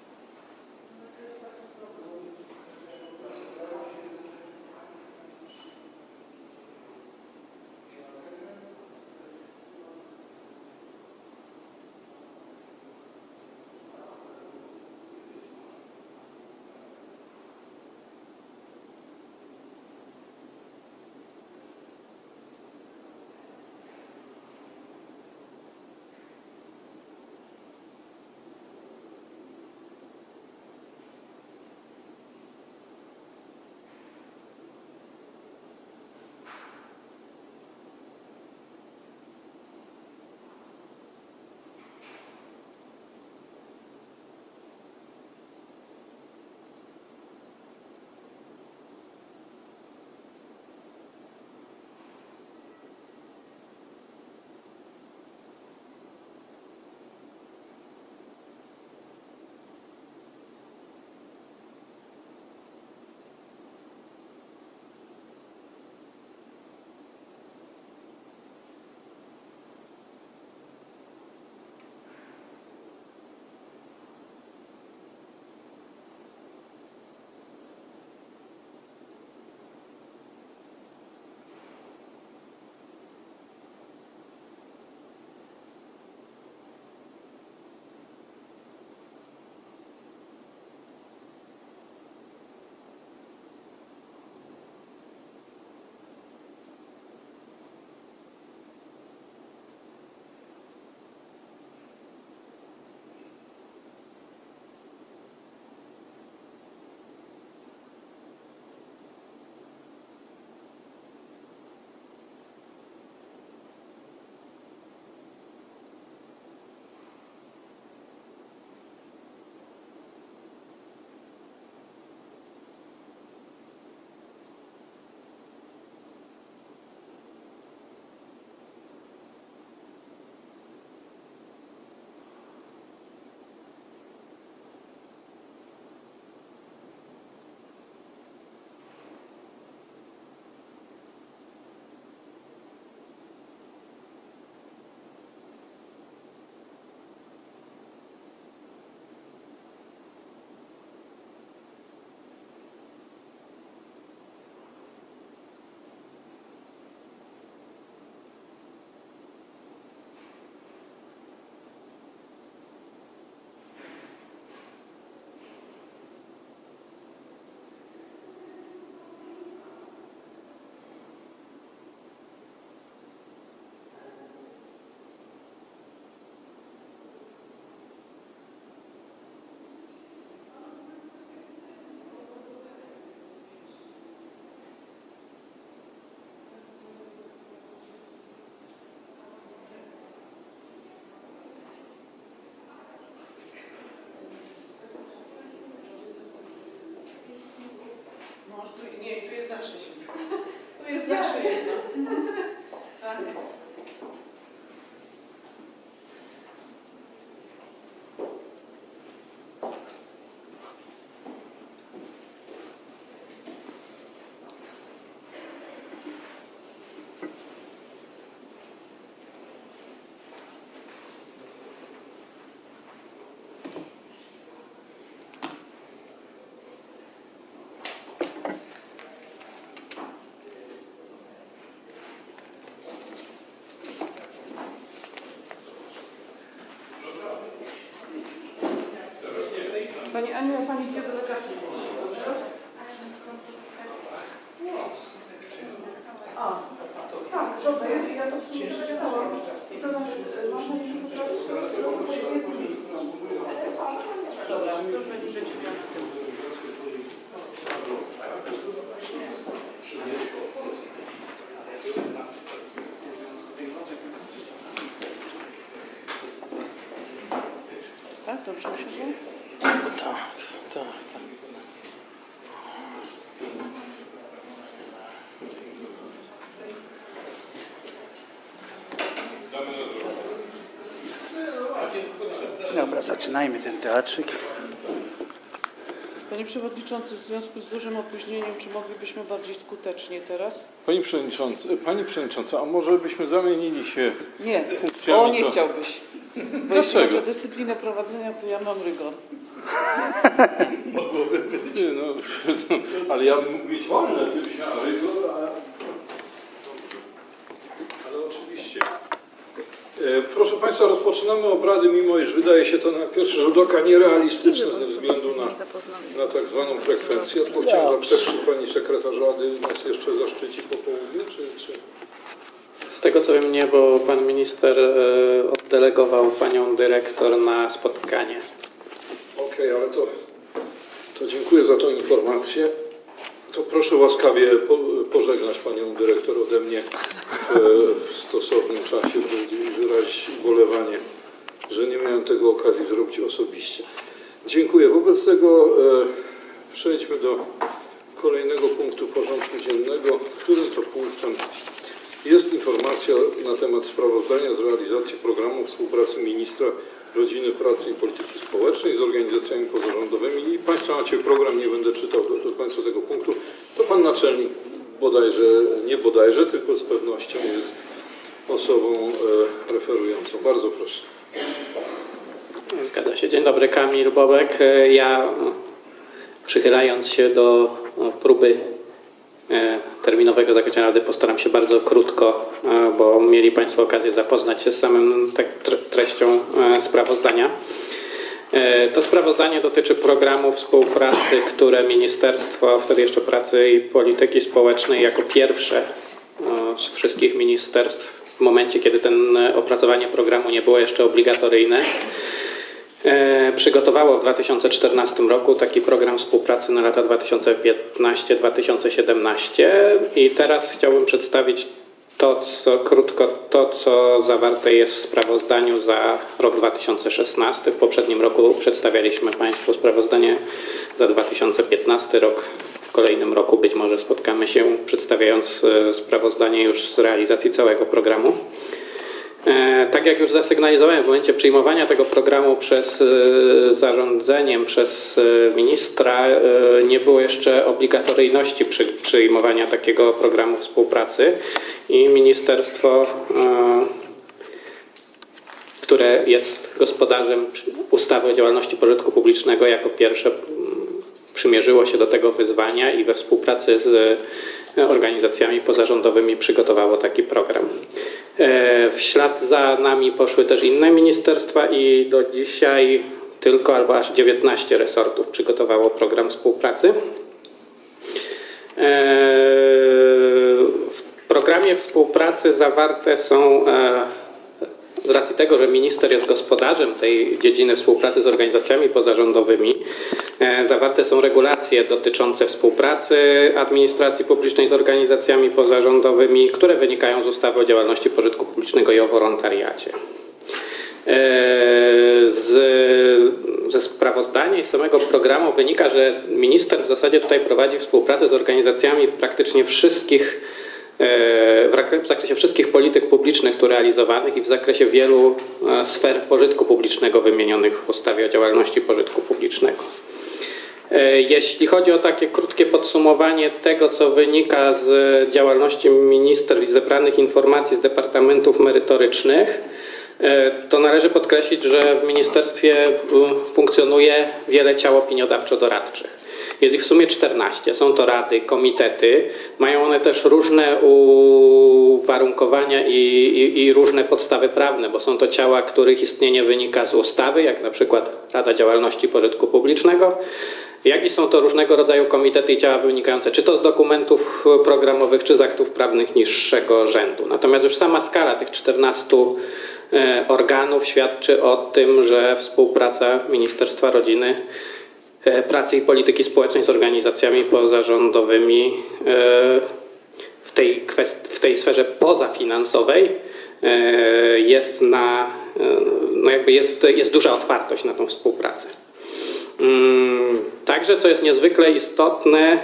Nie, tu jest zawsze zimno. Tu jest zawsze zimno. Tak. Pani Aniu, Pani idzie do lekarza. A, tak, żołda, ja to w sumie przeczytałam. I to mam nadzieję, że to jest w jednym miejscu. Dobra, to już będzie rzeczywiście. Tak, dobrze usiadło? Tak, tak. Dobra, zaczynajmy ten teatrzyk. Panie Przewodniczący, w związku z dużym opóźnieniem, czy moglibyśmy bardziej skutecznie teraz? Pani Przewodnicząca, a może byśmy zamienili się Nie, funkcjami? nie chciałbyś. Bo jeśli Dlaczego? chodzi o dyscyplinę prowadzenia, to ja mam rygor. Mogłoby być. Nie, no, ale ja bym mógł mieć wolne, ty byś miała rygor, ale oczywiście. Proszę Państwa, rozpoczynamy obrady, mimo iż wydaje się to na pierwszy rzut oka nierealistyczne ze względu na tak zwaną frekwencję. Ja chciałem zapytać, czy Pani Sekretarz Rady nas jeszcze zaszczyci po południu, czy... Z tego co wiem nie, bo Pan Minister oddelegował Panią Dyrektor na spotkanie. Okej, ale to dziękuję za tą informację. To proszę łaskawie pożegnać Panią Dyrektor ode mnie w stosownym czasie, by wyrazić ubolewanie, że nie miałem tego okazji zrobić osobiście. Dziękuję. Wobec tego przejdźmy do kolejnego punktu porządku dziennego, którym to punktem jest informacja na temat sprawozdania z realizacji programu współpracy Ministra Rodziny, Pracy i Polityki Społecznej z organizacjami pozarządowymi. I Państwo macie program, nie będę czytał do końca tego punktu. To Pan Naczelnik tylko z pewnością jest osobą referującą. Bardzo proszę. Zgadza się. Dzień dobry, Kamil Bobek. Ja przychylając się do próby terminowego zakończenia Rady postaram się bardzo krótko, bo mieli Państwo okazję zapoznać się z samym treścią sprawozdania. To sprawozdanie dotyczy programu współpracy, które Ministerstwo, wtedy jeszcze Pracy i Polityki Społecznej, jako pierwsze z wszystkich ministerstw, w momencie kiedy opracowanie programu nie było jeszcze obligatoryjne, przygotowało w 2014 roku taki program współpracy na lata 2015-2017 i teraz chciałbym przedstawić krótko to, co zawarte jest w sprawozdaniu za rok 2016. W poprzednim roku przedstawialiśmy Państwu sprawozdanie za 2015 rok. W kolejnym roku być może spotkamy się przedstawiając sprawozdanie już z realizacji całego programu. Tak jak już zasygnalizowałem, w momencie przyjmowania tego programu przez zarządzeniem, przez ministra nie było jeszcze obligatoryjności przyjmowania takiego programu współpracy i ministerstwo, które jest gospodarzem ustawy o działalności pożytku publicznego, jako pierwsze przymierzyło się do tego wyzwania i we współpracy z organizacjami pozarządowymi przygotowało taki program. W ślad za nami poszły też inne ministerstwa i do dzisiaj tylko albo aż 19 resortów przygotowało program współpracy. W programie współpracy zawarte są, z racji tego, że minister jest gospodarzem tej dziedziny współpracy z organizacjami pozarządowymi, zawarte są regulacje dotyczące współpracy administracji publicznej z organizacjami pozarządowymi, które wynikają z ustawy o działalności pożytku publicznego i o wolontariacie. Ze sprawozdania i z samego programu wynika, że minister w zasadzie tutaj prowadzi współpracę z organizacjami w praktycznie wszystkich w zakresie wszystkich polityk publicznych tu realizowanych i w zakresie wielu sfer pożytku publicznego wymienionych w ustawie o działalności pożytku publicznego. Jeśli chodzi o takie krótkie podsumowanie tego, co wynika z działalności ministerstw i zebranych informacji z departamentów merytorycznych, to należy podkreślić, że w ministerstwie funkcjonuje wiele ciał opiniodawczo-doradczych. Jest ich w sumie 14. Są to rady, komitety. Mają one też różne uwarunkowania i różne podstawy prawne, bo są to ciała, których istnienie wynika z ustawy, jak na przykład Rada Działalności Pożytku Publicznego, jak i są to różnego rodzaju komitety i ciała wynikające czy to z dokumentów programowych, czy z aktów prawnych niższego rzędu. Natomiast już sama skala tych 14 organów świadczy o tym, że współpraca Ministerstwa Rodziny, Pracy i Polityki Społecznej z organizacjami pozarządowymi w tej sferze pozafinansowej jest jest duża otwartość na tą współpracę. Także, co jest niezwykle istotne,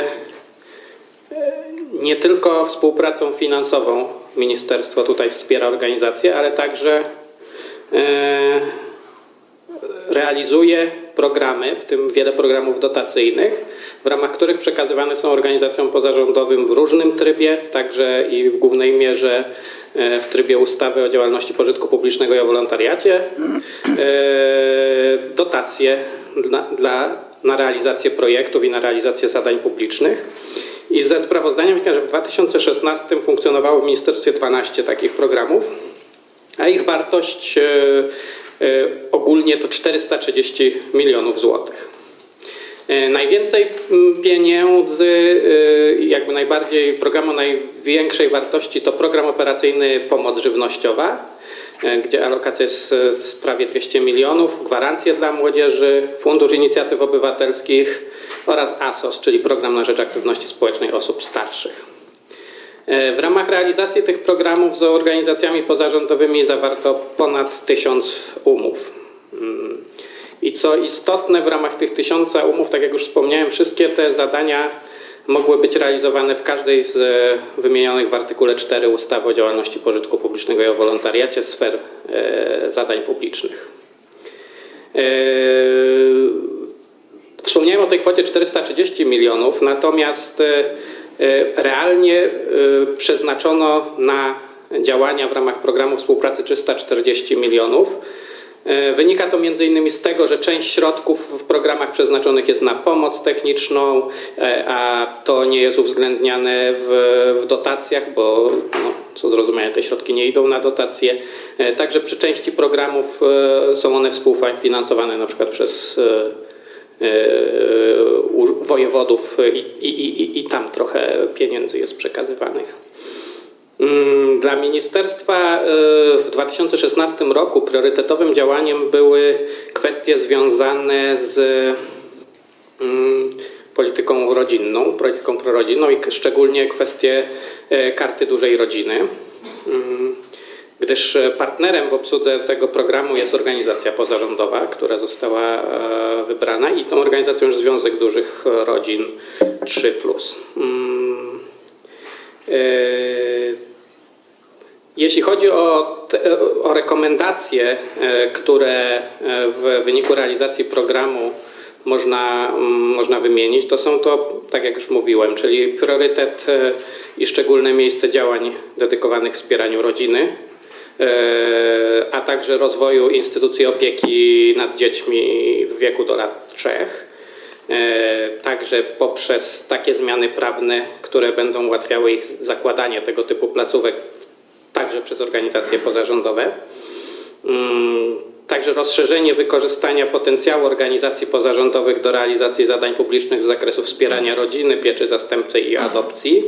nie tylko współpracą finansową ministerstwo tutaj wspiera organizacje, ale także realizuje programy, w tym wiele programów dotacyjnych, w ramach których przekazywane są organizacjom pozarządowym w różnym trybie, także i w głównej mierze w trybie ustawy o działalności pożytku publicznego i o wolontariacie, dotacje na realizację projektów i na realizację zadań publicznych. I ze sprawozdania wynika, że w 2016 funkcjonowało w ministerstwie 12 takich programów, a ich wartość ogólnie to 430 milionów złotych. Najwięcej pieniędzy, jakby najbardziej program o największej wartości to program operacyjny Pomoc Żywnościowa, gdzie alokacja jest prawie 200 milionów, gwarancje dla młodzieży, Fundusz Inicjatyw Obywatelskich oraz ASOS, czyli Program na rzecz Aktywności Społecznej Osób Starszych. W ramach realizacji tych programów z organizacjami pozarządowymi zawarto ponad 1000 umów. I co istotne, w ramach tych 1000 umów, tak jak już wspomniałem, wszystkie te zadania mogły być realizowane w każdej z wymienionych w artykule 4 ustawy o działalności pożytku publicznego i o wolontariacie sfer zadań publicznych. Wspomniałem o tej kwocie 430 milionów, natomiast realnie przeznaczono na działania w ramach programu współpracy 340 milionów. Wynika to m.in. z tego, że część środków w programach przeznaczonych jest na pomoc techniczną, a to nie jest uwzględniane w dotacjach, bo co zrozumiałe, te środki nie idą na dotacje. Także przy części programów są one współfinansowane na przykład przez wojewodów i tam trochę pieniędzy jest przekazywanych. Dla ministerstwa w 2016 roku priorytetowym działaniem były kwestie związane z polityką rodzinną, polityką prorodzinną i szczególnie kwestie Karty Dużej Rodziny, gdyż partnerem w obsłudze tego programu jest organizacja pozarządowa, która została wybrana i tą organizacją jest Związek Dużych Rodzin 3+. Jeśli chodzi o rekomendacje, które w wyniku realizacji programu można wymienić, to są to, tak jak już mówiłem, czyli priorytet i szczególne miejsce działań dedykowanych wspieraniu rodziny, a także rozwoju instytucji opieki nad dziećmi w wieku do lat 3. Także poprzez takie zmiany prawne, które będą ułatwiały ich zakładanie tego typu placówek także przez organizacje pozarządowe. Także rozszerzenie wykorzystania potencjału organizacji pozarządowych do realizacji zadań publicznych z zakresu wspierania rodziny, pieczy zastępczej i adopcji.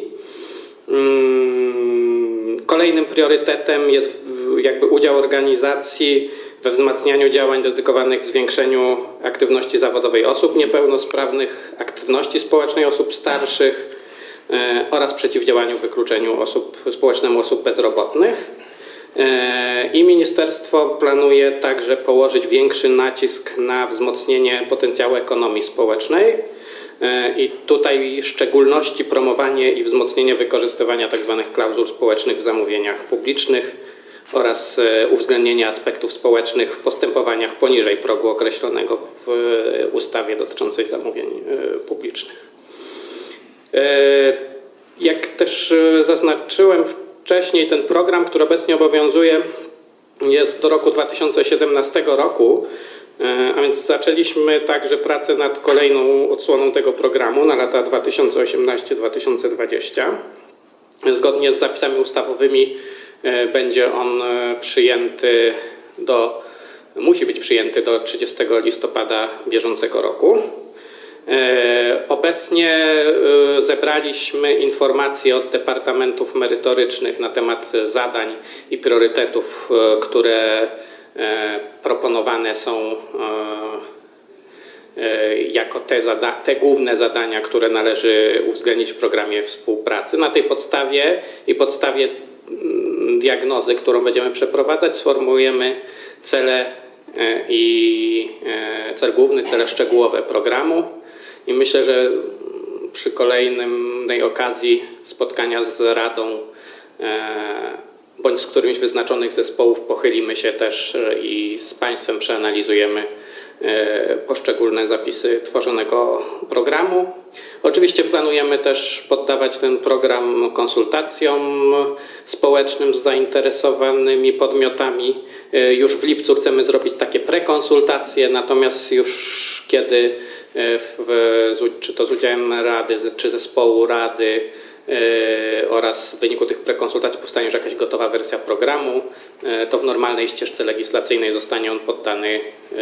Kolejnym priorytetem jest jakby udział organizacji we wzmacnianiu działań dedykowanych zwiększeniu aktywności zawodowej osób niepełnosprawnych, aktywności społecznej osób starszych oraz przeciwdziałaniu wykluczeniu społecznemu osób bezrobotnych. I ministerstwo planuje także położyć większy nacisk na wzmocnienie potencjału ekonomii społecznej i tutaj w szczególności promowanie i wzmocnienie wykorzystywania tzw. klauzul społecznych w zamówieniach publicznych oraz uwzględnienie aspektów społecznych w postępowaniach poniżej progu określonego w ustawie dotyczącej zamówień publicznych. Jak też zaznaczyłem wcześniej, ten program, który obecnie obowiązuje, jest do roku 2017 roku, a więc zaczęliśmy także pracę nad kolejną odsłoną tego programu na lata 2018-2020. Zgodnie z zapisami ustawowymi będzie on musi być przyjęty do 30 listopada bieżącego roku. Obecnie zebraliśmy informacje od departamentów merytorycznych na temat zadań i priorytetów, które proponowane są jako te główne zadania, które należy uwzględnić w programie współpracy. Na tej podstawie i podstawie diagnozy, którą będziemy przeprowadzać, sformułujemy cele cel główny, cele szczegółowe programu. I myślę, że przy kolejnej okazji spotkania z Radą bądź z którymś wyznaczonych zespołów pochylimy się też i z Państwem przeanalizujemy poszczególne zapisy tworzonego programu. Oczywiście planujemy też poddawać ten program konsultacjom społecznym z zainteresowanymi podmiotami. Już w lipcu chcemy zrobić takie prekonsultacje, natomiast już kiedy czy to z udziałem Rady, czy zespołu Rady oraz w wyniku tych prekonsultacji powstanie już jakaś gotowa wersja programu, to w normalnej ścieżce legislacyjnej zostanie on poddany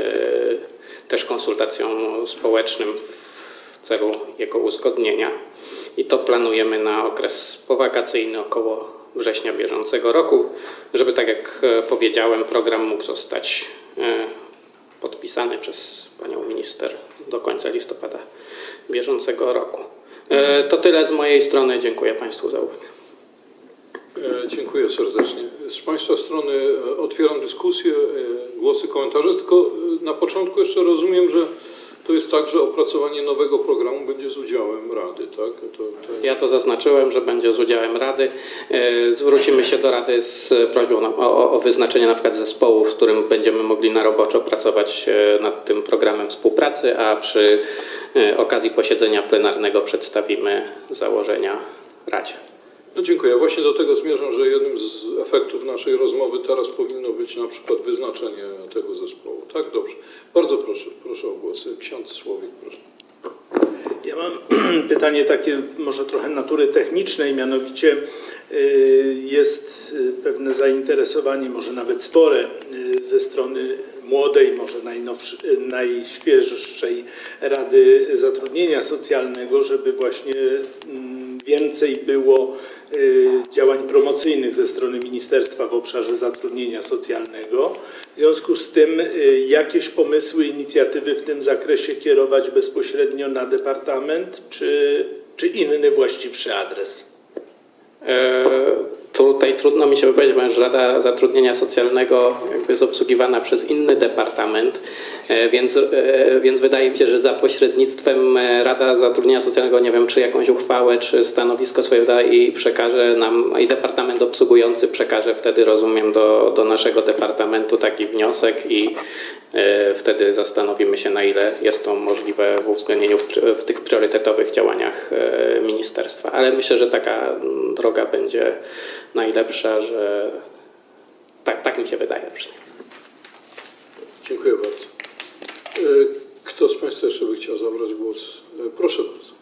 też konsultacjom społecznym w celu jego uzgodnienia. I to planujemy na okres powakacyjny około września bieżącego roku, żeby, tak jak powiedziałem, program mógł zostać podpisany przez panią minister do końca listopada bieżącego roku. To tyle z mojej strony. Dziękuję Państwu za uwagę. Dziękuję serdecznie. Z Państwa strony otwieram dyskusję, głosy, komentarze. Tylko na początku jeszcze rozumiem, że to jest tak, że opracowanie nowego programu będzie z udziałem Rady, tak? Ja to zaznaczyłem, że będzie z udziałem Rady. Zwrócimy się do Rady z prośbą o wyznaczenie na przykład zespołu, w którym będziemy mogli na roboczo pracować nad tym programem współpracy, a przy okazji posiedzenia plenarnego przedstawimy założenia Radzie. No dziękuję. Właśnie do tego zmierzam, że jednym z efektów naszej rozmowy teraz powinno być na przykład wyznaczenie tego zespołu. Tak? Dobrze. Bardzo proszę o głosy. Ksiądz Słowik, proszę. Ja mam pytanie takie może trochę natury technicznej, mianowicie jest pewne zainteresowanie, może nawet spore, ze strony młodej, może najświeższej Rady Zatrudnienia Socjalnego, żeby właśnie więcej było działań promocyjnych ze strony ministerstwa w obszarze zatrudnienia socjalnego. W związku z tym jakieś pomysły, inicjatywy w tym zakresie kierować bezpośrednio na departament, czy inny właściwszy adres? Tutaj trudno mi się wypowiedzieć, ponieważ Rada Zatrudnienia Socjalnego jakby jest obsługiwana przez inny departament, więc wydaje mi się, że za pośrednictwem Rada Zatrudnienia Socjalnego, nie wiem, czy jakąś uchwałę, czy stanowisko swoje da i przekaże nam, i departament obsługujący przekaże wtedy, rozumiem, do naszego departamentu taki wniosek i wtedy zastanowimy się, na ile jest to możliwe w uwzględnieniu w tych priorytetowych działaniach ministerstwa. Ale myślę, że taka droga będzie najlepsza, że tak mi się wydaje. Dziękuję bardzo. Kto z Państwa jeszcze by chciał zabrać głos? Proszę bardzo.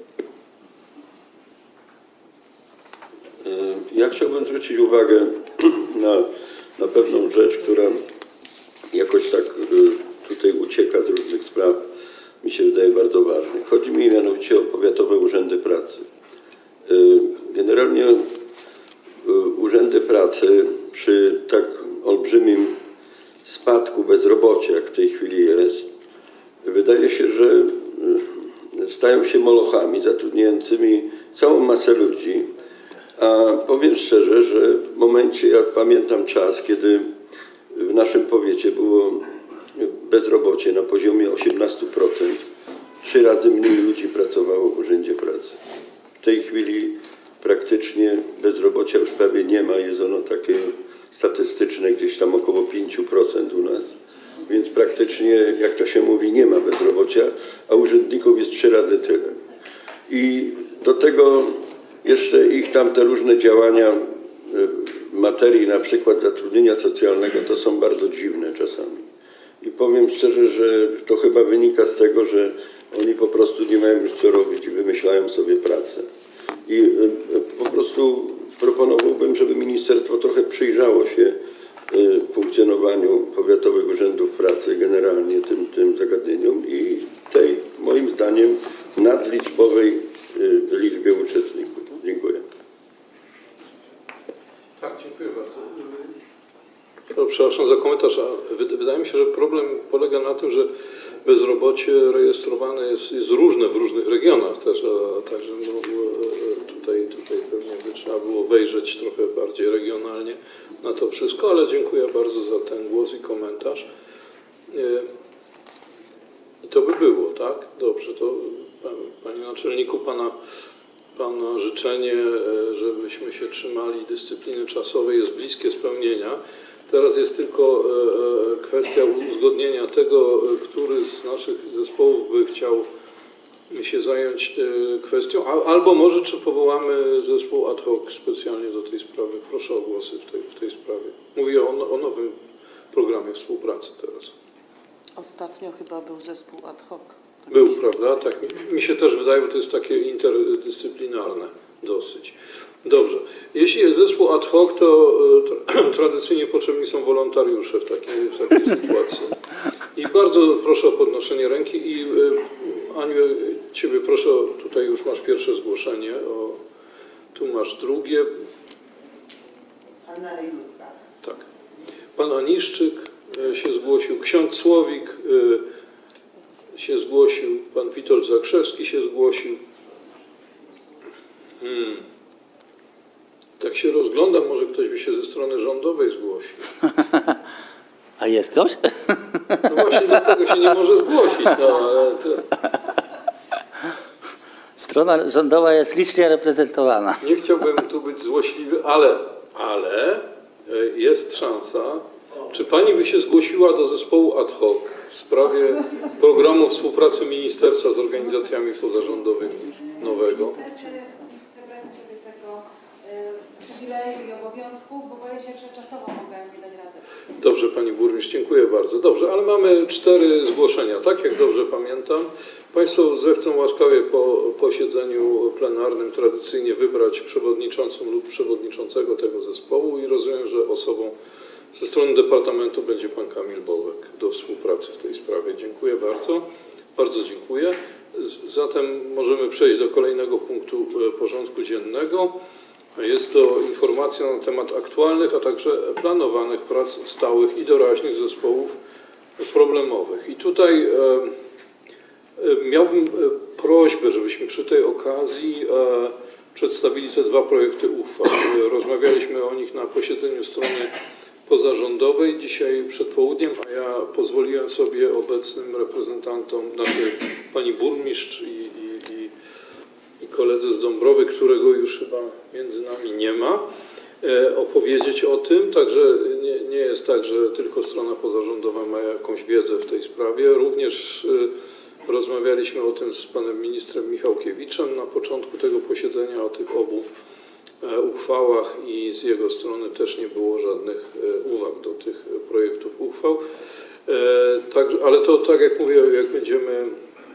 Ja chciałbym zwrócić uwagę na pewną rzecz, która jakoś tak tutaj ucieka z różnych spraw, mi się wydaje bardzo ważnych. Chodzi mi mianowicie o powiatowe urzędy pracy. Generalnie urzędy pracy przy tak olbrzymim spadku bezrobocia, jak w tej chwili jest, wydaje się, że stają się molochami zatrudniającymi całą masę ludzi. A powiem szczerze, że w momencie, jak pamiętam czas, kiedy w naszym powiecie było bezrobocie na poziomie 18%, 3 razy mniej ludzi pracowało w Urzędzie Pracy. W tej chwili praktycznie bezrobocia już prawie nie ma, jest ono takie statystyczne, gdzieś tam około 5% u nas. Więc praktycznie, jak to się mówi, nie ma bezrobocia, a urzędników jest 3 razy tyle. I do tego jeszcze ich tam te różne działania w materii na przykład zatrudnienia socjalnego to są bardzo dziwne czasami. I powiem szczerze, że to chyba wynika z tego, że oni po prostu nie mają już co robić i wymyślają sobie pracę. I po prostu proponowałbym, żeby ministerstwo trochę przyjrzało się funkcjonowaniu powiatowych urzędów pracy, generalnie tym zagadnieniom i tej, moim zdaniem, nadliczbowej liczbie uczestników. Dziękuję. Tak, dziękuję bardzo. Przepraszam za komentarz, a wydaje mi się, że problem polega na tym, że bezrobocie rejestrowane jest różne w różnych regionach też, a także no, tutaj pewnie by trzeba było wejrzeć trochę bardziej regionalnie na to wszystko, ale dziękuję bardzo za ten głos i komentarz. I to by było, tak? Dobrze, to Panie Naczelniku, Pana Pana życzenie, żebyśmy się trzymali dyscypliny czasowej, jest bliskie spełnienia. Teraz jest tylko kwestia uzgodnienia tego, który z naszych zespołów by chciał się zająć kwestią, albo może czy powołamy zespół ad hoc specjalnie do tej sprawy. Proszę o głosy w tej sprawie. Mówię o nowym programie współpracy teraz. Ostatnio chyba był zespół ad hoc. Był, prawda? Tak mi się też wydaje, bo to jest takie interdyscyplinarne dosyć. Dobrze. Jeśli jest zespół ad hoc, to tradycyjnie potrzebni są wolontariusze w takiej sytuacji. I bardzo proszę o podnoszenie ręki i Aniu, Ciebie proszę, tutaj już masz pierwsze zgłoszenie, tu masz drugie. Anna Rejlucka. Tak. Pan Aniszczyk się zgłosił, ksiądz Słowik się zgłosił, pan Witold Zakrzewski się zgłosił. Tak się rozglądam, może ktoś by się ze strony rządowej zgłosił. A jest ktoś? No właśnie dlatego się nie może zgłosić. No, ale to... Strona rządowa jest licznie reprezentowana. Nie chciałbym tu być złośliwy, ale jest szansa. Czy pani by się zgłosiła do zespołu ad hoc w sprawie programu współpracy ministerstwa z organizacjami pozarządowymi nowego? Chcę brać na siebie tego przywileju i obowiązku, bo boję się, że czasowo mogę nie dać rady. Dobrze, pani burmistrz, dziękuję bardzo. Dobrze, ale mamy 4 zgłoszenia, tak jak dobrze pamiętam. Państwo zechcą łaskawie po posiedzeniu plenarnym tradycyjnie wybrać przewodniczącą lub przewodniczącego tego zespołu i rozumiem, że osobą ze strony Departamentu będzie pan Kamil Bołek do współpracy w tej sprawie. Dziękuję bardzo. Bardzo dziękuję. Zatem możemy przejść do kolejnego punktu porządku dziennego. Jest to informacja na temat aktualnych, a także planowanych prac stałych i doraźnych zespołów problemowych. I tutaj miałbym prośbę, żebyśmy przy tej okazji przedstawili te 2 projekty uchwał. Rozmawialiśmy o nich na posiedzeniu strony pozarządowej dzisiaj przed południem, a ja pozwoliłem sobie obecnym reprezentantom, pani burmistrz i koledze z Dąbrowy, którego już chyba między nami nie ma, opowiedzieć o tym. Także nie jest tak, że tylko strona pozarządowa ma jakąś wiedzę w tej sprawie. Również rozmawialiśmy o tym z panem ministrem Michałkiewiczem na początku tego posiedzenia, o tych obu uchwałach i z jego strony też nie było żadnych uwag do tych projektów uchwał. Ale to tak jak mówię, jak będziemy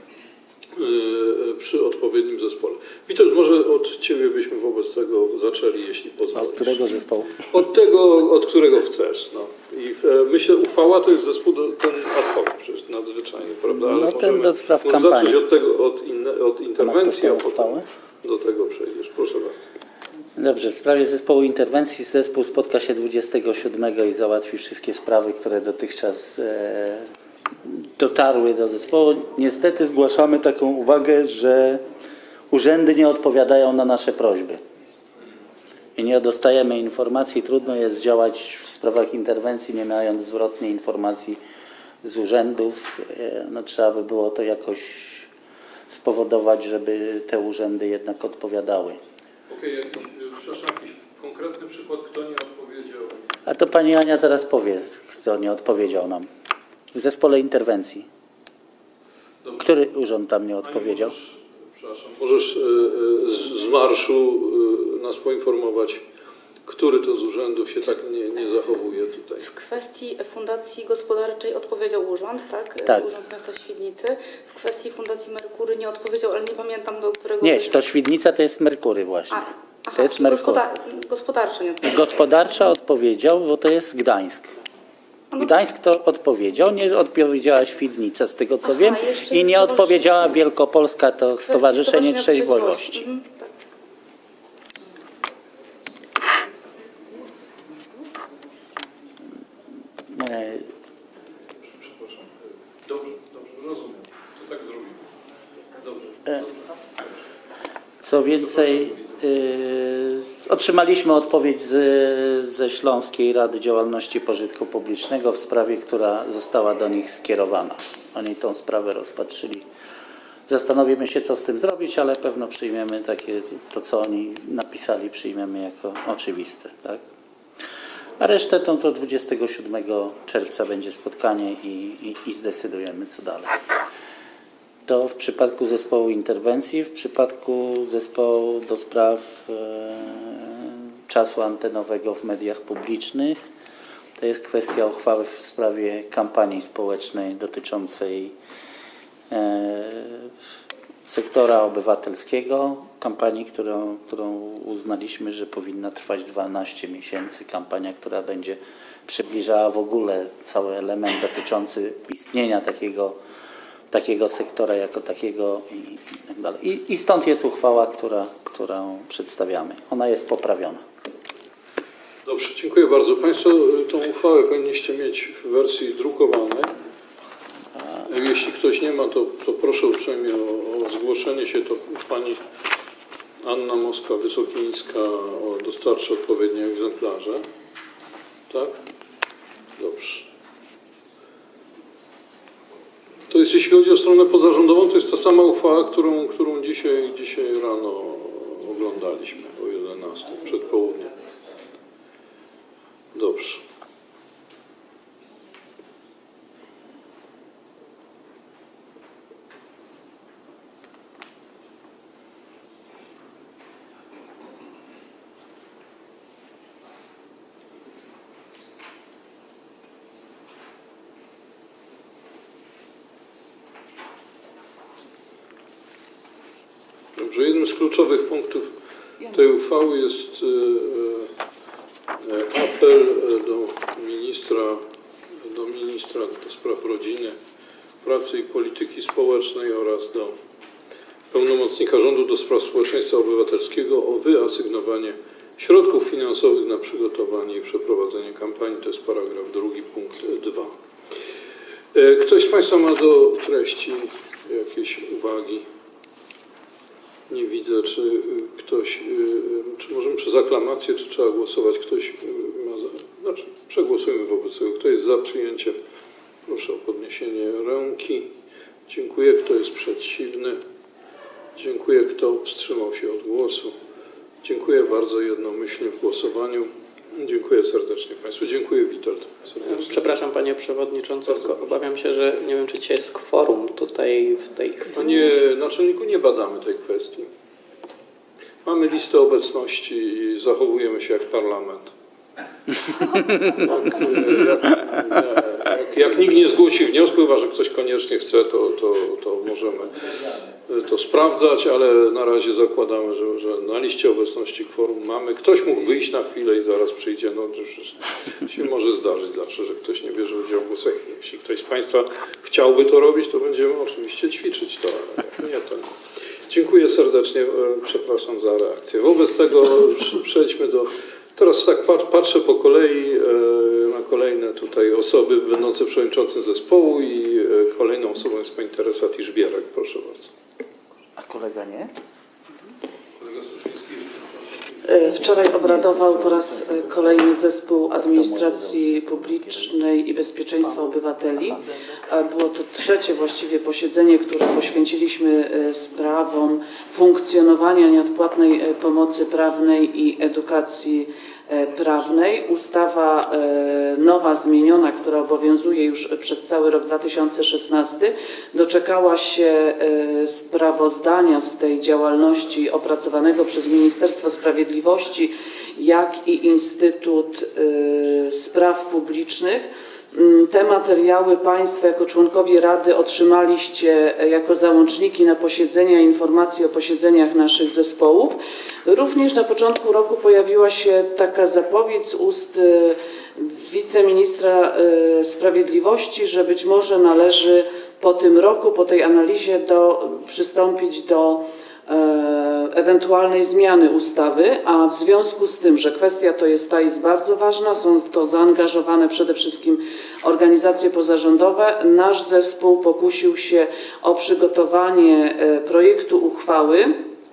przy odpowiednim zespole. Witold, może od Ciebie byśmy wobec tego zaczęli, jeśli pozwolisz. Od którego zespołu? Od tego, od którego chcesz. No. I myślę, uchwała to jest zespół ten ad hoc, przecież nadzwyczajny, prawda? Ale no ten do spraw możemy kampanii. zacząć od tego, od interwencji, a potem uchwałę? do tego przejdziesz. Proszę bardzo. Dobrze, w sprawie zespołu interwencji zespół spotka się 27 i załatwi wszystkie sprawy, które dotychczas dotarły do zespołu. Niestety zgłaszamy taką uwagę, że urzędy nie odpowiadają na nasze prośby. I nie dostajemy informacji. Trudno jest działać w sprawach interwencji, nie mając zwrotnej informacji z urzędów. No, trzeba by było to jakoś spowodować, żeby te urzędy jednak odpowiadały. Okej, przepraszam, jakiś konkretny przykład, kto nie odpowiedział? A to pani Ania zaraz powie, kto nie odpowiedział nam. W zespole interwencji. Dobrze. Który urząd tam nie odpowiedział? Możesz z marszu nas poinformować, który to z urzędów się tak nie zachowuje tutaj? W kwestii Fundacji Gospodarczej odpowiedział urząd, tak? Tak. Urząd Miasta Świdnicy. W kwestii Fundacji Merkury nie odpowiedział, ale nie pamiętam do którego... Nie, to Świdnica to jest Merkury właśnie. Aha, to jest Merkury. Gospodarcza nie odpowiedział. Gospodarcza odpowiedział, bo to jest Gdańsk. Gdańsk to odpowiedział, nie odpowiedziała Świdnica z tego co wiem i nie odpowiedziała Wielkopolska, to Stowarzyszenie Trzeźwości. Tak. Przepraszam. Dobrze, rozumiem. To tak zrobimy. Dobrze. Co więcej, otrzymaliśmy odpowiedź ze Śląskiej Rady Działalności Pożytku Publicznego w sprawie, która została do nich skierowana. Oni tą sprawę rozpatrzyli Zastanowimy się, co z tym zrobić, ale pewno przyjmiemy to, co oni napisali, przyjmiemy jako oczywiste. Tak? A resztę to 27 czerwca będzie spotkanie i zdecydujemy, co dalej. To w przypadku zespołu interwencji, w przypadku zespołu do spraw czasu antenowego w mediach publicznych, to jest kwestia uchwały w sprawie kampanii społecznej dotyczącej sektora obywatelskiego, kampanii, którą uznaliśmy, że powinna trwać 12 miesięcy. Kampania, która będzie przybliżała w ogóle cały element dotyczący istnienia takiego sektora jako takiego i tak dalej. I stąd jest uchwała, którą przedstawiamy. Ona jest poprawiona. Dobrze, dziękuję bardzo. Państwo tą uchwałę powinniście mieć w wersji drukowanej. Jeśli ktoś nie ma, to proszę uprzejmie o zgłoszenie się. To pani Anna Moskwa-Wysokińska dostarczy odpowiednie egzemplarze. Tak? Dobrze. To jest, jeśli chodzi o stronę pozarządową, to jest ta sama uchwała, którą dzisiaj rano oglądaliśmy o 11 przed południem. Dobrze. Dobrze, jednym z kluczowych punktów tej uchwały jest apel do ministra do spraw rodziny, pracy i polityki społecznej oraz do pełnomocnika rządu do spraw społeczeństwa obywatelskiego o wyasygnowanie środków finansowych na przygotowanie i przeprowadzenie kampanii. To jest paragraf 2, punkt 2. Ktoś z Państwa ma do treści jakieś uwagi? Nie widzę, czy możemy przez aklamację, czy trzeba głosować. Ktoś ma znaczy przegłosujmy wobec tego. Kto jest za przyjęciem? Proszę o podniesienie ręki. Dziękuję. Kto jest przeciwny? Dziękuję. Kto wstrzymał się od głosu? Dziękuję bardzo jednomyślnie w głosowaniu. Dziękuję serdecznie Państwu. Dziękuję, Witold. Serdecznie. Przepraszam Panie Przewodniczący, tylko obawiam się, że nie wiem, czy dzisiaj jest kworum tutaj w tej chwili. Panie Naczelniku, nie badamy tej kwestii. Mamy listę obecności i zachowujemy się jak parlament. Jak nikt nie zgłosi wniosku, chyba że ktoś koniecznie chce, to możemy to sprawdzać, ale na razie zakładamy, że na liście obecności kworum mamy. Ktoś mógł wyjść na chwilę i zaraz przyjdzie. No to się może zdarzyć zawsze, że ktoś nie bierze udziału w głosach. Jeśli ktoś z Państwa chciałby to robić, to będziemy oczywiście ćwiczyć to, ale jak nie, to nie. Dziękuję serdecznie, przepraszam za reakcję. Wobec tego przejdźmy do... Teraz tak patrzę po kolei na kolejne tutaj osoby będące przewodniczącym zespołu i kolejną osobą jest pani Teresa Tiszbierek. Proszę bardzo. A kolega nie? Kolega Suszyński. Wczoraj obradował po raz kolejny zespół Administracji Publicznej i Bezpieczeństwa Obywateli. Było to trzecie właściwie posiedzenie, które poświęciliśmy sprawom funkcjonowania nieodpłatnej pomocy prawnej i edukacji prawnej. Ustawa nowa, zmieniona, która obowiązuje już przez cały rok 2016, doczekała się sprawozdania z tej działalności opracowanego przez Ministerstwo Sprawiedliwości, jak i Instytut Spraw Publicznych. Te materiały Państwo jako członkowie Rady otrzymaliście jako załączniki na posiedzenia, informacje o posiedzeniach naszych zespołów. Również na początku roku pojawiła się taka zapowiedź z ust wiceministra sprawiedliwości, że być może należy po tym roku, po tej analizie przystąpić do ewentualnej zmiany ustawy, a w związku z tym, że kwestia ta jest bardzo ważna, są w to zaangażowane przede wszystkim organizacje pozarządowe, nasz zespół pokusił się o przygotowanie projektu uchwały,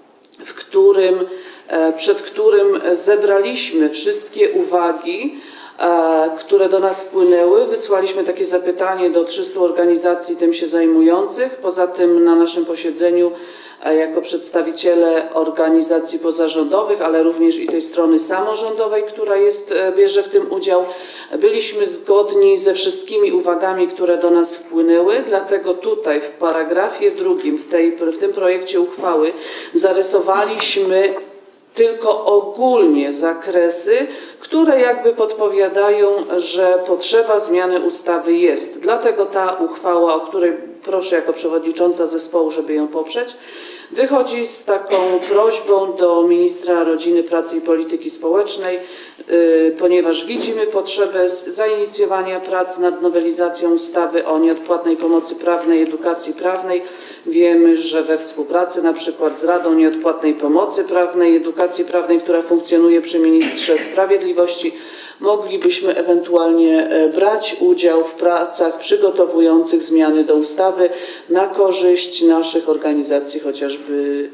przed którym zebraliśmy wszystkie uwagi które do nas wpłynęły. Wysłaliśmy takie zapytanie do 300 organizacji tym się zajmujących. Poza tym na naszym posiedzeniu jako przedstawiciele organizacji pozarządowych, ale również i tej strony samorządowej, która bierze w tym udział, byliśmy zgodni ze wszystkimi uwagami, które do nas wpłynęły, dlatego tutaj w paragrafie drugim w tym projekcie uchwały zarysowaliśmy tylko ogólnie zakresy, które jakby podpowiadają, że potrzeba zmiany ustawy jest. Dlatego ta uchwała, o której proszę jako przewodnicząca zespołu, żeby ją poprzeć, wychodzi z taką prośbą do ministra rodziny, pracy i polityki społecznej, ponieważ widzimy potrzebę zainicjowania prac nad nowelizacją ustawy o nieodpłatnej pomocy prawnej i edukacji prawnej. Wiemy, że we współpracy na przykład z Radą Nieodpłatnej Pomocy Prawnej i Edukacji Prawnej, która funkcjonuje przy Ministrze Sprawiedliwości, moglibyśmy ewentualnie brać udział w pracach przygotowujących zmiany do ustawy na korzyść naszych organizacji, chociażby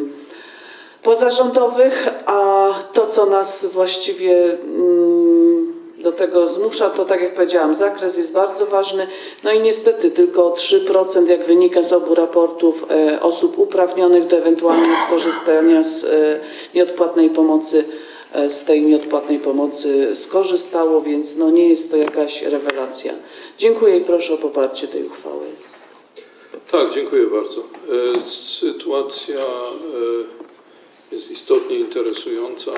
pozarządowych, a to, co nas właściwie do tego zmusza, to tak jak powiedziałam, zakres jest bardzo ważny, no i niestety tylko 3%, jak wynika z obu raportów, osób uprawnionych do ewentualnie skorzystania z nieodpłatnej pomocy, z tej nieodpłatnej pomocy skorzystało, więc no nie jest to jakaś rewelacja. Dziękuję i proszę o poparcie tej uchwały. Tak, dziękuję bardzo. Sytuacja jest istotnie interesująca.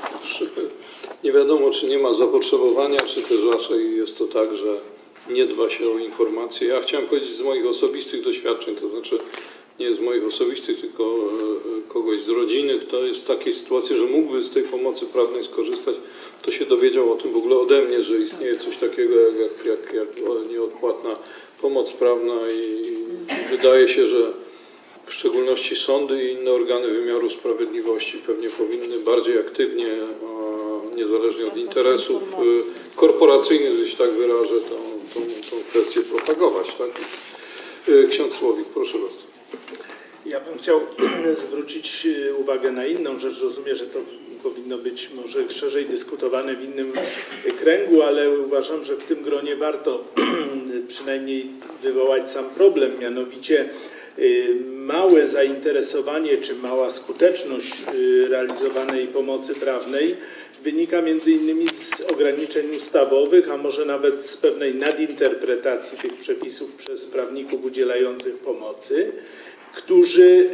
Nie wiadomo, czy nie ma zapotrzebowania, czy też raczej jest to tak, że nie dba się o informacje. Ja chciałem powiedzieć z moich osobistych doświadczeń, to znaczy nie z moich osobistych, tylko kogoś z rodziny, kto jest w takiej sytuacji, że mógłby z tej pomocy prawnej skorzystać, to się dowiedział o tym w ogóle ode mnie, że istnieje coś takiego jak nieodpłatna pomoc prawna i wydaje się, że w szczególności sądy i inne organy wymiaru sprawiedliwości pewnie powinny bardziej aktywnie, niezależnie od interesów korporacyjnych, że się tak wyrażę, tą kwestię propagować. Tak? Ksiądz Słowik, proszę bardzo. Ja bym chciał zwrócić uwagę na inną rzecz. Rozumiem, że to powinno być może szerzej dyskutowane w innym kręgu, ale uważam, że w tym gronie warto przynajmniej wywołać sam problem, mianowicie małe zainteresowanie czy mała skuteczność realizowanej pomocy prawnej wynika między innymi z ograniczeń ustawowych, a może nawet z pewnej nadinterpretacji tych przepisów przez prawników udzielających pomocy, którzy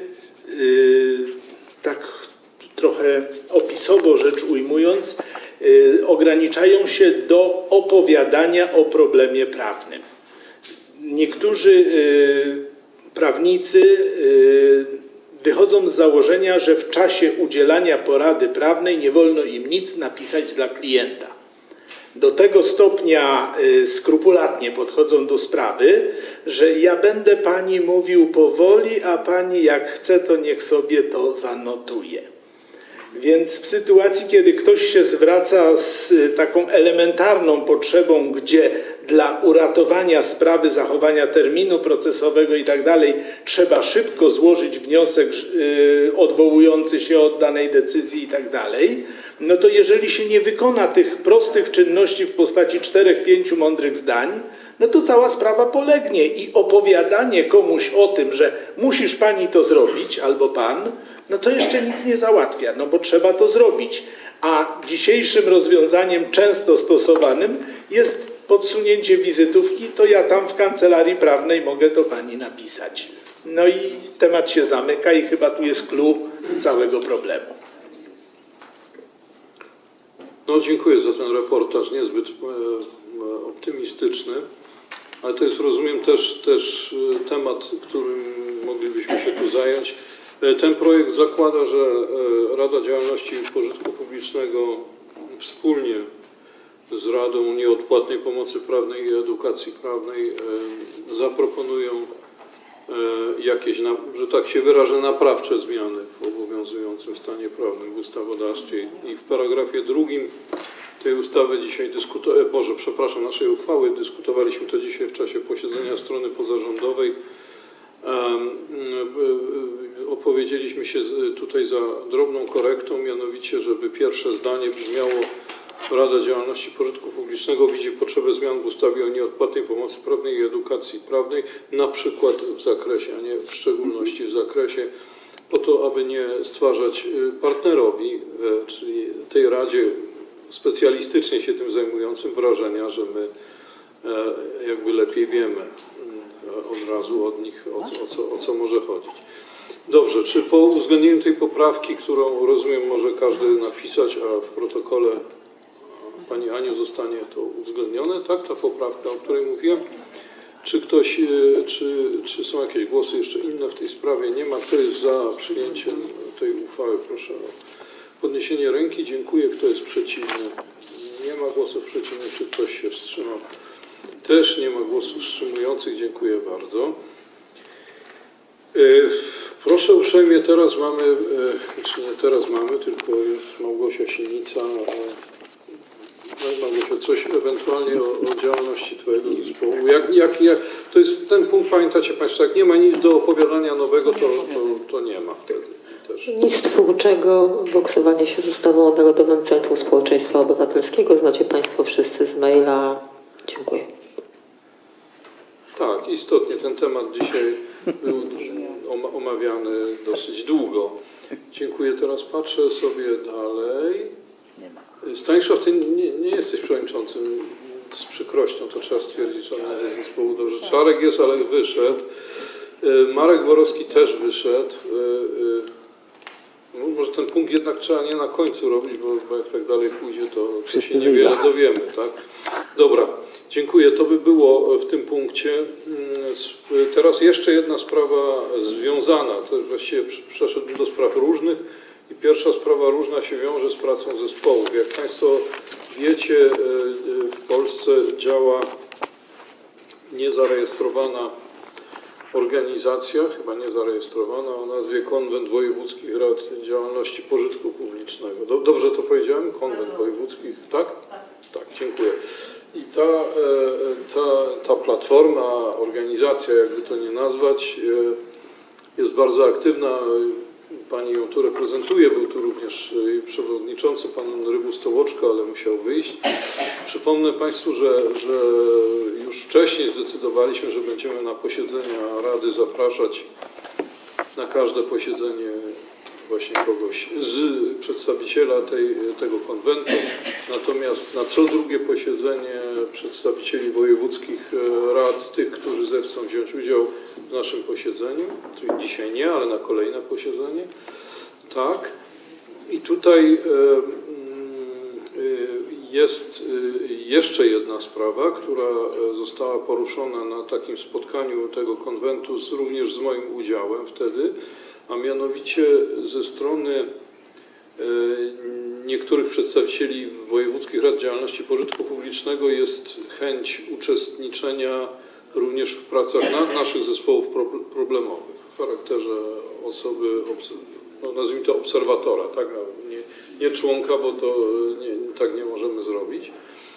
tak trochę opisowo rzecz ujmując, ograniczają się do opowiadania o problemie prawnym. Niektórzy prawnicy wychodzą z założenia, że w czasie udzielania porady prawnej nie wolno im nic napisać dla klienta. Do tego stopnia skrupulatnie podchodzą do sprawy, że ja będę pani mówił powoli, a pani jak chce, to niech sobie to zanotuje. Więc w sytuacji, kiedy ktoś się zwraca z taką elementarną potrzebą, gdzie dla uratowania sprawy, zachowania terminu procesowego i tak dalej trzeba szybko złożyć wniosek odwołujący się od danej decyzji i tak dalej, no to jeżeli się nie wykona tych prostych czynności w postaci 4-5 mądrych zdań, no to cała sprawa polegnie i opowiadanie komuś o tym, że musisz pani to zrobić albo pan, no to jeszcze nic nie załatwia, no bo trzeba to zrobić. A dzisiejszym rozwiązaniem często stosowanym jest podsunięcie wizytówki, to ja tam w kancelarii prawnej mogę to pani napisać. No i temat się zamyka i chyba tu jest clue całego problemu. No, dziękuję za ten reportaż, niezbyt optymistyczny, ale to jest, rozumiem, też temat, którym moglibyśmy się tu zająć. Ten projekt zakłada, że Rada Działalności Pożytku Publicznego wspólnie z Radą Nieodpłatnej Pomocy Prawnej i Edukacji Prawnej zaproponują jakieś, że tak się wyrażę, naprawcze zmiany w obowiązującym stanie prawnym w ustawodawstwie. I w paragrafie drugim tej ustawy naszej uchwały dyskutowaliśmy to dzisiaj w czasie posiedzenia strony pozarządowej. Opowiedzieliśmy się tutaj za drobną korektą, mianowicie, żeby pierwsze zdanie brzmiało: Rada Działalności Pożytku Publicznego widzi potrzebę zmian w ustawie o nieodpłatnej pomocy prawnej i edukacji prawnej, na przykład w zakresie, a nie w szczególności w zakresie, po to, aby nie stwarzać partnerowi, czyli tej Radzie specjalistycznie się tym zajmującym, wrażenia, że my jakby lepiej wiemy od razu od nich, o co może chodzić. Dobrze, czy po uwzględnieniu tej poprawki, którą rozumiem może każdy napisać, a w protokole Pani Aniu zostanie to uwzględnione, tak? Ta poprawka, o której mówiłem. Czy ktoś, czy są jakieś głosy jeszcze inne w tej sprawie? Nie ma. Kto jest za przyjęciem tej uchwały? Proszę o podniesienie ręki. Dziękuję. Kto jest przeciwny? Nie ma głosów przeciwnych. Czy ktoś się wstrzymał? Też nie ma głosów wstrzymujących. Dziękuję bardzo. Proszę uprzejmie, teraz mamy, czy nie teraz mamy, tylko jest Małgosia Sinica. Małgosia, coś ewentualnie o działalności Twojego zespołu. To jest ten punkt, pamiętacie Państwo, jak nie ma nic do opowiadania nowego, to nie ma wtedy też. Nic twórczego, boksowanie się z ustawą o Narodowym Centrum Społeczeństwa Obywatelskiego. Znacie Państwo wszyscy z maila. Dziękuję. Tak, istotnie ten temat dzisiaj był omawiany dosyć długo. Dziękuję. Teraz patrzę sobie dalej. Stanisław, Ty nie jesteś przewodniczącym, z przykrością to trzeba stwierdzić, że z zespołu dobrze. Czarek jest, ale wyszedł. Marek Borowski też wyszedł. No, może ten punkt jednak trzeba nie na końcu robić, bo jak tak dalej pójdzie, to się niewiele dowiemy, tak? Dobra, dziękuję. To by było w tym punkcie. Teraz jeszcze jedna sprawa związana, to właściwie przeszedł do spraw różnych. I pierwsza sprawa różna się wiąże z pracą zespołów. Jak Państwo wiecie, w Polsce działa niezarejestrowana organizacja, chyba niezarejestrowana, o nazwie Konwent Wojewódzkich Rad Działalności Pożytku Publicznego. Dobrze to powiedziałem? Konwent Wojewódzkich, tak? Tak, dziękuję. I ta platforma, organizacja, jakby to nie nazwać, jest bardzo aktywna. Pani ją tu reprezentuje, był tu również jej przewodniczący, pan Rybus-Tołoczka, ale musiał wyjść. Przypomnę Państwu, że już wcześniej zdecydowaliśmy, że będziemy na posiedzenia Rady zapraszać na każde posiedzenie właśnie kogoś z przedstawiciela tego konwentu. Natomiast na co drugie posiedzenie przedstawicieli wojewódzkich rad, tych, którzy zechcą wziąć udział w naszym posiedzeniu, czyli dzisiaj nie, ale na kolejne posiedzenie. Tak. I tutaj jest jeszcze jedna sprawa, która została poruszona na takim spotkaniu tego konwentu, również z moim udziałem wtedy, a mianowicie ze strony niektórych przedstawicieli wojewódzkich rad działalności pożytku publicznego jest chęć uczestniczenia również w pracach naszych zespołów problemowych w charakterze osoby, no nazwijmy to obserwatora, tak? Nie członka, bo to tak nie możemy zrobić.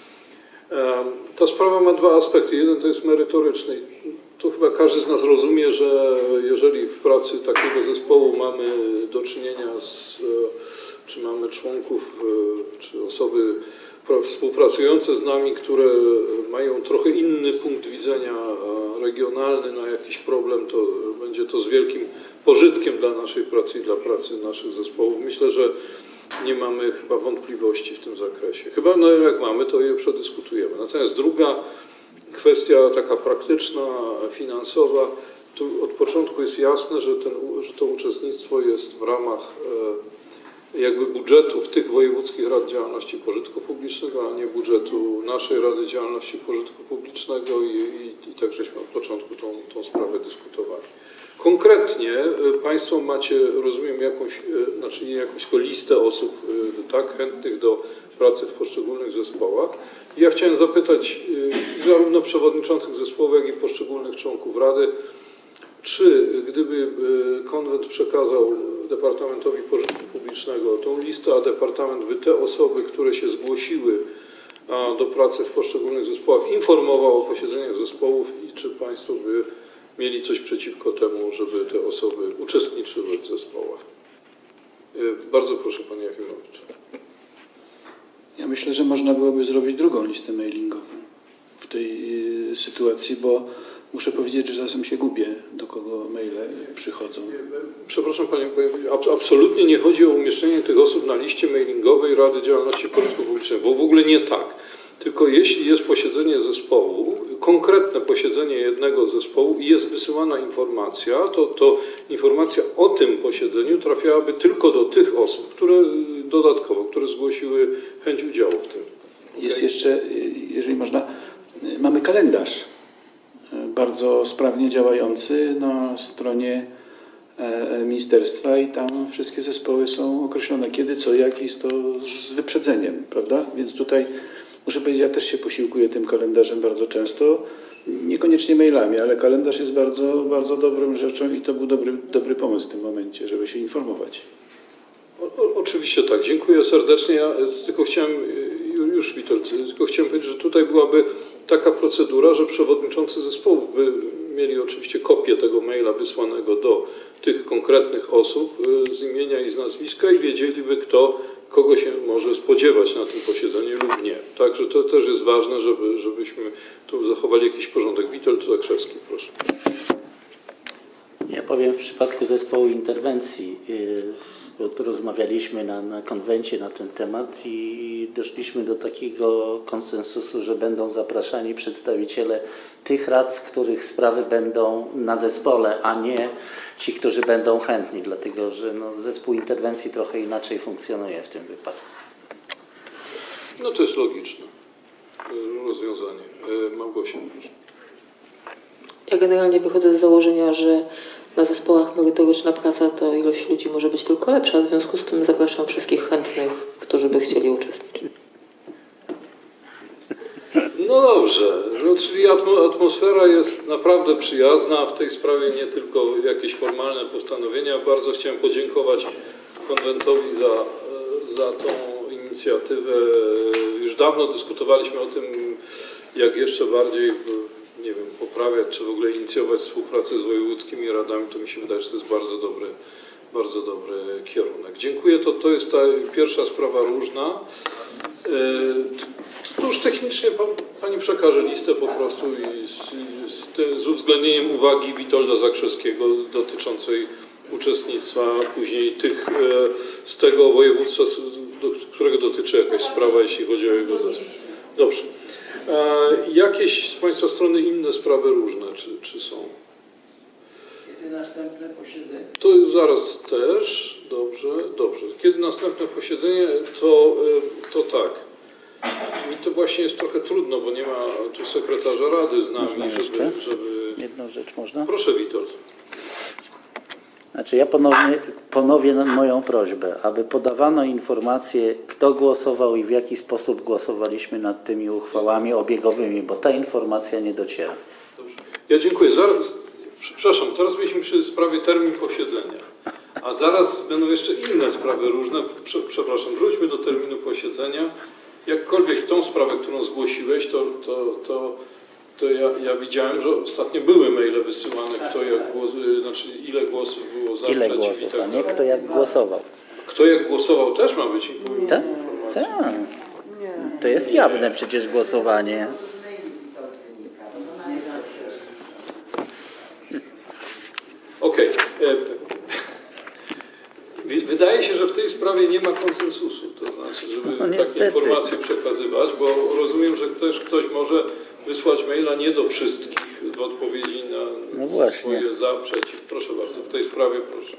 Ta sprawa ma dwa aspekty. Jeden to jest merytoryczny. To chyba każdy z nas rozumie, że jeżeli w pracy takiego zespołu mamy do czynienia czy mamy członków, czy osoby współpracujące z nami, które mają trochę inny punkt widzenia regionalny na jakiś problem, to będzie to z wielkim pożytkiem dla naszej pracy i dla pracy naszych zespołów. Myślę, że nie mamy chyba wątpliwości w tym zakresie. Chyba no, jak mamy, to je przedyskutujemy. Natomiast druga kwestia taka praktyczna, finansowa, tu od początku jest jasne, że to uczestnictwo jest w ramach jakby budżetów tych wojewódzkich rad działalności pożytku publicznego, a nie budżetu naszej Rady Działalności Pożytku Publicznego i tak żeśmy od początku tą sprawę dyskutowali. Konkretnie Państwo macie, rozumiem, jakąś listę osób tak, chętnych do pracy w poszczególnych zespołach. I ja chciałem zapytać zarówno przewodniczących zespołów, jak i poszczególnych członków Rady, czy gdyby konwent przekazał Departamentowi Pożytku Publicznego tą listę, a Departament by te osoby, które się zgłosiły do pracy w poszczególnych zespołach, informował o posiedzeniach zespołów i czy Państwo by mieli coś przeciwko temu, żeby te osoby uczestniczyły w zespołach? Bardzo proszę, Panie Jakimowicz. Ja myślę, że można byłoby zrobić drugą listę mailingową w tej sytuacji, bo muszę powiedzieć, że czasem się gubię, do kogo maile przychodzą. Przepraszam Panie, absolutnie nie chodzi o umieszczenie tych osób na liście mailingowej Rady Działalności Pożytku Publicznego, bo w ogóle nie tak. Tylko jeśli jest posiedzenie zespołu, konkretne posiedzenie jednego zespołu i jest wysyłana informacja, to informacja o tym posiedzeniu trafiałaby tylko do tych osób, które zgłosiły chęć udziału w tym. Jest jeszcze, jeżeli można, mamy kalendarz bardzo sprawnie działający na stronie ministerstwa i tam wszystkie zespoły są określone kiedy, co, jak i to z wyprzedzeniem, prawda? Więc tutaj muszę powiedzieć, ja też się posiłkuję tym kalendarzem bardzo często, niekoniecznie mailami, ale kalendarz jest bardzo, bardzo dobrą rzeczą i to był dobry pomysł w tym momencie, żeby się informować. Oczywiście tak, dziękuję serdecznie. Ja tylko chciałem, już Witold, tylko chciałem powiedzieć, że tutaj byłaby taka procedura, że przewodniczący zespołu by mieli oczywiście kopię tego maila wysłanego do tych konkretnych osób z imienia i z nazwiska i wiedzieliby, kogo się może spodziewać na tym posiedzeniu lub nie. Także to też jest ważne, żebyśmy tu zachowali jakiś porządek. Witold Zakrzewski, proszę. Ja powiem w przypadku zespołu interwencji, bo tu rozmawialiśmy na konwencie na ten temat i doszliśmy do takiego konsensusu, że będą zapraszani przedstawiciele tych rad, z których sprawy będą na zespole, a nie ci, którzy będą chętni, dlatego że zespół interwencji trochę inaczej funkcjonuje w tym wypadku. No to jest logiczne rozwiązanie. Małgosia, proszę. Ja generalnie wychodzę z założenia, że na zespołach merytoryczna praca to ilość ludzi może być tylko lepsza, w związku z tym zapraszam wszystkich chętnych, którzy by chcieli uczestniczyć. No dobrze, czyli atmosfera jest naprawdę przyjazna, w tej sprawie nie tylko jakieś formalne postanowienia. Bardzo chciałem podziękować konwentowi za tą inicjatywę. Już dawno dyskutowaliśmy o tym, jak jeszcze bardziej, nie wiem, poprawiać, czy w ogóle inicjować współpracę z wojewódzkimi radami. To mi się wydaje, że to jest bardzo dobry kierunek. Dziękuję, to jest ta pierwsza sprawa różna. To już technicznie Pani przekaże listę po prostu i z uwzględnieniem uwagi Witolda Zakrzewskiego dotyczącej uczestnictwa później tych z tego województwa, którego dotyczy jakaś sprawa, jeśli chodzi o jego zespół. Dobrze. Jakieś z Państwa strony inne sprawy różne, czy są? Kiedy następne posiedzenie? To zaraz też. Dobrze. Kiedy następne posiedzenie, to tak. Mi to właśnie jest trochę trudno, bo nie ma tu sekretarza Rady z nami, żeby... Jedną rzecz można? Proszę, Witold. Znaczy ja ponowię moją prośbę, aby podawano informacje, kto głosował i w jaki sposób głosowaliśmy nad tymi uchwałami obiegowymi, bo ta informacja nie dociera. Dobrze. Ja dziękuję. Przepraszam, teraz byliśmy przy sprawie termin posiedzenia, a zaraz będą jeszcze inne sprawy różne. Przepraszam, wróćmy do terminu posiedzenia. Jakkolwiek tą sprawę, którą zgłosiłeś, to ja widziałem, że ostatnio były maile wysyłane, ile głosów było za, ile przeciw głosów, i tak a nie kto jak głosował. Kto jak głosował też ma być Tak. informacja. To jest jawne przecież głosowanie. Okej. Wydaje się, że w tej sprawie nie ma konsensusu, to znaczy, żeby takie informacje przekazywać, bo rozumiem, że też ktoś może wysłać maila nie do wszystkich w odpowiedzi na swoje za, przeciw. Proszę bardzo, w tej sprawie proszę.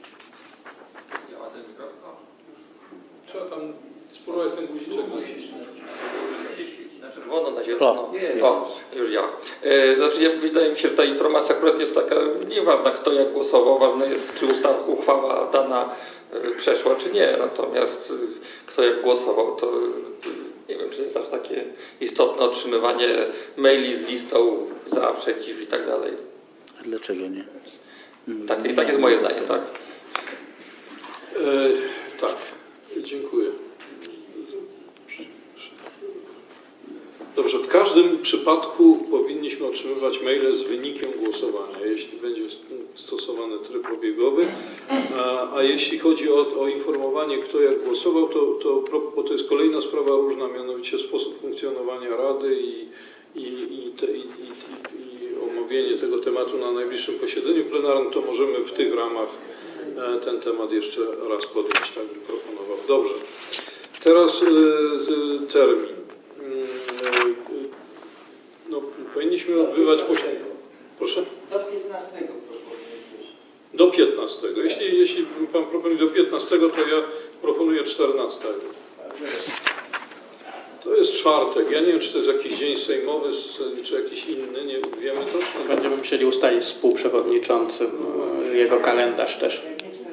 Trzeba tam spróbować ten guziczek nacisnąć. Na czerwono, na zielono. O, już ja. Znaczy, wydaje mi się, że ta informacja akurat jest taka nieważna, kto jak głosował. Ważne jest, czy uchwała dana przeszła, czy nie. Natomiast kto jak głosował, to nie wiem, czy jest aż takie istotne otrzymywanie maili z listą za, przeciw i tak dalej. A dlaczego nie? Tak jest moje zdanie, tak. Tak, dziękuję. Dobrze, w każdym przypadku powinniśmy otrzymywać maile z wynikiem głosowania, jeśli będzie stosowany tryb obiegowy, a jeśli chodzi o informowanie, kto jak głosował, bo to jest kolejna sprawa różna, mianowicie sposób funkcjonowania Rady i omówienie tego tematu na najbliższym posiedzeniu plenarnym, to możemy w tych ramach ten temat jeszcze raz podjąć, tak bym proponował. Dobrze, teraz termin. No, powinniśmy odbywać posiedzenie. Proszę? Do 15 proponuję. Do 15. Jeśli Pan proponuje do 15, to ja proponuję 14. To jest czwartek. Ja nie wiem, czy to jest jakiś dzień sejmowy, czy jakiś inny. Nie wiemy to. Czy Będziemy musieli ustalić z współprzewodniczącym jego kalendarz też.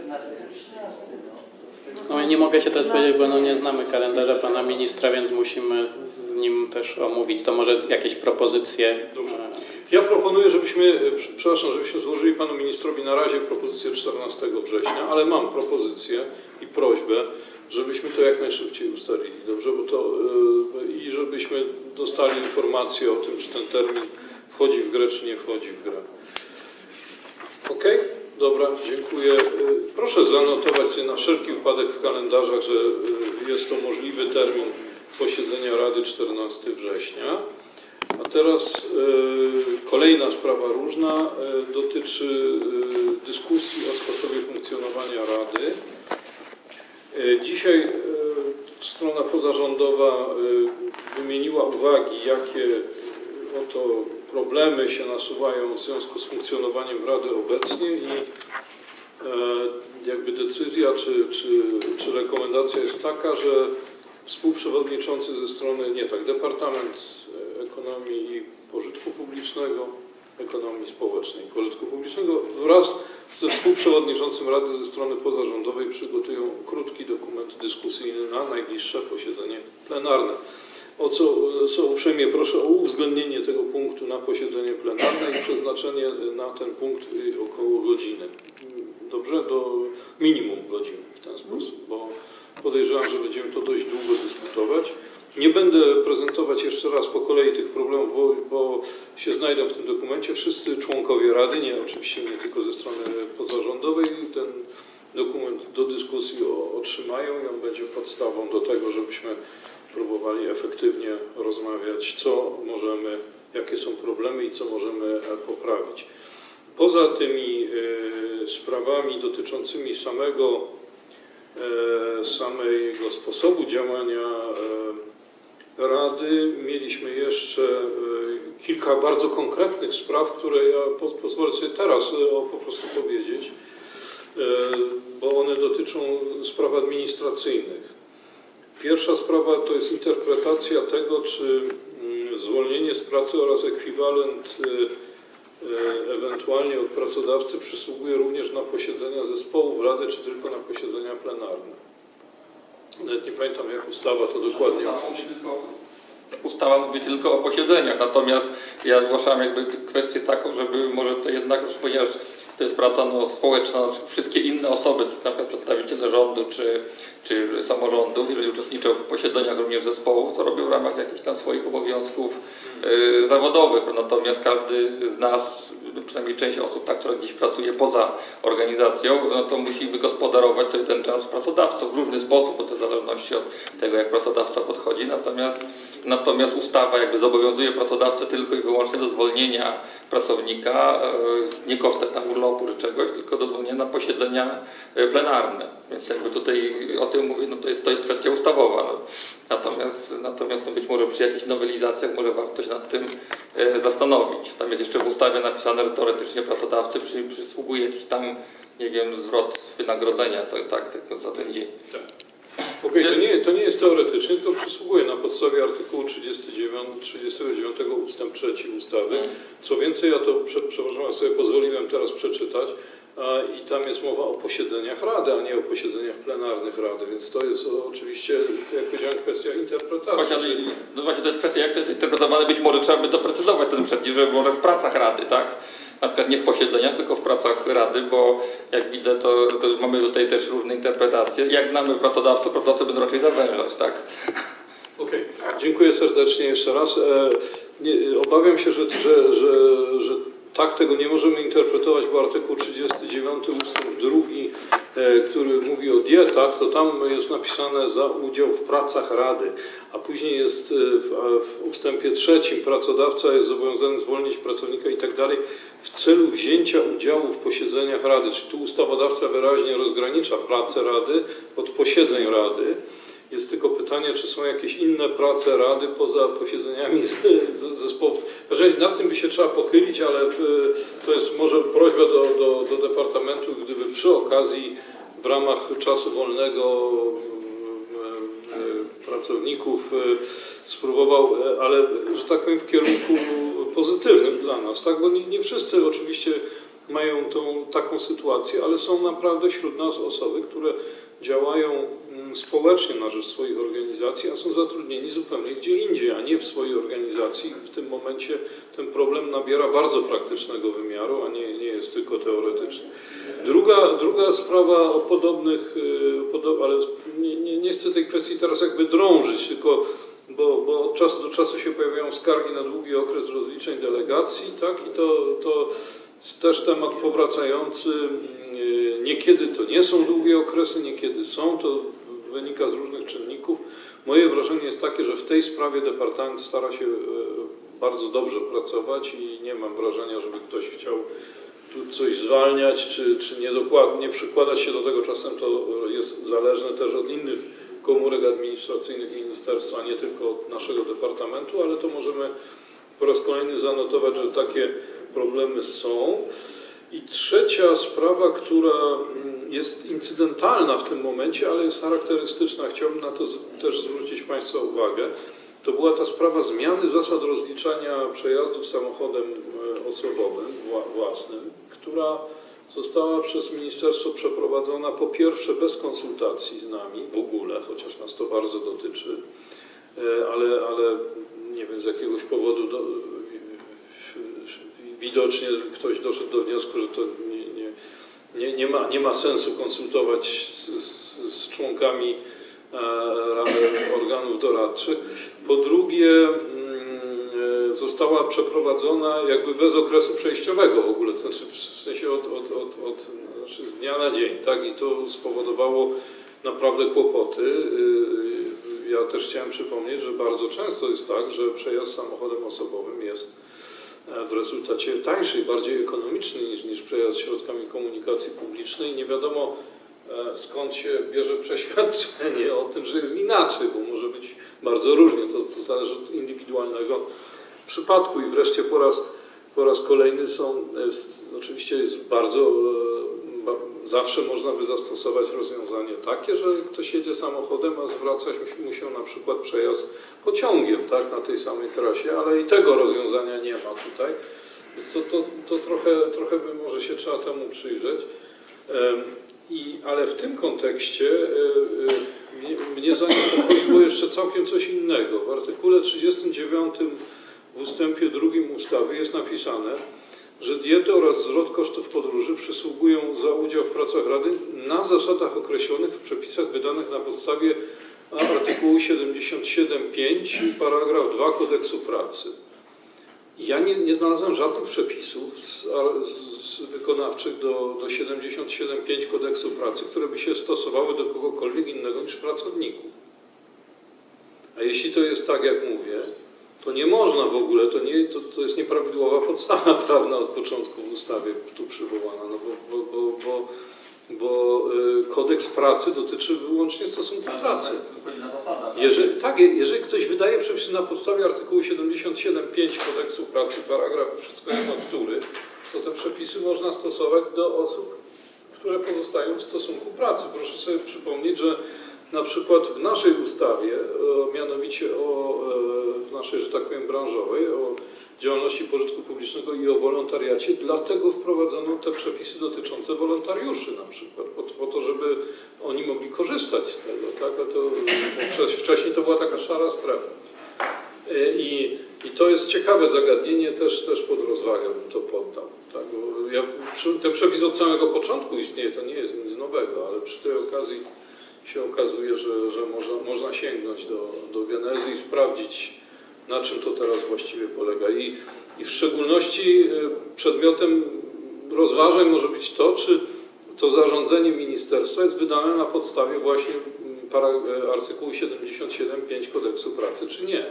No nie mogę się też powiedzieć, bo nie znamy kalendarza pana ministra, więc musimy z nim też omówić. To może jakieś propozycje. Dobrze. Ja proponuję, żebyśmy złożyli panu ministrowi na razie propozycję 14 września, ale mam propozycję i prośbę, żebyśmy to jak najszybciej ustalili, dobrze? I żebyśmy dostali informację o tym, czy ten termin wchodzi w grę, czy nie wchodzi w grę. Ok? Dobra, dziękuję. Proszę zanotować sobie na wszelki wypadek w kalendarzach, że jest to możliwy termin posiedzenia Rady 14 września. A teraz kolejna sprawa różna dotyczy dyskusji o sposobie funkcjonowania Rady. Dzisiaj strona pozarządowa wymieniła uwagi, jakie oto problemy się nasuwają w związku z funkcjonowaniem Rady obecnie i jakby decyzja czy rekomendacja jest taka, że współprzewodniczący ze strony, Departament Ekonomii i Pożytku Publicznego, Ekonomii Społecznej i Pożytku Publicznego wraz ze współprzewodniczącym Rady ze strony pozarządowej przygotują krótki dokument dyskusyjny na najbliższe posiedzenie plenarne. O co uprzejmie proszę o uwzględnienie tego punktu na posiedzenie plenarne i przeznaczenie na ten punkt około godziny. Dobrze? Do minimum godziny w ten sposób, bo podejrzewam, że będziemy to dość długo dyskutować. Nie będę prezentować jeszcze raz po kolei tych problemów, bo się znajdą w tym dokumencie wszyscy członkowie Rady, oczywiście nie tylko ze strony pozarządowej. Ten dokument do dyskusji otrzymają i on będzie podstawą do tego, żebyśmy próbowali efektywnie rozmawiać, jakie są problemy i co możemy poprawić. Poza tymi sprawami dotyczącymi samego sposobu działania Rady mieliśmy jeszcze kilka bardzo konkretnych spraw, które ja pozwolę sobie teraz po prostu powiedzieć, bo one dotyczą spraw administracyjnych. Pierwsza sprawa to jest interpretacja tego, czy zwolnienie z pracy oraz ekwiwalent ewentualnie od pracodawcy przysługuje również na posiedzenia zespołów Rady, czy tylko na posiedzenia plenarne. Nawet nie pamiętam, jak ustawa to dokładnie określa. Ustawa mówi tylko o posiedzeniach, natomiast ja zgłaszam kwestię taką, żeby może to jednak, ponieważ to jest praca społeczna, wszystkie inne osoby, na przykład przedstawiciele rządu czy samorządów, jeżeli uczestniczą w posiedzeniach również zespołu, to robią w ramach jakichś tam swoich obowiązków zawodowych. Natomiast każdy z nas, przynajmniej część osób, która gdzieś pracuje poza organizacją, to musi wygospodarować sobie ten czas z pracodawcą w różny sposób, bo to w zależności od tego, jak pracodawca podchodzi. Natomiast ustawa zobowiązuje pracodawcę tylko i wyłącznie do zwolnienia pracownika, nie kosztem urlopu czy czegoś, tylko do zwolnienia na posiedzenia plenarne. Więc tutaj o tym mówię, to jest kwestia ustawowa. Natomiast być może przy jakichś nowelizacjach może warto się nad tym zastanowić. Tam jest jeszcze w ustawie napisane, że teoretycznie pracodawcy przysługuje jakiś tam, zwrot wynagrodzenia za ten dzień. Okej, to nie jest teoretycznie, tylko przysługuje na podstawie artykułu 39 ustęp 3 ustawy. Co więcej, ja to, przepraszam, sobie pozwoliłem teraz przeczytać i tam jest mowa o posiedzeniach Rady, a nie o posiedzeniach plenarnych Rady, więc to jest oczywiście, jak powiedziałem, kwestia interpretacji. Właśnie to jest kwestia, jak to jest interpretowane, być może trzeba by doprecyzować ten przepis, żeby może w pracach Rady, tak? Na przykład nie w posiedzeniach, tylko w pracach Rady, bo jak widzę, to mamy tutaj też różne interpretacje. Jak znamy pracodawcę będą raczej zawężać, tak? Okej, dziękuję serdecznie jeszcze raz. Obawiam się, że tak tego nie możemy interpretować, bo artykuł 39 ustęp 2, który mówi o dietach, to tam jest napisane za udział w pracach Rady, a później jest w ustępie 3 pracodawca jest zobowiązany zwolnić pracownika i tak dalej w celu wzięcia udziału w posiedzeniach Rady. Czyli tu ustawodawca wyraźnie rozgranicza pracę Rady od posiedzeń Rady. Jest tylko pytanie, czy są jakieś inne prace Rady poza posiedzeniami zespołów. Nad tym by się trzeba pochylić, ale to jest może prośba do Departamentu, gdyby przy okazji w ramach czasu wolnego pracowników spróbował, ale że tak powiem w kierunku pozytywnym dla nas, tak? Bo nie wszyscy oczywiście mają taką sytuację, ale są naprawdę wśród nas osoby, które działają społecznie na rzecz swoich organizacji, a są zatrudnieni zupełnie gdzie indziej, a nie w swojej organizacji. W tym momencie ten problem nabiera bardzo praktycznego wymiaru, a nie jest tylko teoretyczny. Druga sprawa o podobnych, ale nie chcę tej kwestii teraz jakby drążyć, tylko bo od czasu do czasu się pojawiają skargi na długi okres rozliczeń delegacji, tak? I to też temat powracający. Niekiedy to nie są długie okresy, niekiedy są, to wynika z różnych czynników. Moje wrażenie jest takie, że w tej sprawie Departament stara się bardzo dobrze pracować i nie mam wrażenia, żeby ktoś chciał tu coś zwalniać, czy nie przykładać się do tego. Czasem to jest zależne też od innych komórek administracyjnych ministerstwa, a nie tylko od naszego Departamentu, ale to możemy po raz kolejny zanotować, że takie problemy są. I trzecia sprawa, która jest incydentalna w tym momencie, ale jest charakterystyczna, chciałbym na to też zwrócić Państwa uwagę, to była ta sprawa zmiany zasad rozliczania przejazdów samochodem osobowym, własnym, która została przez ministerstwo przeprowadzona po pierwsze bez konsultacji z nami w ogóle, chociaż nas to bardzo dotyczy, ale nie wiem, z jakiegoś powodu widocznie ktoś doszedł do wniosku, że to nie ma sensu konsultować z członkami organów doradczych. Po drugie, została przeprowadzona jakby bez okresu przejściowego w ogóle, w sensie z dnia na dzień, tak? I to spowodowało naprawdę kłopoty. Ja też chciałem przypomnieć, że bardzo często jest tak, że przejazd samochodem osobowym jest w rezultacie tańszy i bardziej ekonomiczny niż przejazd środkami komunikacji publicznej. Nie wiadomo, skąd się bierze przeświadczenie o tym, że jest inaczej, bo może być bardzo różnie. To zależy od indywidualnego przypadku. I wreszcie po raz kolejny oczywiście jest zawsze można by zastosować rozwiązanie takie, że ktoś jedzie samochodem, a zwracać mu się na przykład przejazd pociągiem, tak, na tej samej trasie, ale i tego rozwiązania nie ma tutaj. Więc to trochę by może się trzeba temu przyjrzeć. Ale w tym kontekście mnie zaniepokoiło jeszcze całkiem coś innego. W artykule 39 w ustępie 2 ustawy jest napisane, że diety oraz zwrot kosztów podróży przysługują za udział w pracach Rady na zasadach określonych w przepisach wydanych na podstawie artykułu 77.5 paragraf 2 Kodeksu Pracy. Ja nie znalazłem żadnych przepisów wykonawczych do 77.5 Kodeksu Pracy, które by się stosowały do kogokolwiek innego niż pracowników. A jeśli to jest tak, jak mówię, to nie można w ogóle, to jest nieprawidłowa podstawa prawna od początku w ustawie tu przywołana, no bo kodeks pracy dotyczy wyłącznie stosunku pracy. Jeżeli ktoś wydaje przepisy na podstawie artykułu 77.5 Kodeksu Pracy, paragraf wszystko jedno który, to te przepisy można stosować do osób, które pozostają w stosunku pracy. Proszę sobie przypomnieć, że na przykład w naszej ustawie, mianowicie w naszej, że tak powiem, branżowej, o działalności pożytku publicznego i o wolontariacie, dlatego wprowadzono te przepisy dotyczące wolontariuszy na przykład, po to, żeby oni mogli korzystać z tego, tak? Bo wcześniej to była taka szara strefa. I to jest ciekawe zagadnienie, też pod rozwagę bym to poddał. Tak? Bo ten przepis od samego początku istnieje, to nie jest nic nowego, ale przy tej okazji się okazuje, że można sięgnąć do genezy i sprawdzić, na czym to teraz właściwie polega. I w szczególności przedmiotem rozważań może być to, czy to zarządzenie ministerstwa jest wydane na podstawie właśnie artykułu 77.5 Kodeksu pracy, czy nie.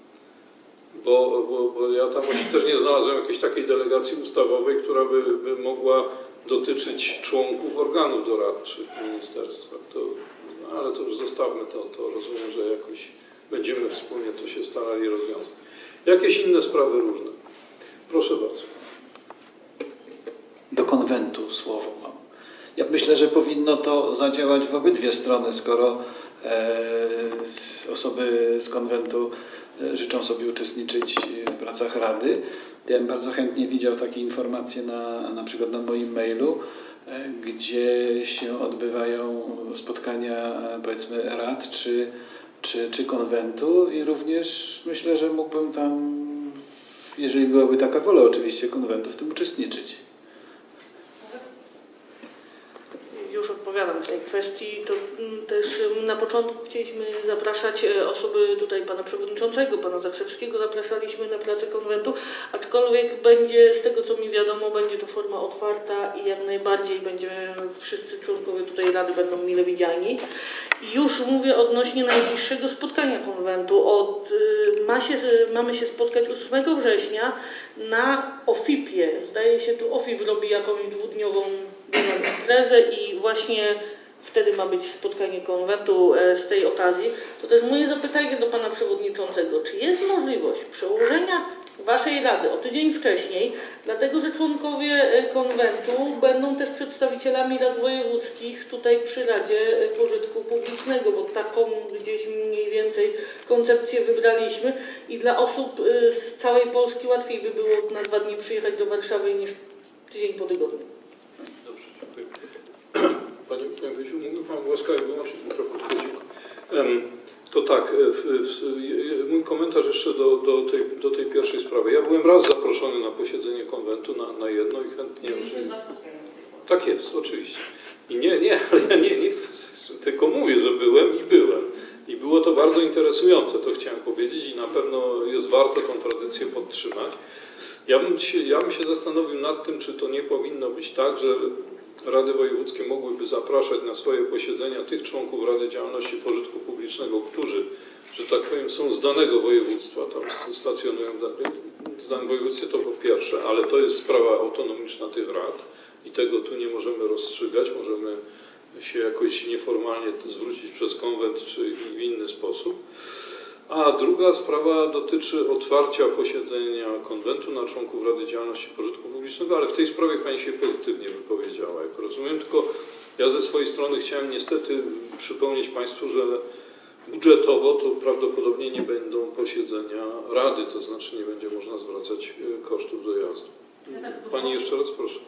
Bo ja tam właśnie też nie znalazłem jakiejś takiej delegacji ustawowej, która by mogła dotyczyć członków organów doradczych ministerstwa. Ale to już zostawmy to rozumiem, że jakoś będziemy wspólnie to się starali rozwiązać. Jakieś inne sprawy różne. Proszę bardzo. Do konwentu słowo mam. Ja myślę, że powinno to zadziałać w obydwie strony, skoro osoby z konwentu życzą sobie uczestniczyć w pracach Rady. Ja bym bardzo chętnie widział takie informacje na przykład na moim mailu, gdzie się odbywają spotkania, powiedzmy, rad czy konwentu i również myślę, że mógłbym tam, jeżeli byłaby taka wola oczywiście konwentu, w tym uczestniczyć. Już odpowiadam w tej kwestii. To też na początku chcieliśmy zapraszać osoby tutaj pana przewodniczącego, pana Zakrzewskiego, zapraszaliśmy na pracę konwentu, aczkolwiek będzie, z tego co mi wiadomo, będzie to forma otwarta i jak najbardziej będziemy, wszyscy członkowie tutaj Rady będą mile widziani. I już mówię odnośnie najbliższego spotkania konwentu. Mamy się spotkać 8 września na OFIP-ie. Zdaje się, tu OFIP robi jakąś dwudniową imprezę i właśnie wtedy ma być spotkanie konwentu z tej okazji. To też moje zapytanie do pana przewodniczącego. Czy jest możliwość przełożenia waszej rady o tydzień wcześniej, dlatego że członkowie konwentu będą też przedstawicielami rad wojewódzkich tutaj przy Radzie Pożytku Publicznego, bo taką gdzieś mniej więcej koncepcję wybraliśmy i dla osób z całej Polski łatwiej by było na 2 dni przyjechać do Warszawy niż tydzień po tygodniu. Dobrze, dziękuję. Panie Wysiu, mógłby Pan łaskawie wyłączyć mikrofon? To tak, mój komentarz jeszcze do tej pierwszej sprawy. Ja byłem raz zaproszony na posiedzenie konwentu na jedno i chętnie... Tak jest, oczywiście. I nie, ale ja nie chcę, tylko mówię, że byłem. I było to bardzo interesujące, to chciałem powiedzieć i na pewno jest warto tę tradycję podtrzymać. Ja bym się zastanowił nad tym, czy to nie powinno być tak, że Rady Wojewódzkie mogłyby zapraszać na swoje posiedzenia tych członków Rady Działalności Pożytku Publicznego, którzy, że tak powiem, są z danego województwa, tam stacjonują w danym województwie, to po pierwsze, ale to jest sprawa autonomiczna tych rad i tego tu nie możemy rozstrzygać, możemy się jakoś nieformalnie zwrócić przez konwent czy w inny sposób. A druga sprawa dotyczy otwarcia posiedzenia konwentu na członków Rady Działalności Pożytku Publicznego, ale w tej sprawie Pani się pozytywnie wypowiedziała, jak rozumiem, tylko ja ze swojej strony chciałem niestety przypomnieć Państwu, że budżetowo to prawdopodobnie nie będą posiedzenia Rady, to znaczy nie będzie można zwracać kosztów dojazdu. Pani jeszcze raz proszę.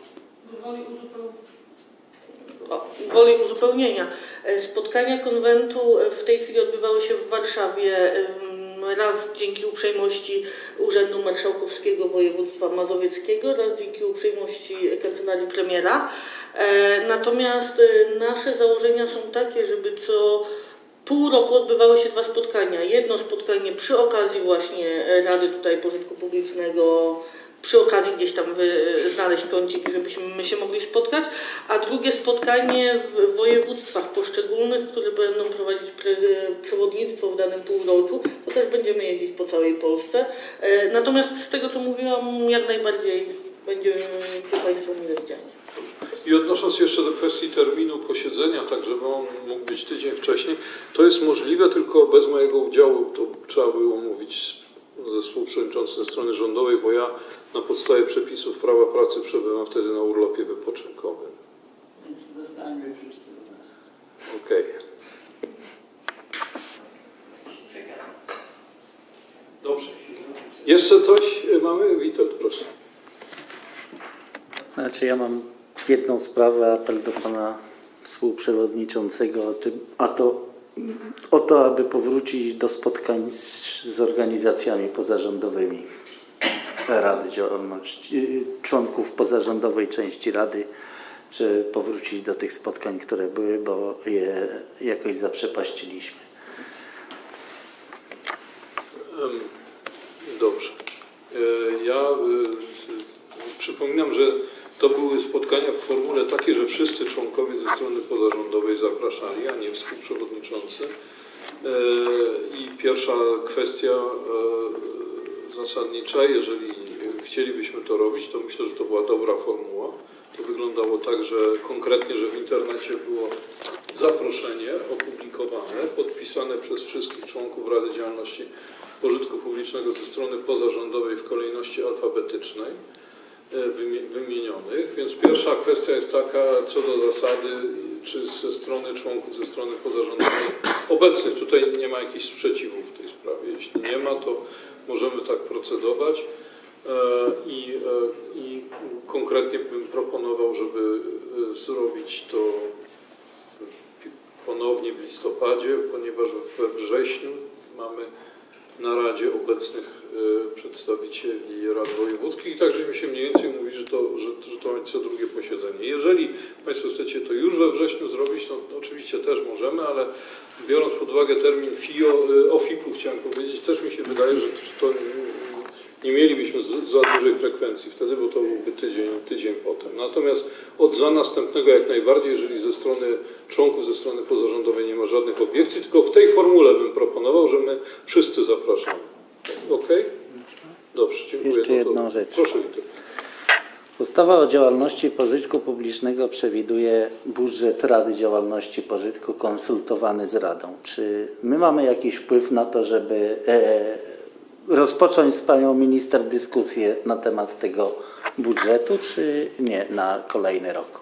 Woli uzupełnienia. Spotkania konwentu w tej chwili odbywały się w Warszawie, raz dzięki uprzejmości Urzędu Marszałkowskiego Województwa Mazowieckiego, raz dzięki uprzejmości Kancelarii Premiera. Natomiast nasze założenia są takie, żeby co pół roku odbywały się 2 spotkania. Jedno spotkanie przy okazji właśnie Rady tutaj Pożytku Publicznego, przy okazji gdzieś tam znaleźć kącik, żebyśmy się mogli spotkać, a drugie spotkanie w województwach poszczególnych, które będą prowadzić przewodnictwo w danym półroczu, to też będziemy jeździć po całej Polsce. Natomiast z tego, co mówiłam, jak najbardziej będziemy Państwo mile widziani. I odnosząc jeszcze do kwestii terminu posiedzenia, tak żeby on mógł być tydzień wcześniej, to jest możliwe, tylko bez mojego udziału, to trzeba było mówić ze współprzewodniczącym strony rządowej, bo ja na podstawie przepisów prawa pracy przebywam wtedy na urlopie wypoczynkowym. Więc dostaniemy już 14. Okej. Dobrze. Jeszcze coś mamy? Witold, proszę. Znaczy ja mam jedną sprawę, apel do pana współprzewodniczącego, o to, aby powrócić do spotkań z organizacjami pozarządowymi Rady Działalności, członków pozarządowej części Rady żeby powrócić do tych spotkań, które były, bo je jakoś zaprzepaściliśmy. Dobrze. Ja przypominam, że to były spotkania w formule takiej, że wszyscy członkowie ze strony pozarządowej zapraszali, a nie współprzewodniczący. I pierwsza kwestia zasadnicza, jeżeli chcielibyśmy to robić, to myślę, że to była dobra formuła. To wyglądało tak, że konkretnie, że w internecie było zaproszenie opublikowane, podpisane przez wszystkich członków Rady Działalności Pożytku Publicznego ze strony pozarządowej w kolejności alfabetycznej wymienionych. Więc pierwsza kwestia jest taka, co do zasady, czy ze strony członków, ze strony pozarządowej obecnych. Tutaj nie ma jakichś sprzeciwów w tej sprawie. Jeśli nie ma, to możemy tak procedować. I konkretnie bym proponował, żeby zrobić to ponownie w listopadzie, ponieważ we wrześniu mamy na Radzie obecnych przedstawicieli Rad Wojewódzkich i tak żeśmy się mniej więcej mówili, że to będzie co drugie posiedzenie. Jeżeli Państwo chcecie to już we wrześniu zrobić, to oczywiście też możemy, ale biorąc pod uwagę termin OFIP-u, chciałem powiedzieć, też mi się wydaje, że to nie mielibyśmy za dużej frekwencji wtedy, bo to byłby tydzień potem. Natomiast od za następnego jak najbardziej, jeżeli ze strony członków, ze strony pozarządowej nie ma żadnych obiekcji, tylko w tej formule bym proponował, że my wszyscy zapraszamy. Ok? Dobrze, dziękuję. Jeszcze jedną rzecz. Proszę, Witold. Ustawa o działalności pożytku publicznego przewiduje budżet Rady Działalności Pożytku konsultowany z Radą. Czy my mamy jakiś wpływ na to, żeby rozpocząć z panią minister dyskusję na temat tego budżetu, czy nie na kolejny rok?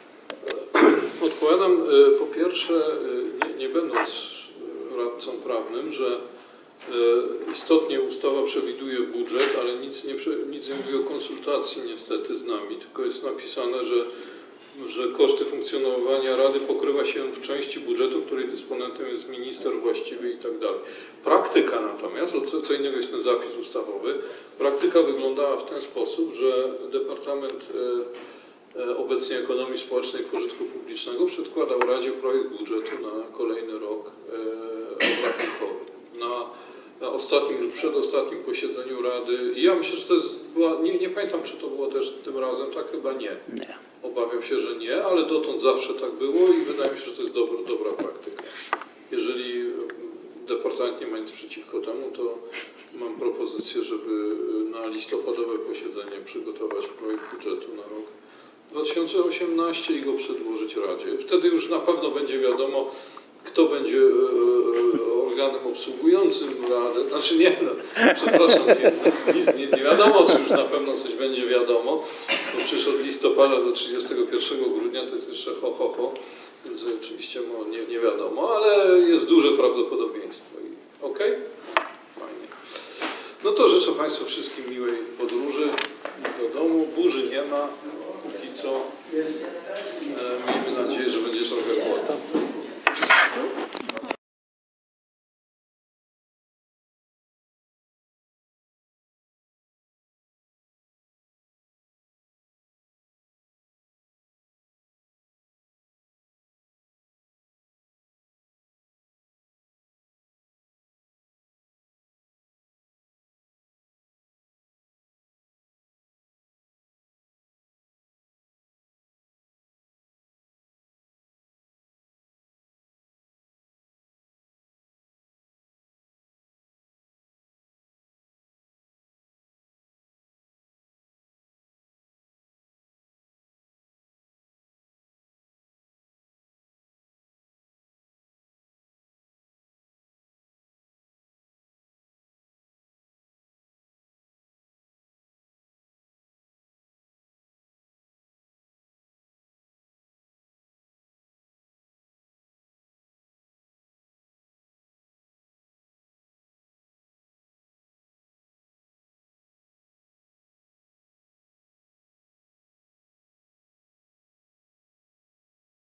Odpowiadam po pierwsze, nie będąc radcą prawnym, że istotnie ustawa przewiduje budżet, ale nic nie mówi o konsultacji niestety z nami, tylko jest napisane, że koszty funkcjonowania Rady pokrywa się w części budżetu, której dysponentem jest minister właściwy i tak dalej. Praktyka natomiast, co innego jest ten zapis ustawowy, praktyka wyglądała w ten sposób, że Departament obecnie Ekonomii Społecznej i Pożytku Publicznego przedkładał Radzie projekt budżetu na kolejny rok obrachunkowy. Na ostatnim lub przedostatnim posiedzeniu Rady. I ja myślę, że to była, nie pamiętam, czy to było też tym razem, tak chyba nie. Obawiam się, że nie, ale dotąd zawsze tak było i wydaje mi się, że to jest dobra praktyka. Jeżeli Departament nie ma nic przeciwko temu, to mam propozycję, żeby na listopadowe posiedzenie przygotować projekt budżetu na rok 2018 i go przedłożyć Radzie. Wtedy już na pewno będzie wiadomo, kto będzie organem obsługującym Radę. Znaczy nie, przepraszam, nie wiadomo, czy już na pewno coś będzie wiadomo, bo przecież od listopada do 31 grudnia to jest jeszcze więc oczywiście nie wiadomo, ale jest duże prawdopodobieństwo. Ok? Fajnie. No to życzę Państwu wszystkim miłej podróży do domu. Burzy nie ma, póki co. Miejmy nadzieję, że będzie trochę chłodno.